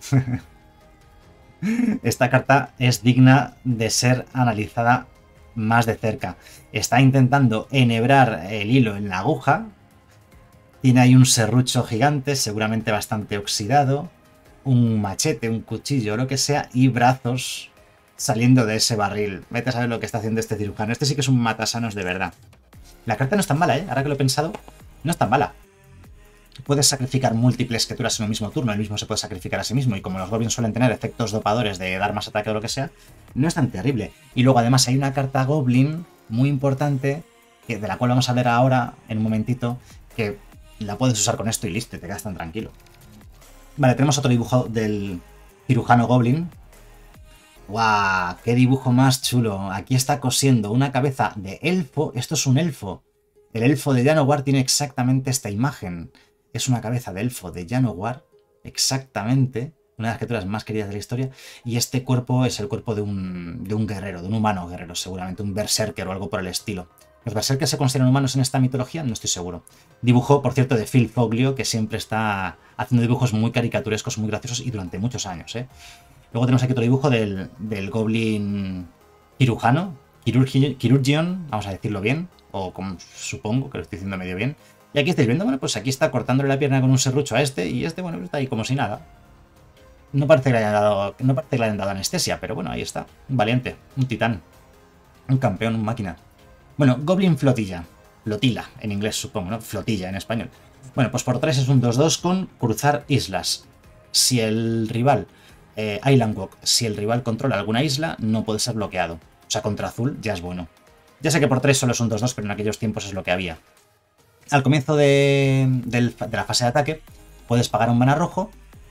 Speaker 1: Esta carta es digna de ser analizada más de cerca. Está intentando enhebrar el hilo en la aguja. Tiene ahí un serrucho gigante, seguramente bastante oxidado. Un machete, un cuchillo, lo que sea. Y brazos saliendo de ese barril. Vete a saber lo que está haciendo este cirujano. Este sí que es un matasanos de verdad. La carta no es tan mala, ¿eh? Ahora que lo he pensado, no es tan mala. Puedes sacrificar múltiples criaturas en un mismo turno, el mismo se puede sacrificar a sí mismo, y como los goblins suelen tener efectos dopadores de dar más ataque o lo que sea, no es tan terrible. Y luego además hay una carta goblin muy importante, de la cual vamos a ver ahora, en un momentito, que la puedes usar con esto y listo, te quedas tan tranquilo. Vale, tenemos otro dibujo del cirujano goblin. ¡Guau! ¡Qué dibujo más chulo! Aquí está cosiendo una cabeza de elfo. Esto es un elfo. El elfo de Llanowar tiene exactamente esta imagen. Es una cabeza de elfo de Llanowar, exactamente, una de las criaturas más queridas de la historia, y este cuerpo es el cuerpo de un guerrero, de un humano guerrero, seguramente, un berserker o algo por el estilo. ¿Los berserkers se consideran humanos en esta mitología? No estoy seguro. Dibujo, por cierto, de Phil Foglio, que siempre está haciendo dibujos muy caricaturescos, muy graciosos, y durante muchos años, ¿eh? Luego tenemos aquí otro dibujo del goblin cirujano, Chirurgion, vamos a decirlo bien, o como supongo que lo estoy diciendo medio bien. Y aquí estáis viendo, bueno, pues aquí está cortándole la pierna con un serrucho a este, y este, bueno, está ahí como si nada. No parece que le hayan dado anestesia, pero bueno, ahí está. Un valiente, un titán, un campeón, un máquina. Bueno, Goblin Flotilla. Flotila, en inglés supongo, ¿no? Flotilla en español. Bueno, pues por 3 es un 2-2 con cruzar islas. Si el rival... Island Walk. Si el rival controla alguna isla, no puede ser bloqueado. O sea, contra azul ya es bueno. Ya sé que por 3 solo es un 2-2, pero en aquellos tiempos es lo que había. Al comienzo de la fase de ataque, puedes pagar un mana rojo.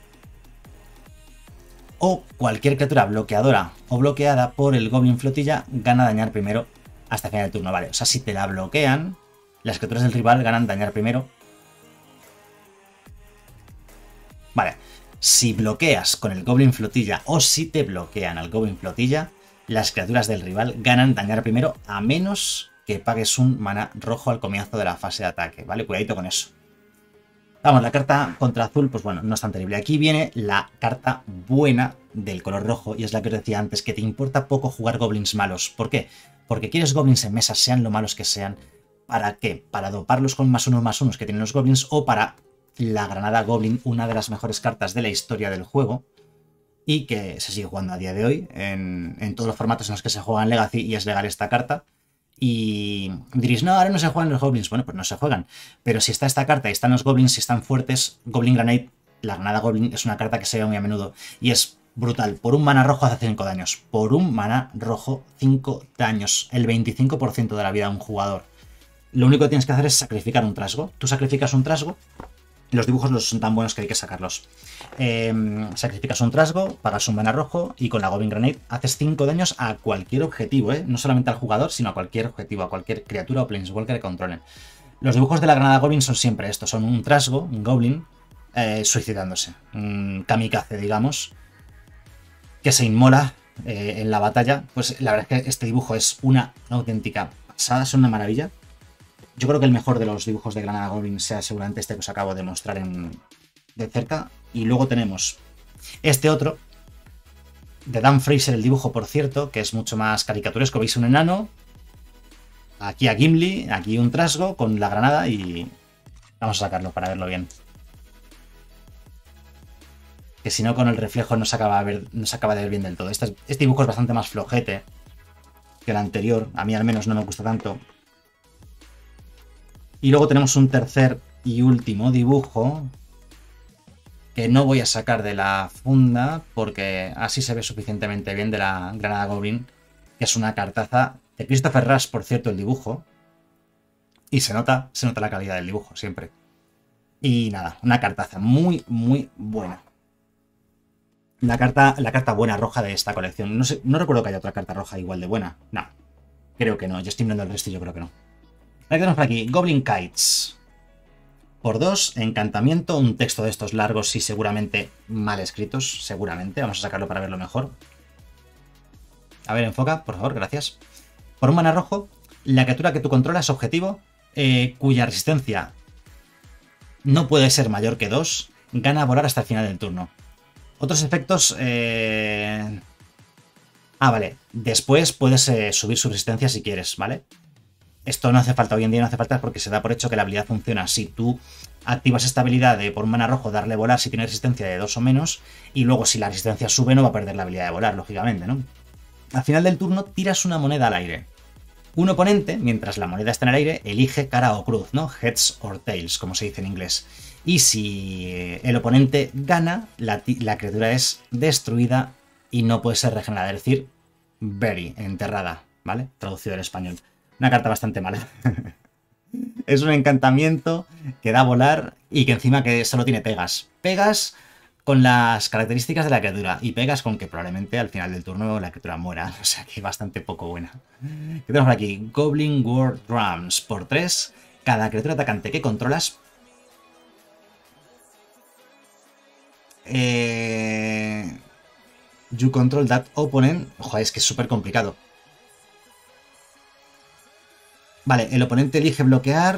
Speaker 1: O cualquier criatura bloqueadora o bloqueada por el Goblin Flotilla gana dañar primero hasta el final del turno, ¿vale? O sea, si te la bloquean, las criaturas del rival ganan dañar primero. Vale, si bloqueas con el Goblin Flotilla o si te bloquean al Goblin Flotilla, las criaturas del rival ganan dañar primero a menos que pagues un mana rojo al comienzo de la fase de ataque, ¿vale? Cuidadito con eso. Vamos, la carta contra azul, pues bueno, no es tan terrible. Aquí viene la carta buena del color rojo, y es la que os decía antes, que te importa poco jugar goblins malos. ¿Por qué? Porque quieres goblins en mesa, sean lo malos que sean. ¿Para qué? Para doparlos con +1/+1 que tienen los goblins, o para la granada goblin, una de las mejores cartas de la historia del juego, y que se sigue jugando a día de hoy, en todos los formatos en los que se juega en Legacy, y es legal esta carta. Y diréis, no, ahora no se juegan los goblins. Bueno, pues no se juegan. Pero si está esta carta y están los goblins, si están fuertes, Goblin Granite, la granada goblin, es una carta que se ve muy a menudo. Y es brutal. Por un mana rojo hace 5 daños. Por un mana rojo, 5 daños. El 25% de la vida de un jugador. Lo único que tienes que hacer es sacrificar un trasgo. Tú sacrificas un trasgo. Y los dibujos no son tan buenos que hay que sacarlos. Sacrificas un trasgo, pagas un mana rojo y con la Goblin Granite haces 5 daños a cualquier objetivo, no solamente al jugador, sino a cualquier objetivo, a cualquier criatura o planeswalker que controlen. Los dibujos de la granada Goblin son siempre estos, son un trasgo, un Goblin, suicidándose, un kamikaze, digamos, que se inmola en la batalla. Pues la verdad es que este dibujo es una auténtica pasada, es una maravilla. Yo creo que el mejor de los dibujos de Granada Goblin sea seguramente este que os acabo de mostrar de cerca. Y luego tenemos este otro, de Dan Fraser, el dibujo, por cierto, que es mucho más caricaturesco. Veis un enano, aquí a Gimli, aquí un trasgo con la granada y vamos a sacarlo para verlo bien. Que si no, con el reflejo no se acaba de ver bien del todo. Este dibujo es bastante más flojete que el anterior. A mí al menos no me gusta tanto. Y luego tenemos un tercer y último dibujo que no voy a sacar de la funda porque así se ve suficientemente bien, de la Granada Goblin, que es una cartaza de Christopher Rush, por cierto, el dibujo. Y se nota la calidad del dibujo, siempre. Y nada, una cartaza muy, muy buena. La carta buena roja de esta colección. No sé, no recuerdo que haya otra carta roja igual de buena. No, creo que no. Yo estoy mirando el resto y yo creo que no. Aquí tenemos por aquí, Goblin Kites. Por 2, encantamiento, un texto de estos largos y seguramente mal escritos, seguramente. Vamos a sacarlo para verlo mejor. A ver, enfoca, por favor, gracias. Por un mana rojo, la criatura que tú controlas, objetivo, cuya resistencia no puede ser mayor que 2, gana a volar hasta el final del turno. Otros efectos... vale. Después puedes subir su resistencia si quieres, ¿vale? Esto no hace falta, hoy en día no hace falta porque se da por hecho que la habilidad funciona. Si tú activas esta habilidad de por un mana rojo darle volar si tiene resistencia de 2 o menos, y luego si la resistencia sube no va a perder la habilidad de volar, lógicamente, ¿no? Al final del turno tiras una moneda al aire. Un oponente, mientras la moneda está en el aire, elige cara o cruz, ¿no? Heads or tails, como se dice en inglés. Y si el oponente gana, la criatura es destruida y no puede ser regenerada, es decir, bury, enterrada, ¿vale? Traducido al español. Una carta bastante mala. Es un encantamiento que da a volar y que encima que solo tiene pegas. Pegas con las características de la criatura y pegas con que probablemente al final del turno la criatura muera. O sea que bastante poco buena. ¿Qué tenemos por aquí? Goblin War Drums. Por 3, cada criatura atacante que controlas... You control that opponent... Joder, es que es súper complicado. Vale, el oponente elige bloquear...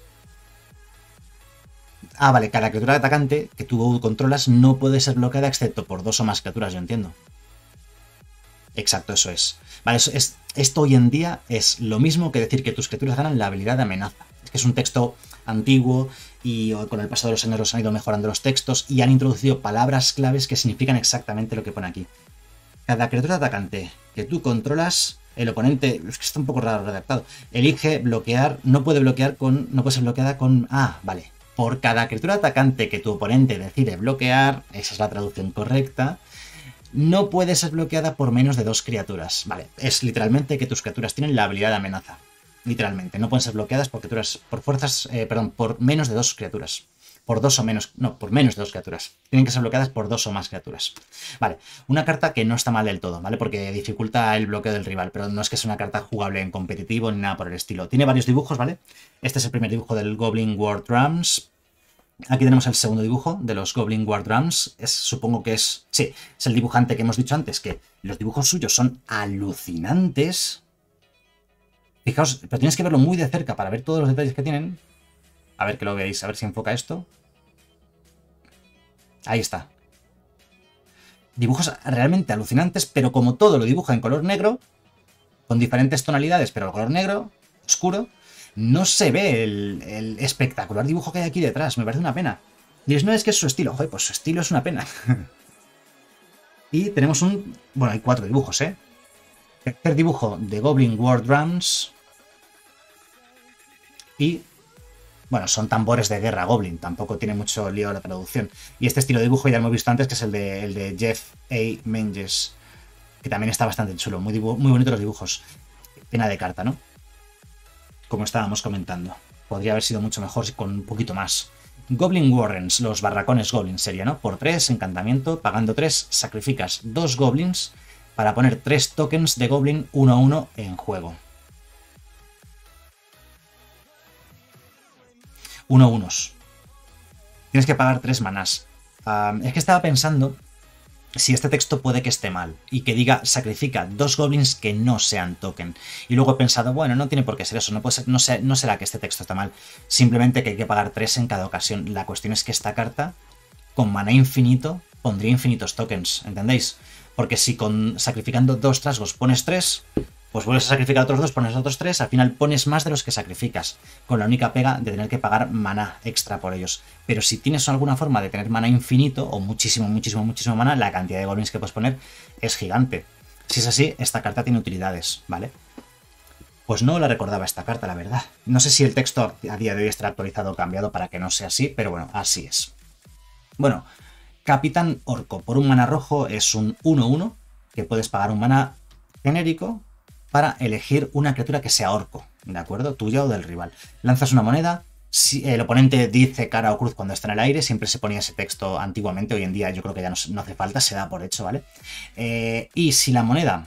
Speaker 1: vale, cada criatura atacante que tú controlas no puede ser bloqueada excepto por 2 o más criaturas, yo entiendo. Exacto, eso es. Vale, esto hoy en día es lo mismo que decir que tus criaturas ganan la habilidad de amenaza. Es que es un texto antiguo y con el paso de los años los han ido mejorando los textos y han introducido palabras claves que significan exactamente lo que pone aquí. Cada criatura atacante que tú controlas el oponente, es que está un poco raro redactado, elige bloquear, no puede ser bloqueada con, vale, por cada criatura atacante que tu oponente decide bloquear, esa es la traducción correcta, no puede ser bloqueada por menos de 2 criaturas, vale, es literalmente que tus criaturas tienen la habilidad de amenaza, literalmente, no pueden ser bloqueadas por criaturas, por menos de 2 criaturas. Por 2 o menos, no, por menos de 2 criaturas. Tienen que ser bloqueadas por 2 o más criaturas. Vale, una carta que no está mal del todo, ¿vale? Porque dificulta el bloqueo del rival, pero no es que sea una carta jugable en competitivo ni nada por el estilo. Tiene varios dibujos, ¿vale? Este es el primer dibujo del Goblin War Drums. Aquí tenemos el segundo dibujo de los Goblin War Drums. Supongo que es el dibujante que hemos dicho antes, que los dibujos suyos son alucinantes. Fijaos, pero tienes que verlo muy de cerca para ver todos los detalles que tienen. A ver que lo veáis, a ver si enfoca esto. Ahí está. Dibujos realmente alucinantes, pero como todo lo dibuja en color negro, con diferentes tonalidades, pero el color negro, oscuro, no se ve el espectacular dibujo que hay aquí detrás. Me parece una pena. Diréis, no, es que es su estilo. Joder, pues su estilo es una pena. Y tenemos bueno, hay 4 dibujos, ¿eh? Tercer dibujo de Goblin War Drums. Y bueno, son tambores de guerra Goblin, tampoco tiene mucho lío la traducción. Y este estilo de dibujo ya lo hemos visto antes, que es el de Jeff A. Menges, que también está bastante chulo, muy bonitos los dibujos. Pena de carta, ¿no? Como estábamos comentando. Podría haber sido mucho mejor con un poquito más. Goblin Warrens, los barracones Goblins sería, ¿no? Por 3, encantamiento, pagando 3, sacrificas 2 Goblins para poner 3 tokens de Goblin 1/1 en juego. 1/1. Tienes que pagar 3 manás. Es que estaba pensando si este texto puede que esté mal y que diga sacrifica 2 goblins que no sean token. Y luego he pensado, bueno, no tiene por qué ser eso, no será que este texto está mal, simplemente que hay que pagar 3 en cada ocasión. La cuestión es que esta carta, con maná infinito, pondría infinitos tokens, ¿entendéis? Porque si sacrificando 2 trasgos pones 3... pues vuelves a sacrificar otros 2, pones otros 3, al final pones más de los que sacrificas, con la única pega de tener que pagar maná extra por ellos. Pero si tienes alguna forma de tener maná infinito, o muchísimo maná, la cantidad de goblins que puedes poner es gigante. Si es así, esta carta tiene utilidades, ¿vale? Pues no la recordaba esta carta, la verdad. No sé si el texto a día de hoy estará actualizado o cambiado para que no sea así, pero bueno, así es. Bueno, Capitán Orco, por un maná rojo es un 1/1, que puedes pagar un maná genérico para elegir una criatura que sea orco, ¿de acuerdo? Tuya o del rival. Lanzas una moneda, si el oponente dice cara o cruz cuando está en el aire, siempre se ponía ese texto antiguamente, hoy en día yo creo que ya no hace falta, se da por hecho, ¿vale? Y si la moneda...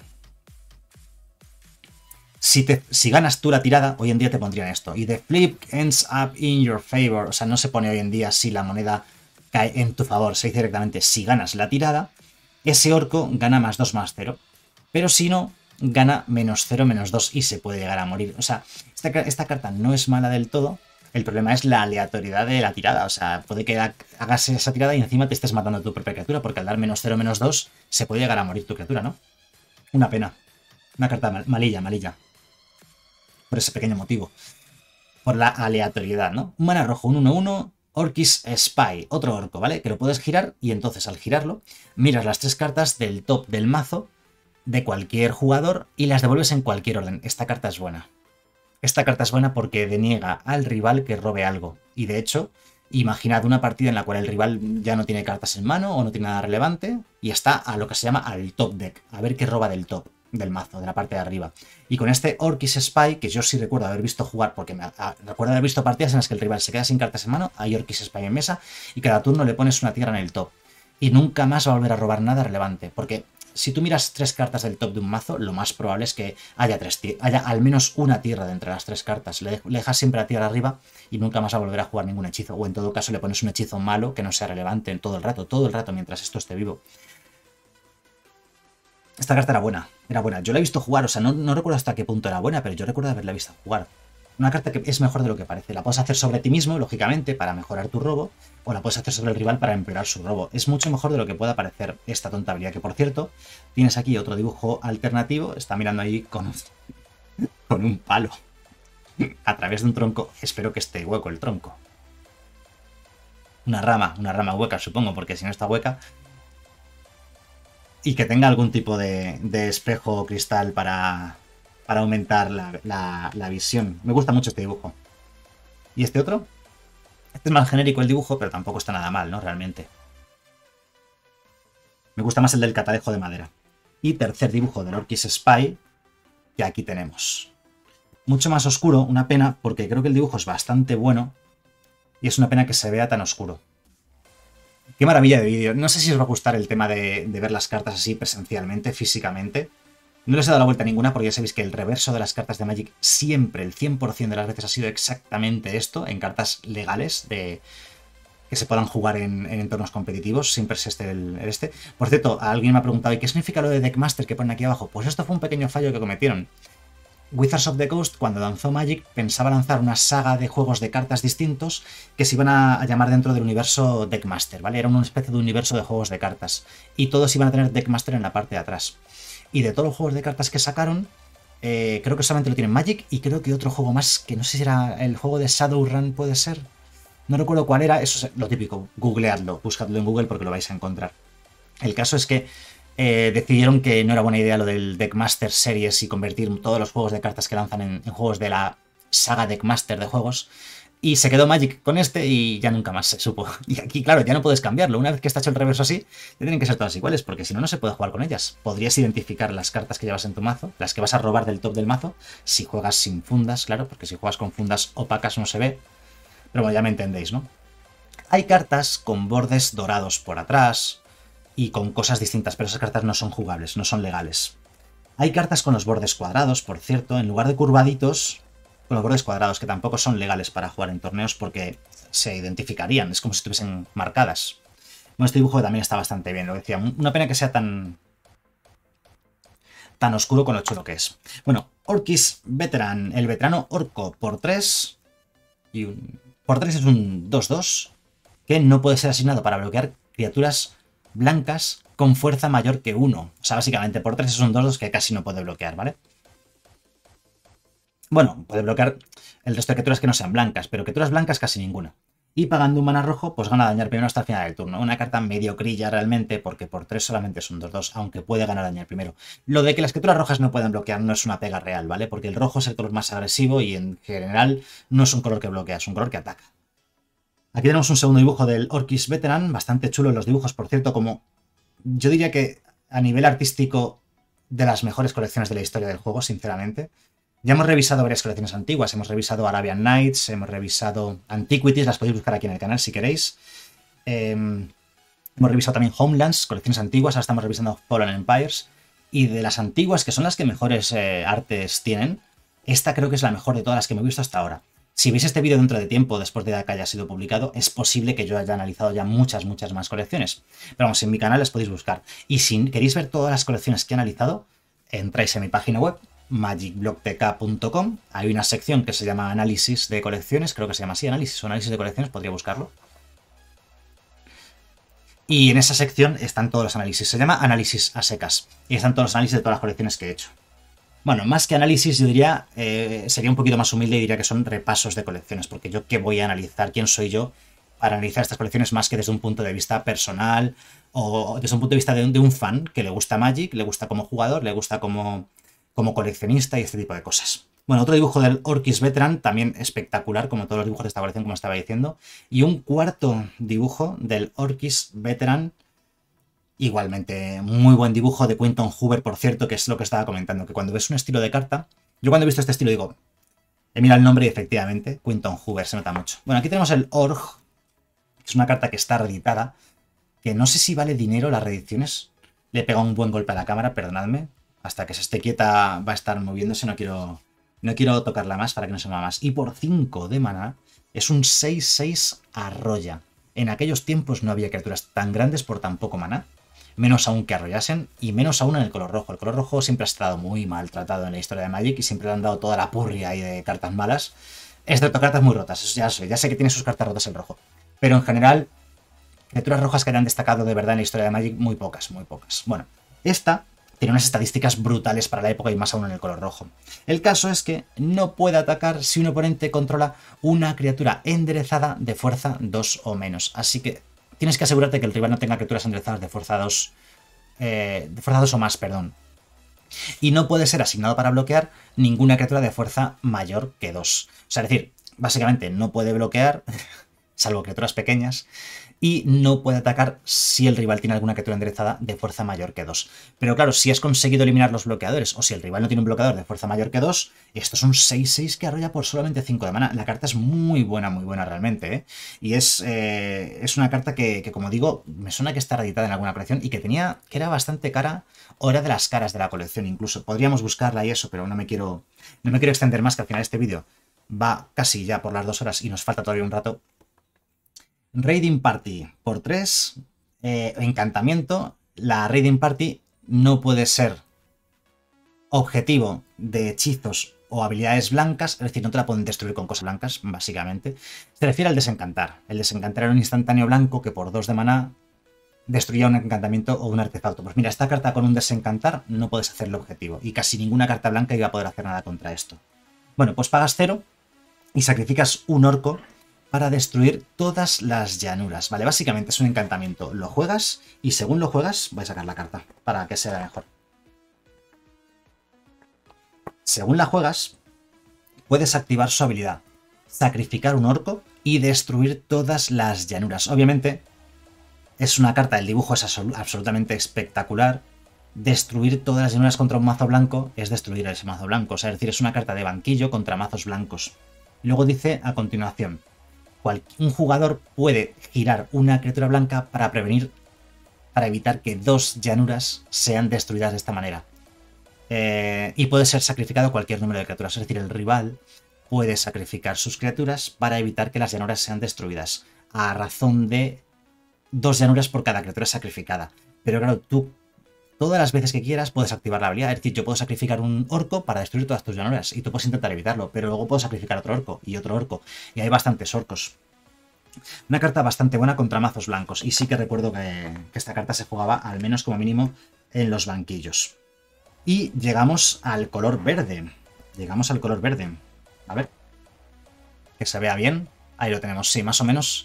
Speaker 1: Si ganas tú la tirada, hoy en día te pondrían esto. Y the flip ends up in your favor. O sea, no se pone hoy en día si la moneda cae en tu favor. Se dice directamente si ganas la tirada, ese orco gana +2/+0. Pero si no, gana -0, -2 y se puede llegar a morir. O sea, esta carta no es mala del todo. El problema es la aleatoriedad de la tirada. O sea, puede que hagas esa tirada y encima te estés matando a tu propia criatura, porque al dar -0, -2 se puede llegar a morir tu criatura, ¿no? Una pena. Una carta malilla. Por ese pequeño motivo. Por la aleatoriedad, ¿no? Un mana rojo, un 1/1, Orcus Spy, otro orco, ¿vale? Que lo puedes girar y entonces al girarlo miras las 3 cartas del top del mazo de cualquier jugador y las devuelves en cualquier orden. Esta carta es buena. Esta carta es buena porque deniega al rival que robe algo. Y de hecho, imaginad una partida en la cual el rival ya no tiene cartas en mano o no tiene nada relevante y está a lo que se llama al top deck, a ver qué roba del top del mazo, de la parte de arriba. Y con este Orcus Spy, que yo sí recuerdo haber visto jugar, porque recuerdo haber visto partidas en las que el rival se queda sin cartas en mano, hay Orcus Spy en mesa y cada turno le pones una tierra en el top. Y nunca más va a volver a robar nada relevante, porque si tú miras 3 cartas del top de un mazo, lo más probable es que haya al menos una tierra de entre las 3 cartas. Le dejas siempre la tierra arriba y nunca más va a volver a jugar ningún hechizo. O en todo caso le pones un hechizo malo que no sea relevante en todo el rato mientras esto esté vivo. Esta carta era buena. Yo la he visto jugar, o sea, no recuerdo hasta qué punto era buena, pero yo recuerdo haberla visto jugar. Una carta que es mejor de lo que parece. La puedes hacer sobre ti mismo, lógicamente, para mejorar tu robo, o la puedes hacer sobre el rival para empeorar su robo. Es mucho mejor de lo que pueda parecer esta tonta habilidad, que por cierto, tienes aquí otro dibujo alternativo, está mirando ahí con un palo a través de un tronco. Espero que esté hueco el tronco. Una rama hueca, supongo, porque si no está hueca... Y que tenga algún tipo de espejo o cristal para para aumentar la visión. Me gusta mucho este dibujo. ¿Y este otro? Este es más genérico el dibujo, pero tampoco está nada mal, ¿no? Realmente. Me gusta más el del catalejo de madera. Y tercer dibujo del Orcus Spy, que aquí tenemos. Mucho más oscuro, una pena, porque creo que el dibujo es bastante bueno. Y es una pena que se vea tan oscuro. Qué maravilla de vídeo. No sé si os va a gustar el tema de ver las cartas así presencialmente, físicamente. No les he dado la vuelta a ninguna porque ya sabéis que el reverso de las cartas de Magic siempre, el 100% de las veces ha sido exactamente esto, en cartas legales que se puedan jugar en entornos competitivos, siempre es este. Por cierto, alguien me ha preguntado, ¿y qué significa lo de Deckmaster que ponen aquí abajo? Pues esto fue un pequeño fallo que cometieron. Wizards of the Coast, cuando lanzó Magic, pensaba lanzar una saga de juegos de cartas distintos que se iban a llamar dentro del universo Deckmaster, ¿vale? Era una especie de universo de juegos de cartas. Y todos iban a tener Deckmaster en la parte de atrás. Y de todos los juegos de cartas que sacaron, creo que solamente lo tienen Magic y creo que otro juego más, que no sé si era el juego de Shadowrun, puede ser. No recuerdo cuál era, eso es lo típico, googleadlo, buscadlo en Google porque lo vais a encontrar. El caso es que decidieron que no era buena idea lo del Deckmaster Series y convertir todos los juegos de cartas que lanzan en juegos de la saga Deckmaster de juegos. Y se quedó Magic con este y ya nunca más se supo. Y aquí, claro, ya no puedes cambiarlo. Una vez que está hecho el reverso así, ya tienen que ser todas iguales, porque si no, no se puede jugar con ellas. Podrías identificar las cartas que llevas en tu mazo, las que vas a robar del top del mazo, si juegas sin fundas, claro, porque si juegas con fundas opacas no se ve. Pero bueno, ya me entendéis, ¿no? Hay cartas con bordes dorados por atrás y con cosas distintas, pero esas cartas no son jugables, no son legales. Hay cartas con los bordes cuadrados, por cierto, en lugar de curvaditos, con los bordes cuadrados, que tampoco son legales para jugar en torneos porque se identificarían, es como si estuviesen marcadas. Bueno, este dibujo también está bastante bien, lo decía. Una pena que sea tan oscuro con lo chulo que es. Bueno, Orcus Veteran, el veterano orco por 3. Y por 3 es un 2-2 que no puede ser asignado para bloquear criaturas blancas con fuerza mayor que 1. O sea, básicamente por 3 es un 2-2 que casi no puede bloquear, ¿vale? Bueno, puede bloquear el resto de criaturas que no sean blancas, pero criaturas blancas casi ninguna. Y pagando un mana rojo, pues gana dañar primero hasta el final del turno. Una carta mediocrilla realmente, porque por 3 solamente es un 2-2, aunque puede ganar dañar primero. Lo de que las criaturas rojas no pueden bloquear no es una pega real, ¿vale? Porque el rojo es el color más agresivo y en general no es un color que bloquea, es un color que ataca. Aquí tenemos un segundo dibujo del Orcus Veteran, bastante chulo en los dibujos, por cierto, como yo diría que a nivel artístico de las mejores colecciones de la historia del juego, sinceramente. Ya hemos revisado varias colecciones antiguas, hemos revisado Arabian Nights, hemos revisado Antiquities, las podéis buscar aquí en el canal si queréis. Hemos revisado también Homelands, colecciones antiguas, ahora estamos revisando Fallen Empires. Y de las antiguas, que son las que mejores artes tienen, esta creo que es la mejor de todas las que me he visto hasta ahora. Si veis este vídeo dentro de tiempo, después de que haya sido publicado, es posible que yo haya analizado ya muchas más colecciones. Pero vamos, en mi canal las podéis buscar. Y si queréis ver todas las colecciones que he analizado, entráis en mi página web, magicblocktk.com. Hay una sección que se llama análisis de colecciones, creo que se llama así, análisis o análisis de colecciones, podría buscarlo. Y en esa sección están todos los análisis, se llama análisis a secas, y están todos los análisis de todas las colecciones que he hecho. Bueno, más que análisis yo diría, sería un poquito más humilde y diría que son repasos de colecciones, porque yo qué voy a analizar, quién soy yo para analizar estas colecciones más que desde un punto de vista personal o desde un punto de vista de un fan que le gusta Magic, le gusta como jugador, le gusta como coleccionista y este tipo de cosas. Bueno, otro dibujo del Orcus Veteran, también espectacular, como todos los dibujos de esta colección, como estaba diciendo. Y un cuarto dibujo del Orcus Veteran, igualmente muy buen dibujo de Quinton Hoover, por cierto, que es lo que estaba comentando, que cuando ves un estilo de carta, yo cuando he visto este estilo digo, mira el nombre y efectivamente, Quinton Hoover, se nota mucho. Bueno, aquí tenemos el Org, que es una carta que está reeditada, que no sé si vale dinero las reediciones. Le he pegado un buen golpe a la cámara, perdonadme. Hasta que se esté quieta va a estar moviéndose, no quiero tocarla más para que no se mueva más. Y por 5 de maná es un 6-6 arrolla. En aquellos tiempos no había criaturas tan grandes por tan poco maná. Menos aún que arrollasen y menos aún en el color rojo. El color rojo siempre ha estado muy maltratado en la historia de Magic y siempre le han dado toda la purria ahí de cartas malas. Excepto cartas muy rotas, eso ya sé que tiene sus cartas rotas el rojo. Pero en general, criaturas rojas que hayan destacado de verdad en la historia de Magic, muy pocas, muy pocas. Bueno, esta tiene unas estadísticas brutales para la época y más aún en el color rojo. El caso es que no puede atacar si un oponente controla una criatura enderezada de fuerza 2 o menos. Así que tienes que asegurarte que el rival no tenga criaturas enderezadas de fuerza 2, o más, perdón. Y no puede ser asignado para bloquear ninguna criatura de fuerza mayor que 2. O sea, es decir, básicamente no puede bloquear, salvo criaturas pequeñas, y no puede atacar si el rival tiene alguna criatura enderezada de fuerza mayor que 2. Pero claro, si has conseguido eliminar los bloqueadores, o si el rival no tiene un bloqueador de fuerza mayor que 2, esto es un 6-6 que arrolla por solamente 5 de mana. La carta es muy buena realmente, ¿eh? Y es una carta que, como digo, me suena que está reeditada en alguna colección y que era bastante cara, o era de las caras de la colección incluso. Podríamos buscarla y eso, pero no me quiero extender más, que al final este vídeo va casi ya por las 2 horas y nos falta todavía un rato. Raiding Party por 3, encantamiento. La Raiding Party no puede ser objetivo de hechizos o habilidades blancas, es decir, no te la pueden destruir con cosas blancas, básicamente. Se refiere al desencantar. El desencantar era un instantáneo blanco que por 2 de maná destruía un encantamiento o un artefacto. Pues mira, esta carta con un desencantar no puedes hacerle objetivo, y casi ninguna carta blanca iba a poder hacer nada contra esto. Bueno, pues pagas 0 y sacrificas un orco para destruir todas las llanuras, ¿vale? Básicamente es un encantamiento. Lo juegas y según lo juegas, voy a sacar la carta para que se vea mejor. Según la juegas, puedes activar su habilidad, sacrificar un orco y destruir todas las llanuras. Obviamente, es una carta, el dibujo es absolutamente espectacular. Destruir todas las llanuras contra un mazo blanco es destruir ese mazo blanco. O sea, es decir, es una carta de banquillo contra mazos blancos. Luego dice a continuación: un jugador puede girar una criatura blanca para evitar que 2 llanuras sean destruidas de esta manera. Y puede ser sacrificado cualquier número de criaturas, es decir, el rival puede sacrificar sus criaturas para evitar que las llanuras sean destruidas, a razón de 2 llanuras por cada criatura sacrificada. Pero claro, tú todas las veces que quieras puedes activar la habilidad. Es decir, yo puedo sacrificar un orco para destruir todas tus llanuras y tú puedes intentar evitarlo, pero luego puedo sacrificar otro orco y otro orco. Y hay bastantes orcos. Una carta bastante buena contra mazos blancos. Y sí que recuerdo que esta carta se jugaba al menos como mínimo en los banquillos. Y llegamos al color verde. Llegamos al color verde. A ver. Que se vea bien. Ahí lo tenemos. Sí, más o menos.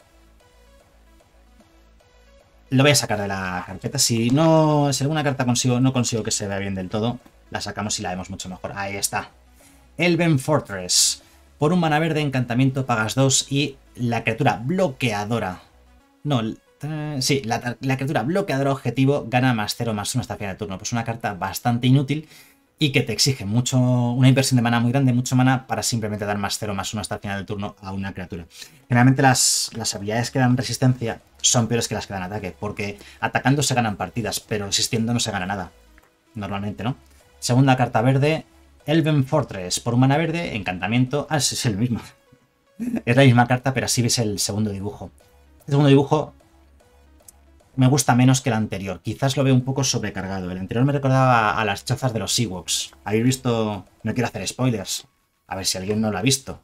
Speaker 1: Lo voy a sacar de la carpeta. Si alguna carta no consigo que se vea bien del todo, la sacamos y la vemos mucho mejor. Ahí está. Elven Fortress. Por un mana verde, encantamiento, pagas 2 y la criatura bloqueadora. No, sí, la criatura bloqueadora objetivo gana +0/+1 hasta el final de turno. Pues una carta bastante inútil y que te exige mucho, una inversión de mana muy grande, mucho mana para simplemente dar +0/+1 hasta el final del turno a una criatura. Generalmente las habilidades que dan resistencia son peores que las que dan ataque, porque atacando se ganan partidas, pero resistiendo no se gana nada. Normalmente, ¿no? Segunda carta verde, Elven Fortress. Por un mana verde, encantamiento. Ah, es el mismo. Es la misma carta, pero así ves el segundo dibujo. El segundo dibujo me gusta menos que el anterior. Quizás lo veo un poco sobrecargado. El anterior me recordaba a las chozas de los Ewoks. ¿Habéis visto? No quiero hacer spoilers. A ver si alguien no lo ha visto.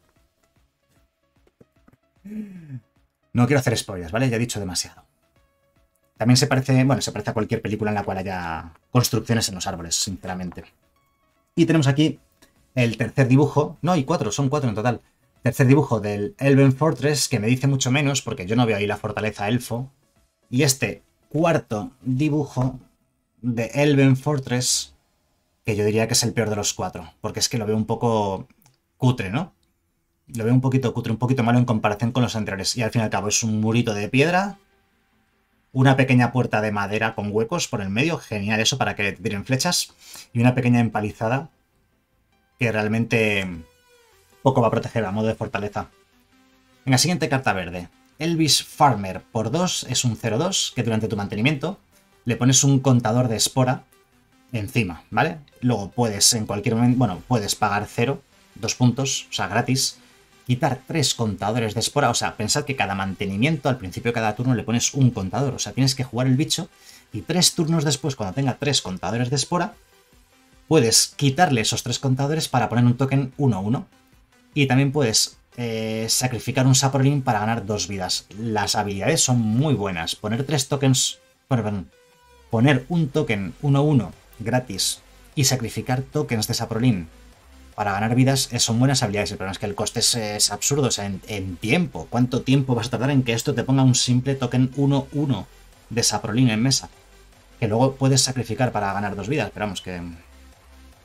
Speaker 1: No quiero hacer spoilers, ¿vale? Ya he dicho demasiado. También se parece, bueno, se parece a cualquier película en la cual haya construcciones en los árboles, sinceramente. Y tenemos aquí el tercer dibujo. No, hay 4, son 4 en total. Tercer dibujo del Elven Fortress, que me dice mucho menos, porque yo no veo ahí la fortaleza elfo. Y este cuarto dibujo de Elven Fortress, que yo diría que es el peor de los 4, porque es que lo veo un poco cutre, ¿no? Lo veo un poquito cutre, un poquito malo en comparación con los anteriores. Y al fin y al cabo es un murito de piedra, una pequeña puerta de madera con huecos por el medio, genial eso para que te tiren flechas, y una pequeña empalizada que realmente poco va a proteger a modo de fortaleza. En la siguiente carta verde, Elvish Farmer por 2 es un 0-2 que durante tu mantenimiento le pones un contador de espora encima, ¿vale? Luego puedes en cualquier momento, bueno, puedes pagar 0, 2 puntos, o sea, gratis, quitar 3 contadores de espora, o sea, pensad que cada mantenimiento al principio de cada turno le pones un contador, o sea, tienes que jugar el bicho y 3 turnos después, cuando tenga 3 contadores de espora, puedes quitarle esos 3 contadores para poner un token 1-1 y también puedes sacrificar un Saproling para ganar 2 vidas. Las habilidades son muy buenas. Poner 3 tokens, poner un token 1-1 gratis y sacrificar tokens de Saproling para ganar vidas son buenas habilidades. El problema es que el coste es absurdo, o sea, en tiempo. ¿Cuánto tiempo vas a tardar en que esto te ponga un simple token 1-1 de Saproling en mesa? Que luego puedes sacrificar para ganar 2 vidas, pero vamos, que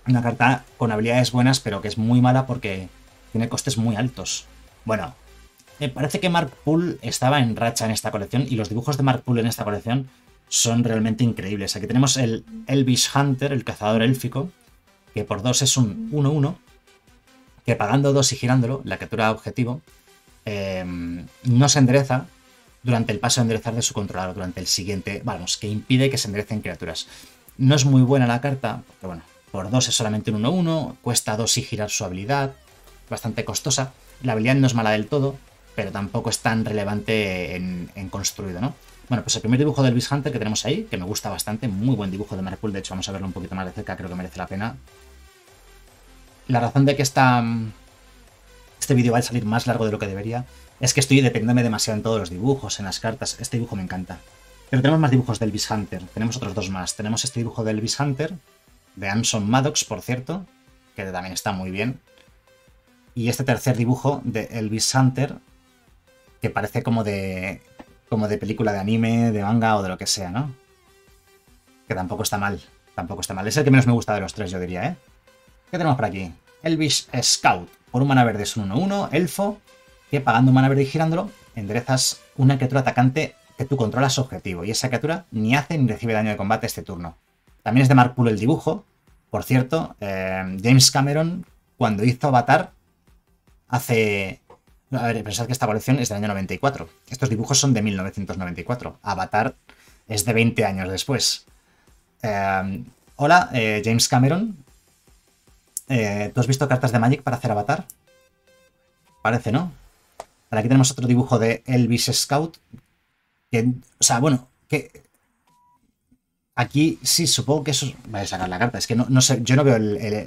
Speaker 1: Una carta con habilidades buenas, pero que es muy mala porque tiene costes muy altos. Bueno, me parece que Mark Poole estaba en racha en esta colección y los dibujos de Mark Poole en esta colección son realmente increíbles. Aquí tenemos el Elvish Hunter, el cazador élfico, que por 2 es un 1-1, que pagando 2 y girándolo, la criatura objetivo, no se endereza durante el paso de enderezar de su controlador, durante el siguiente, vamos, que impide que se enderecen criaturas. No es muy buena la carta, porque bueno, por 2 es solamente un 1-1, cuesta 2 y girar su habilidad, bastante costosa. La habilidad no es mala del todo, pero tampoco es tan relevante en construido, ¿no? Bueno, pues el primer dibujo del Beast Hunter que tenemos ahí, que me gusta bastante, muy buen dibujo de Mark Poole, de hecho vamos a verlo un poquito más de cerca, creo que merece la pena. La razón de que este vídeo va a salir más largo de lo que debería es que estoy dependiéndome demasiado en todos los dibujos, en las cartas. Este dibujo me encanta. Pero tenemos más dibujos del Beast Hunter, tenemos otros 2 más. Tenemos este dibujo del Beast Hunter, de Anson Maddox, por cierto, que también está muy bien. Y este tercer dibujo de el Beast Hunter, que parece como de película de anime, de manga o de lo que sea, ¿no? Que tampoco está mal, tampoco está mal. Es el que menos me gusta de los 3, yo diría, ¿eh? ¿Qué tenemos por aquí? Elvish Scout. Por un mana verde es un 1-1, elfo, que pagando un mana verde y girándolo, enderezas una criatura atacante que tú controlas objetivo. Y esa criatura ni hace ni recibe daño de combate este turno. También es de Mark Poole el dibujo. Por cierto, James Cameron, cuando hizo Avatar, hace... A ver, pensad que esta colección es del año 94. Estos dibujos son de 1994. Avatar es de 20 años después. Hola, James Cameron. ¿Tú has visto cartas de Magic para hacer Avatar? Parece, ¿no? Ahora aquí tenemos otro dibujo de Elvish Scout. Que, o sea, bueno, que... Aquí sí, supongo que eso... Voy a sacar la carta. Es que no sé, yo no veo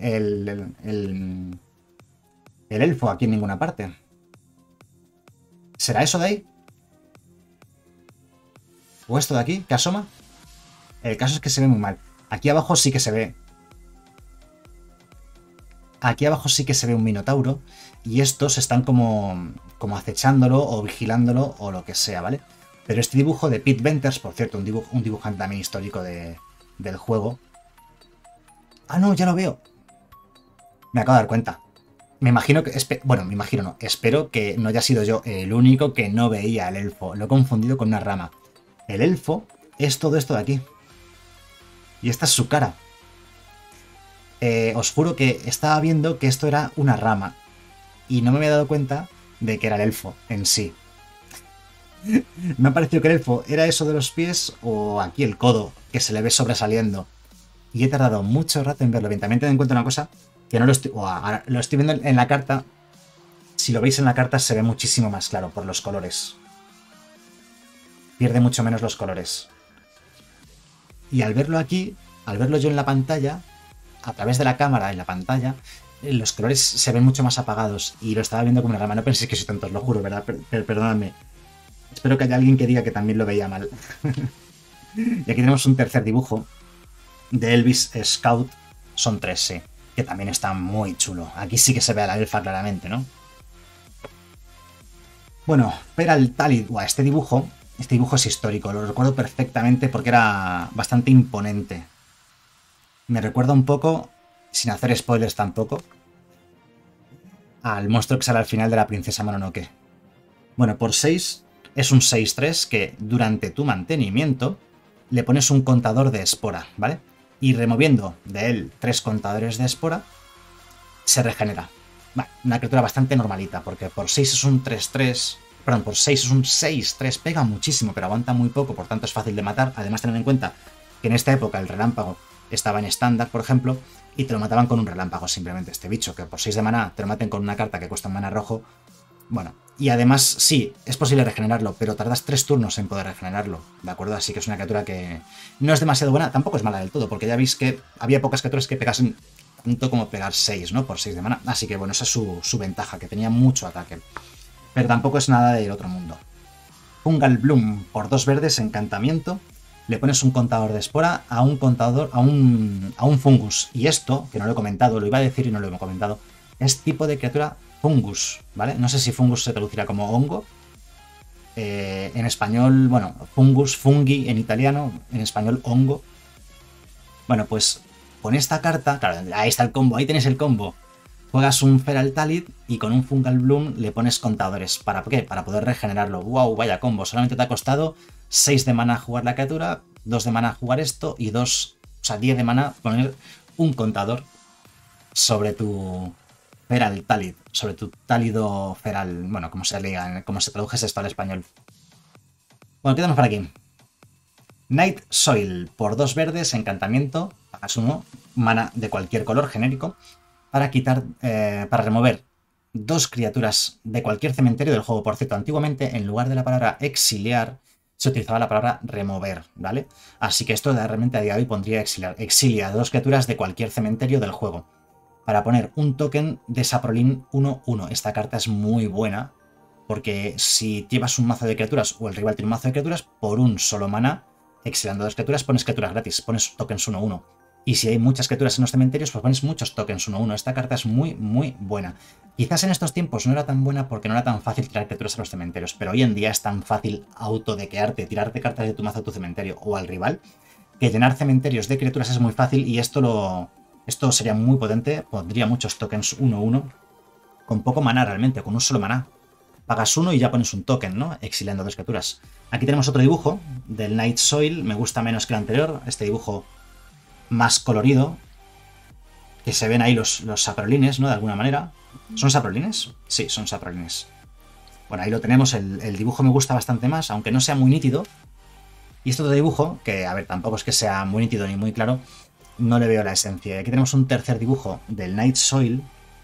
Speaker 1: el elfo aquí en ninguna parte. ¿Será eso de ahí? ¿O esto de aquí? ¿Que asoma? El caso es que se ve muy mal. Aquí abajo sí que se ve. Aquí abajo sí que se ve un minotauro. Y estos están como acechándolo o vigilándolo o lo que sea, ¿vale? Pero este dibujo de Pete Venters, por cierto, un dibujante también histórico del juego. Ah, no, ya lo veo. Me acabo de dar cuenta. Me imagino que... Bueno, me imagino no. Espero que no haya sido yo el único que no veía al elfo. Lo he confundido con una rama. El elfo es todo esto de aquí. Y esta es su cara. Os juro que estaba viendo que esto era una rama. Y no me había dado cuenta de que era el elfo en sí. Me ha parecido que el elfo era eso de los pies o aquí el codo, que se le ve sobresaliendo. Y he tardado mucho rato en verlo bien. También ten en cuenta una cosa, que no lo estoy... Ahora lo estoy viendo en la carta. Si lo veis en la carta se ve muchísimo más claro por los colores. Pierde mucho menos los colores. Y al verlo aquí, al verlo yo en la pantalla, a través de la cámara en la pantalla, los colores se ven mucho más apagados. Y lo estaba viendo como una rama. No penséis que soy tonto, os lo juro, ¿verdad? Perdonadme. Espero que haya alguien que diga que también lo veía mal. Y aquí tenemos un tercer dibujo de Elvish Scout. Son 3, sí. Que también está muy chulo. Aquí sí que se ve a la elfa claramente, ¿no? Bueno, Peral Talid. Este dibujo es histórico. Lo recuerdo perfectamente porque era bastante imponente. Me recuerda un poco, sin hacer spoilers tampoco, al monstruo que sale al final de la princesa Mononoke. Bueno, por 6 es un 6-3 que durante tu mantenimiento le pones un contador de espora, ¿vale? Y removiendo de él 3 contadores de espora, se regenera. Vale, una criatura bastante normalita, porque por 6 es un 3-3... Perdón, por 6 es un 6-3, pega muchísimo, pero aguanta muy poco, por tanto es fácil de matar. Además, tened en cuenta que en esta época el relámpago estaba en estándar, por ejemplo, y te lo mataban con un relámpago simplemente este bicho, que por 6 de maná te lo maten con una carta que cuesta un maná rojo. Bueno, y además sí, es posible regenerarlo, pero tardas 3 turnos en poder regenerarlo, ¿de acuerdo? Así que es una criatura que no es demasiado buena, tampoco es mala del todo, porque ya veis que había pocas criaturas que pegasen tanto como pegar 6, ¿no? Por 6 de maná. Así que bueno, esa es su ventaja, que tenía mucho ataque. Pero tampoco es nada del otro mundo. Fungal Bloom por 2 verdes, encantamiento. Le pones un contador de espora a un contador, a un fungus. Y esto, que no lo he comentado, lo iba a decir y no lo he comentado, es tipo de criatura fungus, ¿vale? No sé si fungus se traducirá como hongo. En español, bueno, fungus, fungi en italiano, en español hongo. Bueno, pues con esta carta, claro, ahí está el combo, ahí tenéis el combo. Juegas un Feral Talit y con un Fungal Bloom le pones contadores. ¿Para qué? Para poder regenerarlo. ¡Wow! Vaya combo. Solamente te ha costado 6 de mana jugar la criatura, 2 de mana jugar esto y 2, o sea, 10 de mana poner un contador sobre tu Feral Talit, sobre tu Tálido Feral. Bueno, como se liga, como se tradujese esto al español. Bueno, ¿qué tenemos por aquí? Night Soil, por 2 verdes, encantamiento, pagas 1, mana de cualquier color genérico, para quitar, para remover 2 criaturas de cualquier cementerio del juego. Por cierto, antiguamente, en lugar de la palabra exiliar, se utilizaba la palabra remover, ¿vale? Así que esto realmente a día de hoy pondría exiliar. Exilia 2 criaturas de cualquier cementerio del juego, para poner un token de Saprolin 1/1. Esta carta es muy buena, porque si llevas un mazo de criaturas o el rival tiene un mazo de criaturas, por un solo mana, exiliando 2 criaturas, pones criaturas gratis, pones tokens 1/1. Y si hay muchas criaturas en los cementerios, pues pones muchos tokens 1/1. Esta carta es muy, muy buena. Quizás en estos tiempos no era tan buena porque no era tan fácil tirar criaturas a los cementerios, pero hoy en día es tan fácil autodequearte, tirarte cartas de tu mazo a tu cementerio o al rival, que llenar cementerios de criaturas es muy fácil y esto sería muy potente. Pondría muchos tokens 1/1 con poco maná realmente, con un solo maná. Pagas 1 y ya pones un token, ¿no? Exiliando 2 criaturas. Aquí tenemos otro dibujo del Night Soil. Me gusta menos que el anterior. Este dibujo más colorido. Que se ven ahí los saprolines, ¿no? De alguna manera. ¿Son saprolines? Sí, son saprolines. Bueno, ahí lo tenemos. El dibujo me gusta bastante más, aunque no sea muy nítido. Y este otro dibujo, que a ver, tampoco es que sea muy nítido ni muy claro, no le veo la esencia. Aquí tenemos un tercer dibujo del Night Soil.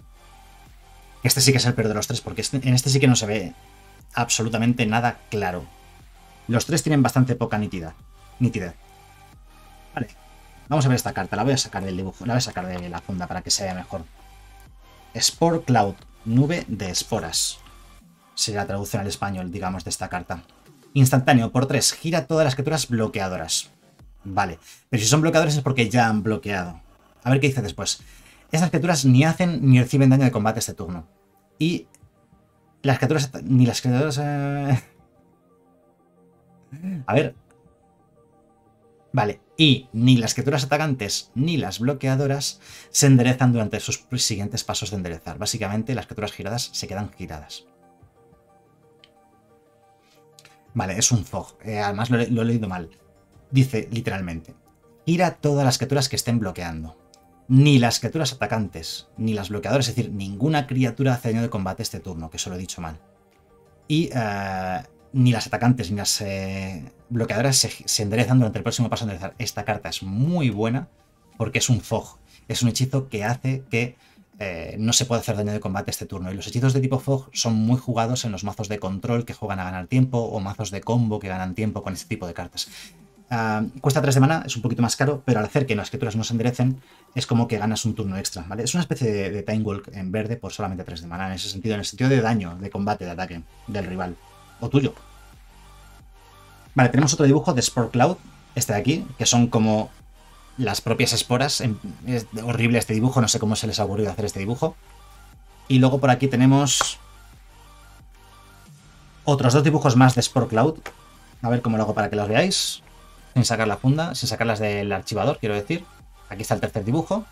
Speaker 1: Este sí que es el peor de los tres, porque en este sí que no se ve absolutamente nada claro. Los tres tienen bastante poca nitidez. Vale, vamos a ver esta carta. La voy a sacar del dibujo, la voy a sacar de la funda para que se vea mejor. Spore Cloud, nube de esporas. Sería la traducción al español, digamos, de esta carta. Instantáneo, por 3, gira todas las criaturas bloqueadoras. Vale, pero si son bloqueadores es porque ya han bloqueado. A ver qué dice después. Estas criaturas ni hacen ni reciben daño de combate este turno. Y las criaturas... Ni las criaturas... A ver. Vale. Y ni las criaturas atacantes ni las bloqueadoras se enderezan durante sus siguientes pasos de enderezar. Básicamente las criaturas giradas se quedan giradas. Vale, es un Fog. Además lo he leído mal. Dice literalmente. Gira todas las criaturas que estén bloqueando. Ni las criaturas atacantes, ni las bloqueadoras, es decir, ninguna criatura hace daño de combate este turno, que eso lo he dicho mal. Y ni las atacantes ni las bloqueadoras se enderezan durante el próximo paso de enderezar. Esta carta es muy buena porque es un Fog. Es un hechizo que hace que no se pueda hacer daño de combate este turno. Y los hechizos de tipo Fog son muy jugados en los mazos de control que juegan a ganar tiempo o mazos de combo que ganan tiempo con este tipo de cartas. Cuesta 3 de mana, es un poquito más caro, pero al hacer que las criaturas no se enderecen, es como que ganas un turno extra, ¿vale? Es una especie de Time Walk en verde por solamente 3 de mana, en ese sentido, en el sentido de daño, de combate, de ataque del rival, o tuyo. Vale, tenemos otro dibujo de Spore Cloud, este de aquí, que son como las propias esporas. Es horrible este dibujo, no sé cómo se les ha ocurrido hacer este dibujo. Y luego por aquí tenemos otros 2 dibujos más de Spore Cloud. A ver cómo lo hago para que los veáis. Sin sacar la funda, sin sacarlas del archivador, quiero decir. Aquí está el tercer dibujo.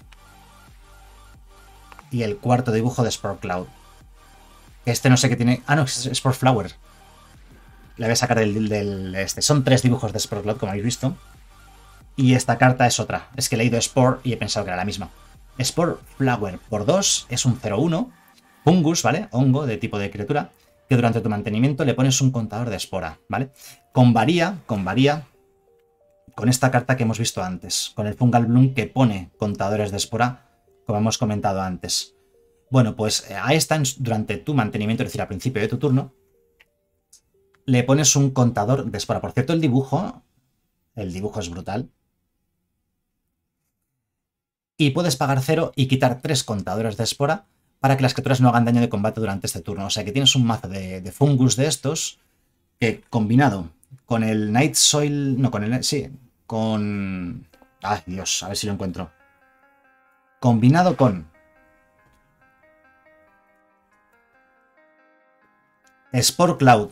Speaker 1: Y el cuarto dibujo de Spore Cloud. Este no sé qué tiene... Ah, no, es Spore Flower. La voy a sacar del este. Son 3 dibujos de Spore Cloud, como habéis visto. Y esta carta es otra. Es que he leído Spore y he pensado que era la misma. Spore Flower por 2 es un 0/1. Fungus, ¿vale? Hongo de tipo de criatura. Que durante tu mantenimiento le pones un contador de espora, ¿vale? Convaría con esta carta que hemos visto antes, con el Fungal Bloom que pone contadores de espora, como hemos comentado antes. Bueno, pues a esta, durante tu mantenimiento, es decir, al principio de tu turno, le pones un contador de espora. Por cierto, el dibujo es brutal. Y puedes pagar 0 y quitar 3 contadores de espora para que las criaturas no hagan daño de combate durante este turno. O sea que tienes un mazo de fungus de estos que combinado con el Night Soil... No, con el... Sí, con... Ay, Dios, a ver si lo encuentro. Combinado con Spore Cloud,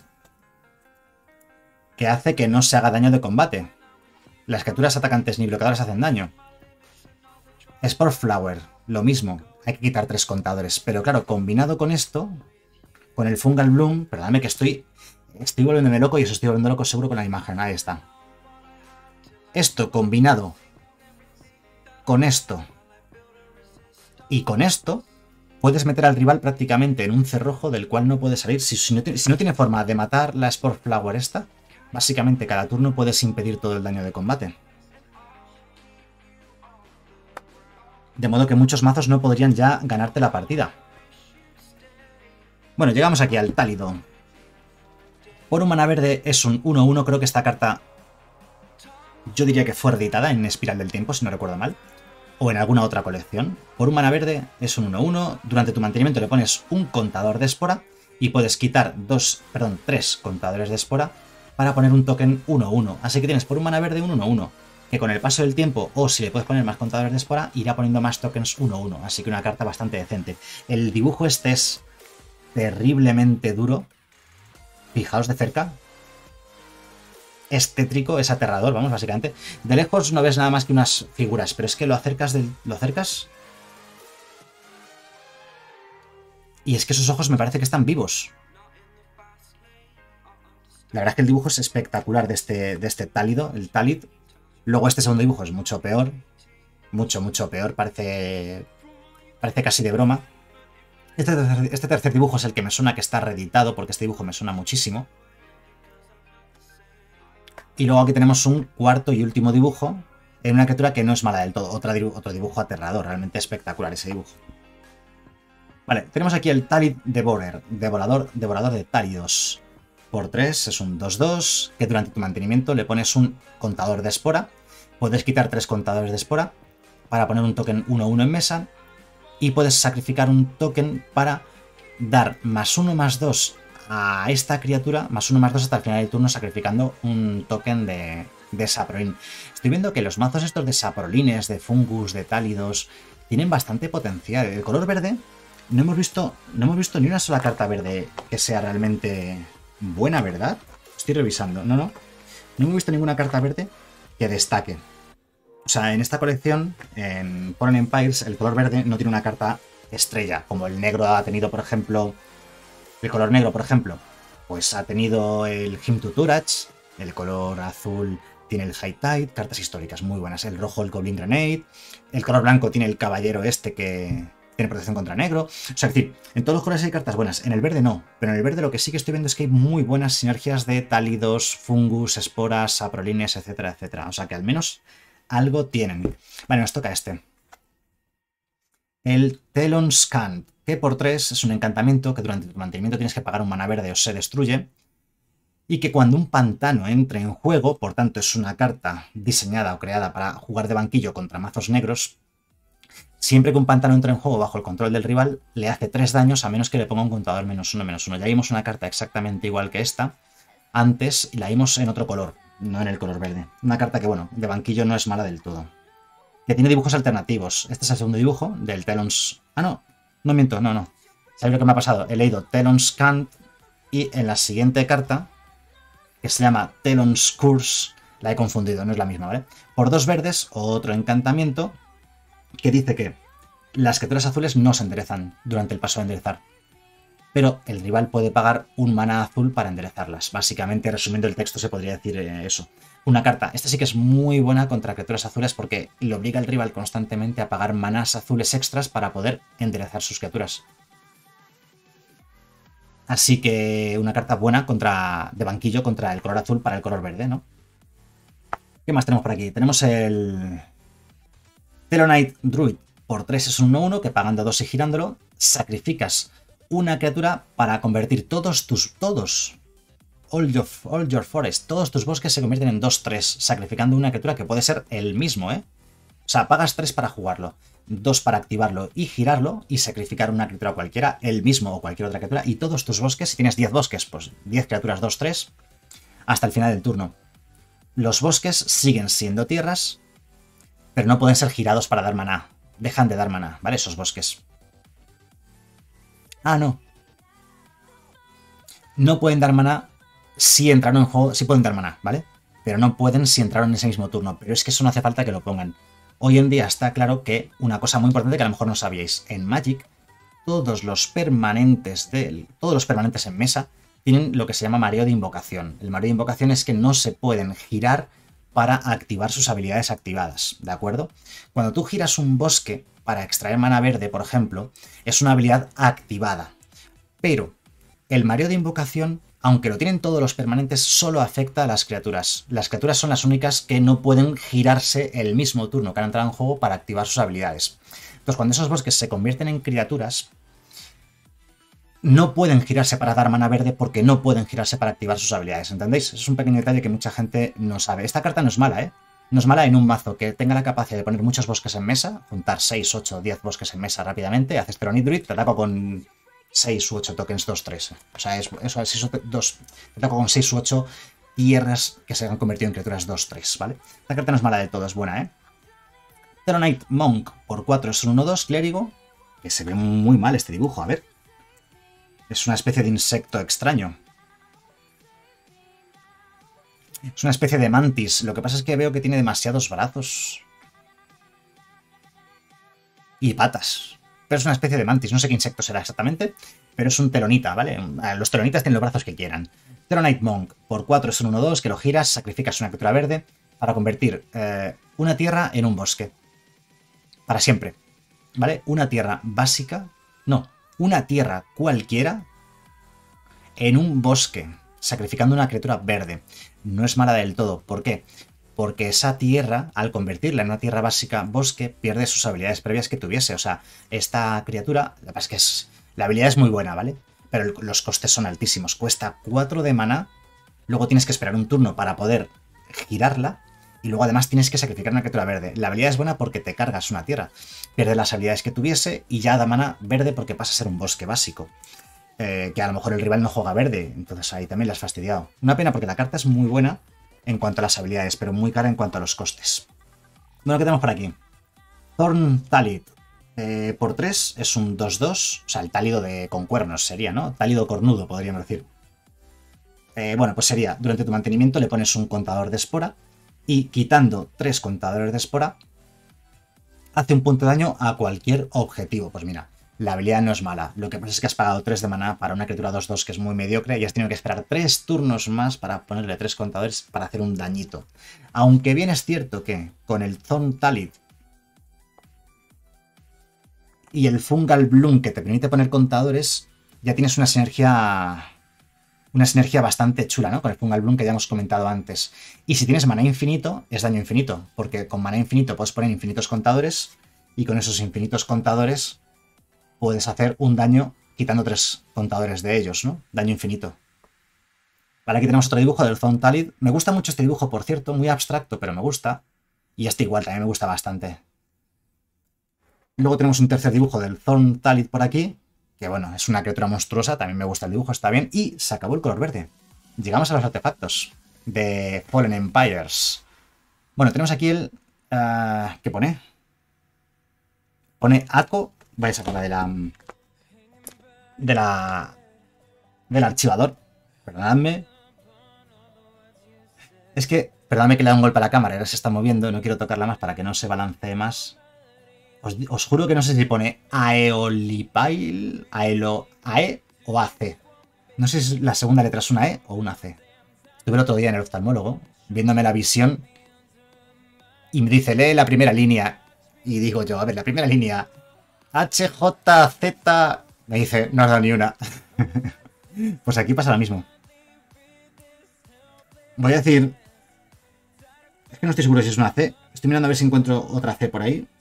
Speaker 1: que hace que no se haga daño de combate. Las criaturas atacantes ni bloqueadoras hacen daño. Spore Flower, lo mismo. Hay que quitar 3 contadores. Pero claro, combinado con esto, con el Fungal Bloom, perdóname que estoy volviéndome loco y os estoy volviendo loco seguro con la imagen. Ahí está. Esto combinado con esto y con esto, puedes meter al rival prácticamente en un cerrojo del cual no puede salir. Si no tiene forma de matar la Spore Flower esta, básicamente cada turno puedes impedir todo el daño de combate. De modo que muchos mazos no podrían ya ganarte la partida. Bueno, llegamos aquí al Tálido. Por un mana verde es un 1-1, creo que esta carta yo diría que fue editada en Espiral del Tiempo, si no recuerdo mal, o en alguna otra colección. Por un mana verde es un 1-1, durante tu mantenimiento le pones un contador de espora y puedes quitar 3 contadores de espora para poner un token 1-1. Así que tienes por un mana verde un 1-1, que con el paso del tiempo, o si le puedes poner más contadores de espora, irá poniendo más tokens 1-1. Así que una carta bastante decente. El dibujo este es terriblemente duro. Fijaos de cerca. Es tétrico, es aterrador, vamos, básicamente. De lejos no ves nada más que unas figuras, pero es que lo acercas y es que esos ojos me parece que están vivos. La verdad es que el dibujo es espectacular de este Tálido, el Tálid. Luego este segundo dibujo es mucho peor. Mucho, mucho peor. Parece casi de broma. Este tercer dibujo es el que me suena que está reeditado, porque este dibujo me suena muchísimo. Y luego aquí tenemos un cuarto y último dibujo en una criatura que no es mala del todo. Otro dibujo aterrador, realmente espectacular ese dibujo. Vale, tenemos aquí el Tálid Devourer, devorador de Tálidos. Por 3 es un 2-2, que durante tu mantenimiento le pones un contador de espora. Puedes quitar 3 contadores de espora para poner un token 1-1 en mesa. Y puedes sacrificar un token para dar +1/+2 a esta criatura, +1/+2 hasta el final del turno, sacrificando un token de Saproling. Estoy viendo que los mazos estos de Saprolines, de Fungus, de Tálidos, tienen bastante potencial. El color verde, no hemos visto ni una sola carta verde que sea realmente buena, ¿verdad? Estoy revisando. No hemos visto ninguna carta verde que destaque. O sea, en esta colección, en Fallen Empires, el color verde no tiene una carta estrella, como el negro ha tenido, por ejemplo, el color negro, por ejemplo, pues ha tenido el Hymn to Turach, el color azul tiene el High Tide, cartas históricas muy buenas, el rojo el Goblin Grenade, el color blanco tiene el caballero este que tiene protección contra negro. O sea, es decir, en todos los colores hay cartas buenas, en el verde no, pero en el verde lo que sí que estoy viendo es que hay muy buenas sinergias de Tálidos, Fungus, esporas, saprolines, etcétera, etcétera. O sea que al menos algo tienen. Vale, nos toca este. El Telon's Cant, que por 3 es un encantamiento que durante tu mantenimiento tienes que pagar un mana verde o se destruye. Y que cuando un pantano entre en juego, por tanto es una carta diseñada o creada para jugar de banquillo contra mazos negros, siempre que un pantano entre en juego bajo el control del rival, le hace 3 daños a menos que le ponga un contador -1/-1. Ya vimos una carta exactamente igual que esta antes y la vimos en otro color, no en el color verde. Una carta que, bueno, de banquillo no es mala del todo. Que tiene dibujos alternativos. Este es el segundo dibujo del Telon's... Ah, no miento, no. ¿Sabéis lo que me ha pasado? He leído Telon's Cant y en la siguiente carta, que se llama Telon's Curse, la he confundido, no es la misma, ¿vale? Por 2 verdes, otro encantamiento que dice que las criaturas azules no se enderezan durante el paso de enderezar, pero el rival puede pagar un mana azul para enderezarlas. Básicamente, resumiendo el texto, se podría decir eso. Una carta, esta sí que es muy buena contra criaturas azules porque le obliga al rival constantemente a pagar manas azules extras para poder enderezar sus criaturas. Así que una carta buena de banquillo contra el color azul para el color verde, ¿no? ¿Qué más tenemos por aquí? Tenemos el Telonite Druid. Por 3 es un 1-1 que pagando 2 y girándolo, sacrificas una criatura para convertir all your forest, todos tus bosques se convierten en 2-3, sacrificando una criatura que puede ser el mismo, ¿eh? O sea, pagas 3 para jugarlo, 2 para activarlo y girarlo y sacrificar una criatura cualquiera, el mismo o cualquier otra criatura, y todos tus bosques, si tienes 10 bosques, pues 10 criaturas 2-3, hasta el final del turno. Los bosques siguen siendo tierras, pero no pueden ser girados para dar maná. Dejan de dar maná, ¿vale? Esos bosques. Ah, no. No pueden dar maná si entraron en juego. Sí pueden dar maná, ¿vale? Pero no pueden si entraron en ese mismo turno. Pero es que eso no hace falta que lo pongan. Hoy en día está claro que una cosa muy importante que a lo mejor no sabíais, en Magic todos los permanentes en mesa tienen lo que se llama mareo de invocación. El mareo de invocación es que no se pueden girar para activar sus habilidades activadas, ¿de acuerdo? Cuando tú giras un bosque para extraer mana verde, por ejemplo, es una habilidad activada. Pero el mareo de invocación, aunque lo tienen todos los permanentes, solo afecta a las criaturas. Las criaturas son las únicas que no pueden girarse el mismo turno que han entrado en juego para activar sus habilidades. Entonces, cuando esos bosques se convierten en criaturas, no pueden girarse para dar mana verde porque no pueden girarse para activar sus habilidades, ¿entendéis? Es un pequeño detalle que mucha gente no sabe. Esta carta no es mala, ¿eh? No es mala en un mazo que tenga la capacidad de poner muchos bosques en mesa, juntar 6, 8, 10 bosques en mesa rápidamente, haces Teronid Druid, te ataco con 6 u 8 tokens 2-3. O sea, eso es te ataco con 6 u 8 tierras que se han convertido en criaturas 2-3, ¿vale? Esta carta no es mala de todo, es buena, ¿eh? Teronite Monk por 4 es un 1-2, clérigo, que se ve muy mal este dibujo, a ver. Es una especie de insecto extraño. Es una especie de mantis. Lo que pasa es que veo que tiene demasiados brazos. Y patas. Pero es una especie de mantis. No sé qué insecto será exactamente, pero es un telonita, ¿vale? Los telonitas tienen los brazos que quieran. Teronite Monk por 4 es un 1-2, que lo giras, sacrificas una criatura verde para convertir una tierra en un bosque. Para siempre. ¿Vale? Una tierra básica. No. Una tierra cualquiera en un bosque, sacrificando una criatura verde. No es mala del todo. ¿Por qué? Porque esa tierra, al convertirla en una tierra básica bosque, pierde sus habilidades previas que tuviese. O sea, esta criatura, la verdad es que la habilidad es muy buena, ¿vale? Pero los costes son altísimos. Cuesta 4 de mana, luego tienes que esperar un turno para poder girarla, y luego además tienes que sacrificar una criatura verde. La habilidad es buena porque te cargas una tierra. Pierde las habilidades que tuviese y ya da mana verde porque pasa a ser un bosque básico. Que a lo mejor el rival no juega verde, entonces ahí también la has fastidiado. Una pena porque la carta es muy buena en cuanto a las habilidades, pero muy cara en cuanto a los costes. Bueno, ¿qué tenemos por aquí? Thorn Talid. Por 3 es un 2-2, o sea, el tálido con cuernos sería, ¿no? Tálido cornudo, podríamos decir. Bueno, pues sería, durante tu mantenimiento le pones un contador de espora y quitando 3 contadores de espora hace un punto de daño a cualquier objetivo. Pues mira, la habilidad no es mala. Lo que pasa es que has pagado 3 de maná para una criatura 2-2 que es muy mediocre y has tenido que esperar 3 turnos más para ponerle 3 contadores para hacer un dañito. Aunque bien es cierto que con el Thorn Talid y el Fungal Bloom que te permite poner contadores, ya tienes una sinergia bastante chula, ¿no? Con el Fungal Bloom que ya hemos comentado antes. Y si tienes maná infinito, es daño infinito, porque con maná infinito puedes poner infinitos contadores y con esos infinitos contadores puedes hacer un daño quitando 3 contadores de ellos, ¿no? Daño infinito. Vale, aquí tenemos otro dibujo del Thorn Talid. Me gusta mucho este dibujo, por cierto, muy abstracto, pero me gusta. Y este igual, también me gusta bastante. Luego tenemos un tercer dibujo del Thorn Talid por aquí, que bueno, es una criatura monstruosa, también me gusta el dibujo, está bien. Y se acabó el color verde. Llegamos a los artefactos de Fallen Empires. Bueno, tenemos aquí el... ¿qué pone? Pone ACO. Voy a sacarla del archivador. Perdonadme. Es que... Perdóname que le da un golpe a la cámara, ahora se está moviendo y no quiero tocarla más para que no se balancee más. Os juro que no sé si pone Aeolipail, AE o AC. No sé si la segunda letra es una E o una C. Estuve el otro día en el oftalmólogo, viéndome la visión, y me dice, lee la primera línea. Y digo yo, a ver, la primera línea, HJZ... Me dice, no has dado ni una. Pues aquí pasa lo mismo. Voy a decir... Es que no estoy seguro si es una C. Estoy mirando a ver si encuentro otra C por ahí.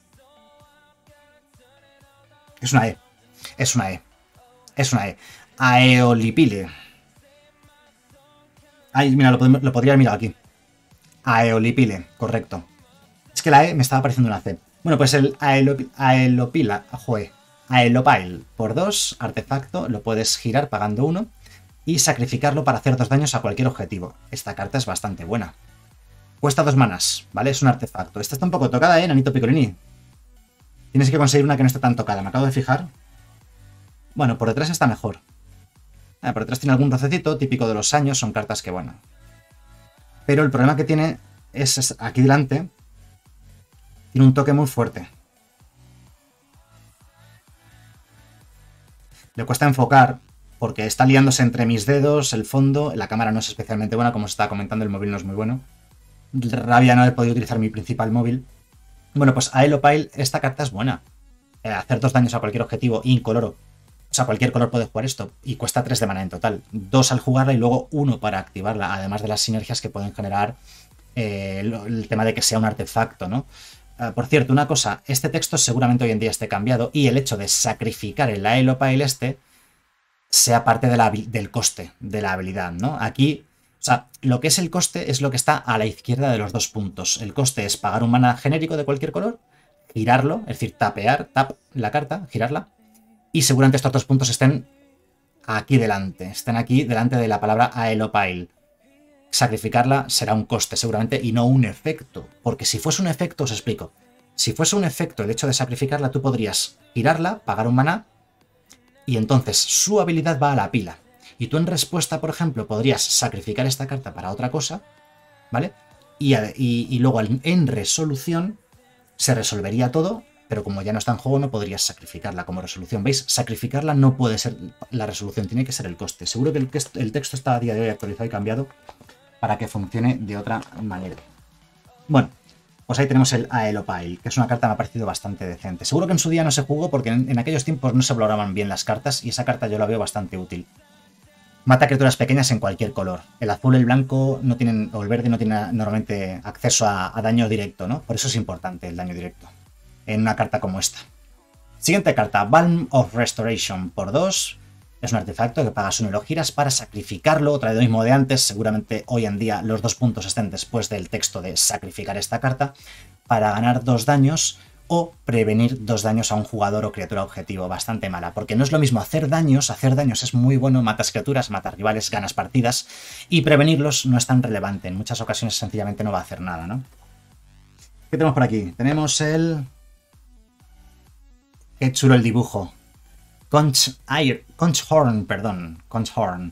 Speaker 1: Es una E. Es una E. Es una E. Aeolipile. Ay, mira, lo podría haber mirado aquí. Aeolipile, correcto. Es que la E me estaba pareciendo una C. Bueno, pues el Aelopila, joder, Aelopile por 2, artefacto, lo puedes girar pagando 1 y sacrificarlo para hacer 2 daños a cualquier objetivo. Esta carta es bastante buena. Cuesta 2 manas, ¿vale? Es un artefacto. Esta está un poco tocada, Nanito Piccolini. Tienes que conseguir una que no esté tan tocada, me acabo de fijar. Bueno, por detrás está mejor. Por detrás tiene algún rocecito, típico de los años, son cartas que, bueno. Pero el problema que tiene es aquí delante, Tiene un toque muy fuerte. Le cuesta enfocar porque está liándose entre mis dedos, el fondo, la cámara no es especialmente buena, como se estaba comentando, el móvil no es muy bueno. Rabia no he podido utilizar mi principal móvil. Bueno, pues a Elopile esta carta es buena. Hacer 2 daños a cualquier objetivo incoloro. O sea, cualquier color puede jugar esto. Y cuesta 3 de mana en total. 2 al jugarla y luego 1 para activarla. Además de las sinergias que pueden generar el tema de que sea un artefacto, ¿no? Por cierto, una cosa. Este texto seguramente hoy en día esté cambiado. Y el hecho de sacrificar el Elopile sea parte de del coste de la habilidad, ¿no? Aquí, o sea, lo que es el coste es lo que está a la izquierda de los 2 puntos. El coste es pagar un mana genérico de cualquier color, girarlo, es decir, tap la carta, girarla, y seguramente estos 2 puntos estén aquí delante de la palabra Elopile. Sacrificarla será un coste seguramente y no un efecto, porque si fuese un efecto, os explico. Si fuese un efecto el hecho de sacrificarla, tú podrías girarla, pagar un mana, y entonces su habilidad va a la pila. Y tú en respuesta, por ejemplo, podrías sacrificar esta carta para otra cosa, ¿vale? Y luego en resolución se resolvería todo, pero como ya no está en juego no podrías sacrificarla como resolución. ¿Veis? Sacrificarla no puede ser la resolución, tiene que ser el coste. Seguro que el texto está a día de hoy actualizado y cambiado para que funcione de otra manera. Bueno, pues ahí tenemos el Elopile, que es una carta que me ha parecido bastante decente. Seguro que en su día no se jugó porque en aquellos tiempos no se valoraban bien las cartas y esa carta yo la veo bastante útil. Mata criaturas pequeñas en cualquier color. El azul, el blanco no tienen, o el verde no tienen normalmente acceso a daño directo, ¿no? Por eso es importante el daño directo en una carta como esta. Siguiente carta, Balm of Restoration por 2. Es un artefacto que pagas 1 y lo giras para sacrificarlo. Otra vez lo mismo de antes. Seguramente hoy en día los 2 puntos estén después del texto de sacrificar esta carta para ganar 2 daños o prevenir 2 daños a un jugador o criatura objetivo. Bastante mala, porque no es lo mismo hacer daños es muy bueno, matas criaturas, matas rivales, ganas partidas, y prevenirlos no es tan relevante. En muchas ocasiones sencillamente no va a hacer nada, ¿no? ¿Qué tenemos por aquí? Tenemos el... Qué chulo el dibujo. Conchhorn, perdón. Conchhorn.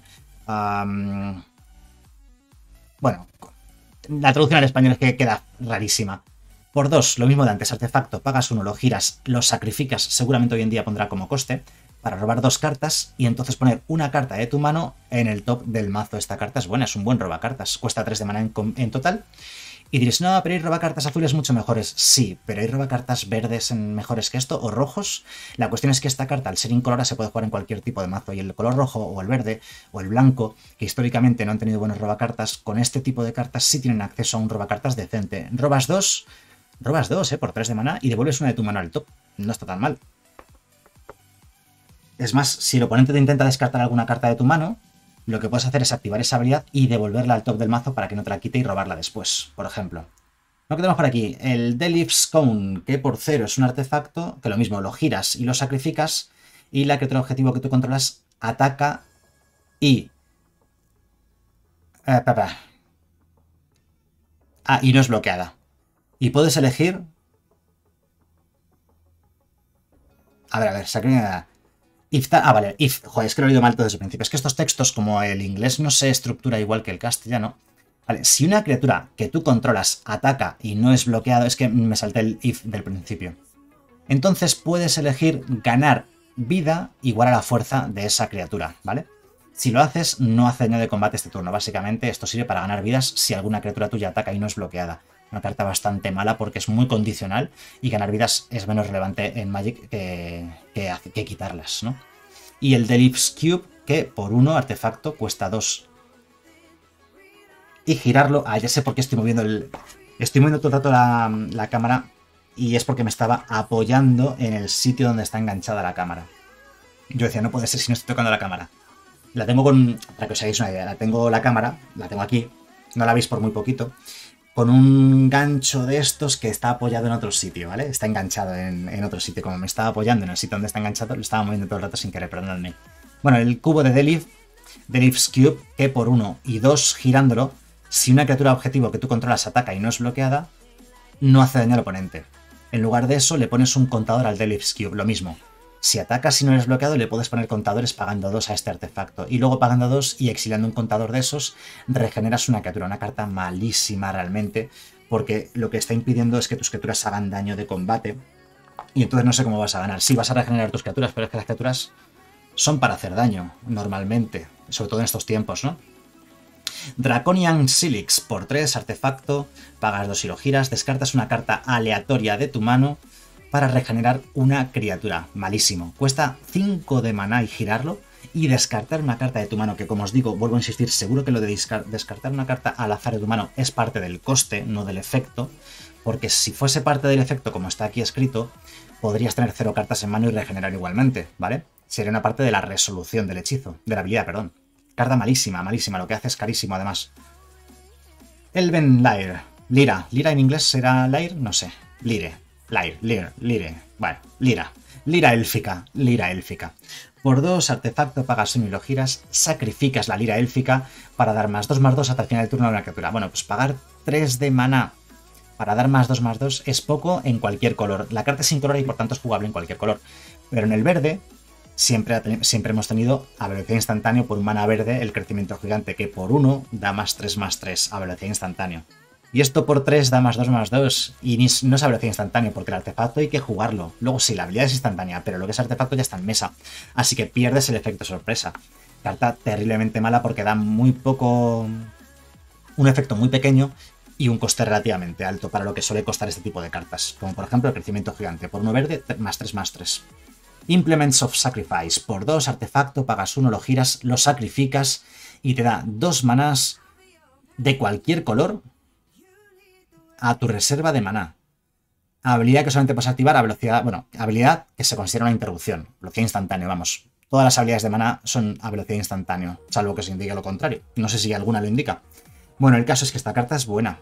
Speaker 1: Bueno, la traducción al español es que queda rarísima. Por 2, lo mismo de antes, artefacto, pagas 1, lo giras, lo sacrificas, seguramente hoy en día pondrá como coste, para robar 2 cartas y entonces poner una carta de tu mano en el top del mazo. Esta carta es buena, es un buen robacartas, cuesta 3 de mana en total. Y diréis, no, pero hay robacartas azules mucho mejores. Sí, pero hay robacartas verdes mejores que esto, o rojos. La cuestión es que esta carta, al ser incolora, se puede jugar en cualquier tipo de mazo. Y el color rojo, o el verde, o el blanco, que históricamente no han tenido buenos robacartas, con este tipo de cartas sí tienen acceso a un robacartas decente. Robas 2, por 3 de mana, y devuelves una de tu mano al top. No está tan mal. Es más, si el oponente te intenta descartar alguna carta de tu mano, lo que puedes hacer es activar esa habilidad y devolverla al top del mazo para que no te la quite y robarla después, por ejemplo. Lo que tenemos por aquí, el Delif's Cone, que por 0 es un artefacto, que lo mismo, lo giras y lo sacrificas, y la criatura objetivo que tú controlas ataca y... y no es bloqueada. Y puedes elegir... A ver, sacrifica... vale, joder, es que lo he leído mal todo desde el principio. Es que estos textos, como el inglés no se estructura igual que el castellano. Vale, si una criatura que tú controlas ataca y no es bloqueado, es que me salté el if del principio. Entonces puedes elegir ganar vida igual a la fuerza de esa criatura, ¿vale? Si lo haces, no hace daño de combate este turno. Básicamente, esto sirve para ganar vidas si alguna criatura tuya ataca y no es bloqueada. Una carta bastante mala porque es muy condicional y ganar vidas es menos relevante en Magic que quitarlas, ¿no? Y el Delif's Cube, que por 1 artefacto cuesta 2. Y girarlo... ya sé por qué estoy moviendo Estoy moviendo todo el rato la cámara y es porque me estaba apoyando en el sitio donde está enganchada la cámara. Yo decía, no puede ser si no estoy tocando la cámara. La tengo para que os hagáis una idea, la cámara, la tengo aquí, no la veis por muy poquito, con un gancho de estos que está apoyado en otro sitio, ¿vale? Está enganchado en otro sitio. Como me estaba apoyando en el sitio donde está enganchado, lo estaba moviendo todo el rato sin querer, perdonadme. Bueno, el cubo de Delif's Cube, que por 1 y 2 girándolo, si una criatura objetivo que tú controlas ataca y no es bloqueada, no hace daño al oponente. En lugar de eso, le pones un contador al Delif's Cube, lo mismo. Si atacas y no eres bloqueado, le puedes poner contadores pagando 2 a este artefacto. Y luego pagando 2 y exiliando un contador de esos, regeneras una criatura. Una carta malísima realmente, porque lo que está impidiendo es que tus criaturas hagan daño de combate. Y entonces no sé cómo vas a ganar. Sí, vas a regenerar tus criaturas, pero es que las criaturas son para hacer daño, normalmente. Sobre todo en estos tiempos, ¿no? Draconian Silix, por 3, artefacto, pagas 2 y lo giras, descartas una carta aleatoria de tu mano para regenerar una criatura. Malísimo. Cuesta 5 de maná y girarlo, y descartar una carta de tu mano, que como os digo, vuelvo a insistir, seguro que lo de descartar una carta al azar de tu mano es parte del coste, no del efecto, porque si fuese parte del efecto, como está aquí escrito, podrías tener 0 cartas en mano y regenerar igualmente, ¿vale? Sería una parte de la resolución del hechizo, de la habilidad, perdón. Carta malísima, malísima, lo que hace es carísimo además. Elven Lyre. Lira. ¿Lira en inglés será Lyre? No sé. Lire. Lire. Bueno, Lira. Lira élfica. Lira élfica. Por 2, artefacto, pagas 1 y lo giras, sacrificas la lira élfica para dar +2/+2 hasta el final del turno de una criatura. Bueno, pues pagar 3 de maná para dar +2/+2 es poco en cualquier color. La carta es incolora y por tanto es jugable en cualquier color. Pero en el verde siempre hemos tenido a velocidad instantánea por un mana verde el crecimiento gigante, que por 1 da +3/+3 a velocidad instantánea. Y esto por 3 da +2/+2 y no es a velocidad instantánea porque el artefacto hay que jugarlo. Luego sí, la habilidad es instantánea, pero lo que es artefacto ya está en mesa. Así que pierdes el efecto sorpresa. Carta terriblemente mala porque da muy poco... un efecto muy pequeño y un coste relativamente alto para lo que suele costar este tipo de cartas. Como por ejemplo el crecimiento gigante. Por 1 verde, +3/+3. Implements of Sacrifice. Por 2, artefacto, pagas 1, lo giras, lo sacrificas y te da 2 manás de cualquier color a tu reserva de maná. Habilidad que solamente puedes activar a velocidad... Bueno, habilidad que se considera una interrupción. Velocidad instantánea, vamos. Todas las habilidades de maná son a velocidad instantánea, salvo que se indique lo contrario. No sé si alguna lo indica. Bueno, el caso es que esta carta es buena.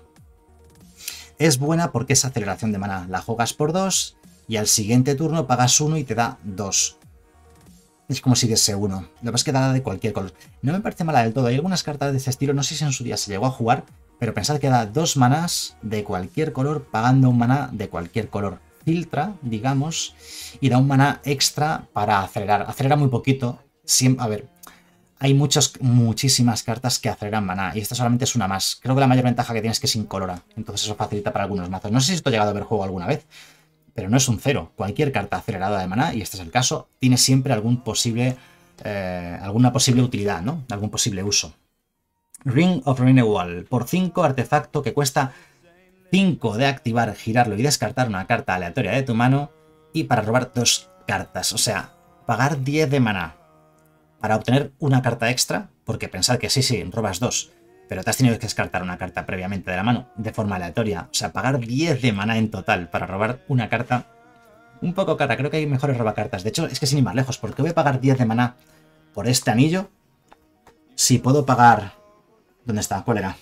Speaker 1: Es buena porque es aceleración de maná. La juegas por 2 y al siguiente turno pagas 1 y te da 2. Es como si diese 1. Lo que pasa es que da de cualquier color. No me parece mala del todo. Hay algunas cartas de este estilo, no sé si en su día se llegó a jugar, pero pensad que da 2 manás de cualquier color pagando un maná de cualquier color. Filtra, digamos, y da un maná extra para acelerar. Acelera muy poquito. A ver, hay muchísimas cartas que aceleran maná y esta solamente es una más. Creo que la mayor ventaja que tiene es que es incolora. Entonces eso facilita para algunos mazos. No sé si esto ha llegado a ver juego alguna vez, pero no es un 0. Cualquier carta acelerada de maná, y este es el caso, tiene siempre alguna posible utilidad, ¿no? Algún posible uso. Ring of Renewal. Por 5, artefacto que cuesta 5 de activar, girarlo y descartar una carta aleatoria de tu mano, y para robar 2 cartas. O sea, pagar 10 de maná para obtener una carta extra, porque pensad que sí, robas 2, pero te has tenido que descartar una carta previamente de la mano de forma aleatoria. O sea, pagar 10 de maná en total para robar una carta un poco cara. Creo que hay mejores robacartas. De hecho, es que sin ir más lejos, ¿por qué voy a pagar 10 de maná por este anillo si puedo pagar... ¿Dónde está? ¿Cuál era?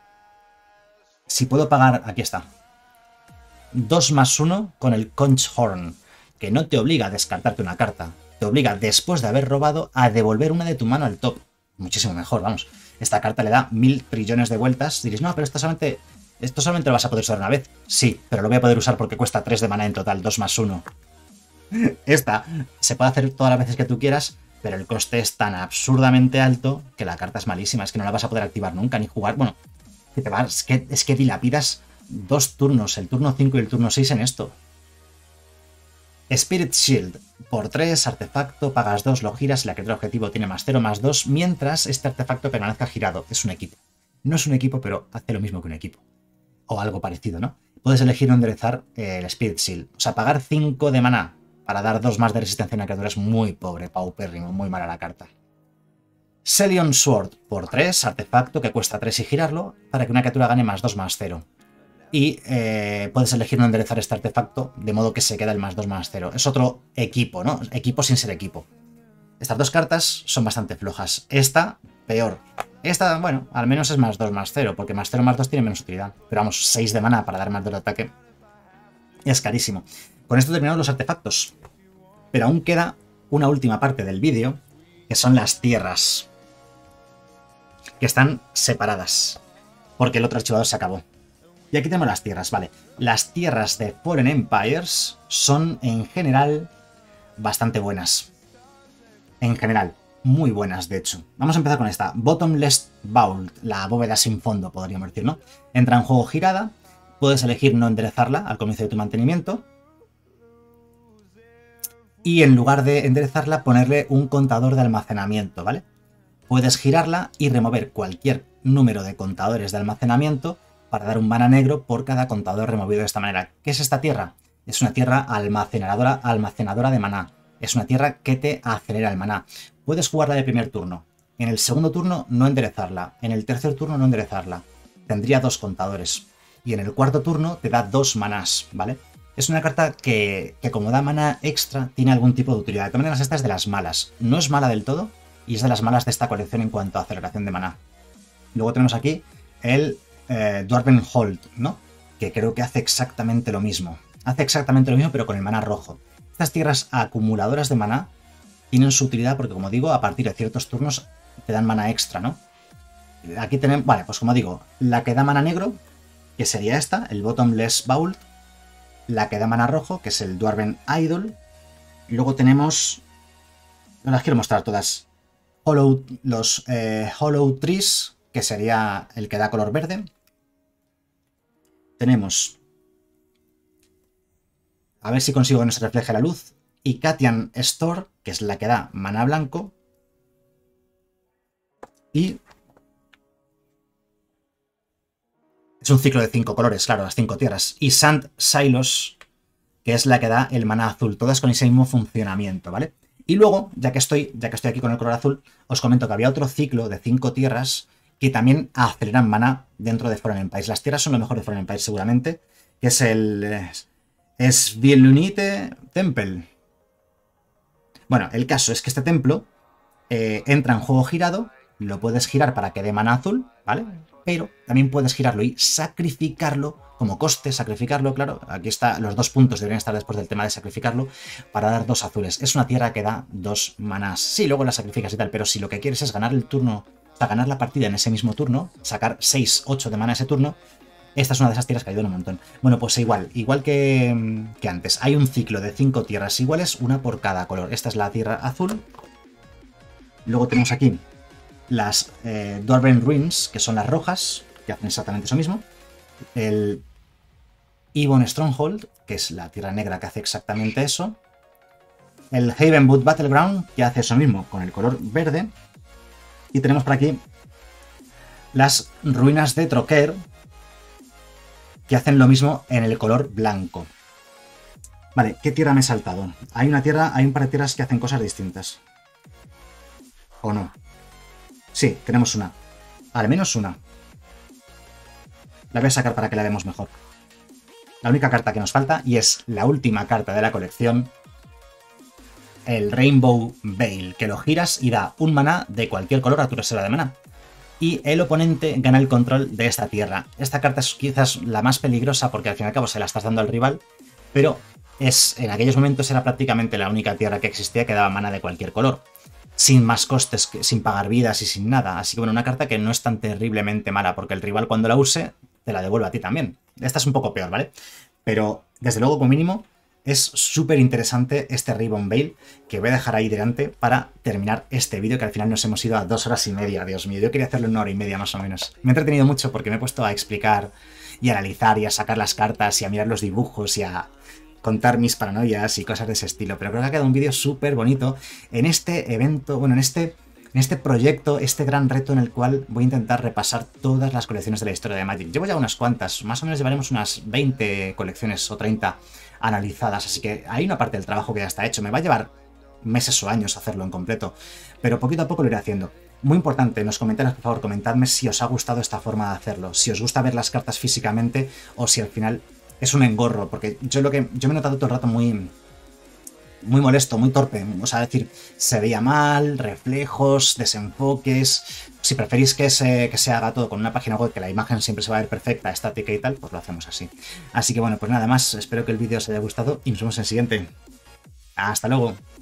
Speaker 1: Si puedo pagar... Aquí está. 2+1 con el Conch Horn, que no te obliga a descartarte una carta. Te obliga, después de haber robado, a devolver una de tu mano al top. Muchísimo mejor, vamos. Esta carta le da 1000 trillones de vueltas. Diréis, no, pero esto solamente lo vas a poder usar una vez. Sí, pero lo voy a poder usar porque cuesta 3 de maná en total, 2+1. Esta se puede hacer todas las veces que tú quieras, pero el coste es tan absurdamente alto que la carta es malísima. Es que no la vas a poder activar nunca, ni jugar. Bueno, es que dilapidas 2 turnos, el turno 5 y el turno 6 en esto. Spirit Shield. Por 3, artefacto, pagas 2, lo giras y la criatura objetivo tiene +0/+2, mientras este artefacto permanezca girado. Es un equipo. No es un equipo, pero hace lo mismo que un equipo. O algo parecido, ¿no? Puedes elegir no enderezar el Spirit Shield. O sea, pagar 5 de maná para dar 2 más de resistencia a una criatura es muy pobre, paupérrimo, muy mala la carta. Celion Sword. Por 3, artefacto que cuesta 3 y girarlo, para que una criatura gane +2/+0. Y puedes elegir no enderezar este artefacto, de modo que se queda el +2/+0. Es otro equipo, ¿no? Equipo sin ser equipo. Estas dos cartas son bastante flojas. Esta, peor. Esta, bueno, al menos es +2/+0, porque +0/+2 tiene menos utilidad. Pero vamos, 6 de mana para dar +2 de ataque. Es carísimo. Con esto terminamos los artefactos. Pero aún queda una última parte del vídeo, que son las tierras. Que están separadas, porque el otro archivador se acabó. Y aquí tenemos las tierras, vale. Las tierras de Fallen Empires son, en general, bastante buenas. En general, muy buenas, de hecho. Vamos a empezar con esta. Bottomless Vault, la bóveda sin fondo, podríamos decir, ¿no? Entra en juego girada, Puedes elegir no enderezarla al comienzo de tu mantenimiento. Y en lugar de enderezarla, ponerle un contador de almacenamiento, ¿vale? Puedes girarla y remover cualquier número de contadores de almacenamiento para dar un mana negro por cada contador removido de esta manera. ¿Qué es esta tierra? Es una tierra almacenadora de maná. Es una tierra que te acelera el maná. Puedes jugarla de primer turno. En el segundo turno no enderezarla. En el tercer turno no enderezarla. Tendría 2 contadores. Y en el cuarto turno te da 2 manás, ¿vale? Es una carta que como da mana extra, tiene algún tipo de utilidad. De todas maneras, esta es de las malas. No es mala del todo y es de las malas de esta colección en cuanto a aceleración de maná. Luego tenemos aquí el Dwarven Hold, ¿no? Que creo que hace exactamente lo mismo. Hace exactamente lo mismo, pero con el maná rojo. Estas tierras acumuladoras de maná tienen su utilidad porque, como digo, a partir de ciertos turnos te dan mana extra, ¿no? Aquí tenemos, vale, pues como digo, la que da mana negro, que sería esta, el Bottomless Vault. La que da mana rojo, que es el Dwarven Idol. Luego tenemos... No las quiero mostrar todas. Los Hollow Trees, que sería el que da color verde. Tenemos... A ver si consigo que no se refleje la luz. Y Katian Store, que es la que da mana blanco. Y... Es un ciclo de 5 colores, claro, las 5 tierras. Y Sand Silos, que es la que da el maná azul. Todas con ese mismo funcionamiento, ¿vale? Y luego, ya que estoy aquí con el color azul, os comento que había otro ciclo de 5 tierras que también aceleran maná dentro de Fallen Empires. Las tierras son lo mejor de Fallen Empires seguramente, que es el Svielunite Temple. Bueno, el caso es que este templo entra en juego girado, lo puedes girar para que dé maná azul, ¿vale? Pero también puedes girarlo y sacrificarlo, como coste, sacrificarlo, claro, aquí está, los 2 puntos deberían estar después del tema de sacrificarlo, para dar 2 azules. Es una tierra que da 2 manás. Sí, luego la sacrificas y tal, pero si lo que quieres es ganar el turno, o sea, ganar la partida en ese mismo turno, sacar 6, 8 de mana ese turno, esta es una de esas tierras que ayudan un montón. Bueno, pues igual que antes, hay un ciclo de 5 tierras iguales, una por cada color. Esta es la tierra azul. Luego tenemos aquí las Dwarven Ruins, que son las rojas, que hacen exactamente eso mismo. El Ebon Stronghold, que es la tierra negra que hace exactamente eso. El Havenwood Battleground, que hace eso mismo con el color verde. Y tenemos por aquí las ruinas de Troker, que hacen lo mismo en el color blanco. Vale, ¿qué tierra me he saltado? Hay un par de tierras que hacen cosas distintas. ¿O no? Sí, tenemos una. Al menos una. La voy a sacar para que la veamos mejor. La única carta que nos falta, y es la última carta de la colección, el Rainbow Veil, que lo giras y da un maná de cualquier color a tu reserva de maná. Y el oponente gana el control de esta tierra. Esta carta es quizás la más peligrosa porque al fin y al cabo se la estás dando al rival, pero en aquellos momentos era prácticamente la única tierra que existía que daba mana de cualquier color. Sin más costes, sin pagar vidas y sin nada. Así que bueno, una carta que no es tan terriblemente mala, porque el rival cuando la use te la devuelve a ti también. Esta es un poco peor, ¿vale? Pero desde luego, como mínimo, es súper interesante este Ribbon Veil, que voy a dejar ahí delante para terminar este vídeo, que al final nos hemos ido a 2 horas y media. Dios mío, yo quería hacerlo en 1 hora y media más o menos. Me he entretenido mucho porque me he puesto a explicar y a analizar y a sacar las cartas y a mirar los dibujos y a contar mis paranoias y cosas de ese estilo, pero creo que ha quedado un vídeo súper bonito en este evento, bueno, en este proyecto, este gran reto en el cual voy a intentar repasar todas las colecciones de la historia de Magic. Llevo ya unas cuantas, más o menos llevaremos unas 20 colecciones o 30 analizadas, así que hay una parte del trabajo que ya está hecho. Me va a llevar meses o años hacerlo en completo, pero poquito a poco lo iré haciendo. Muy importante, en los comentarios, por favor, comentadme si os ha gustado esta forma de hacerlo, si os gusta ver las cartas físicamente o si al final es un engorro, porque yo me he notado todo el rato muy molesto, muy torpe. O sea, decir, se veía mal, reflejos, desenfoques. Si preferís que se haga todo con una página web, que la imagen siempre se va a ver perfecta, estática y tal, pues lo hacemos así. Así que bueno, pues nada más, espero que el vídeo os haya gustado y nos vemos en el siguiente. ¡Hasta luego!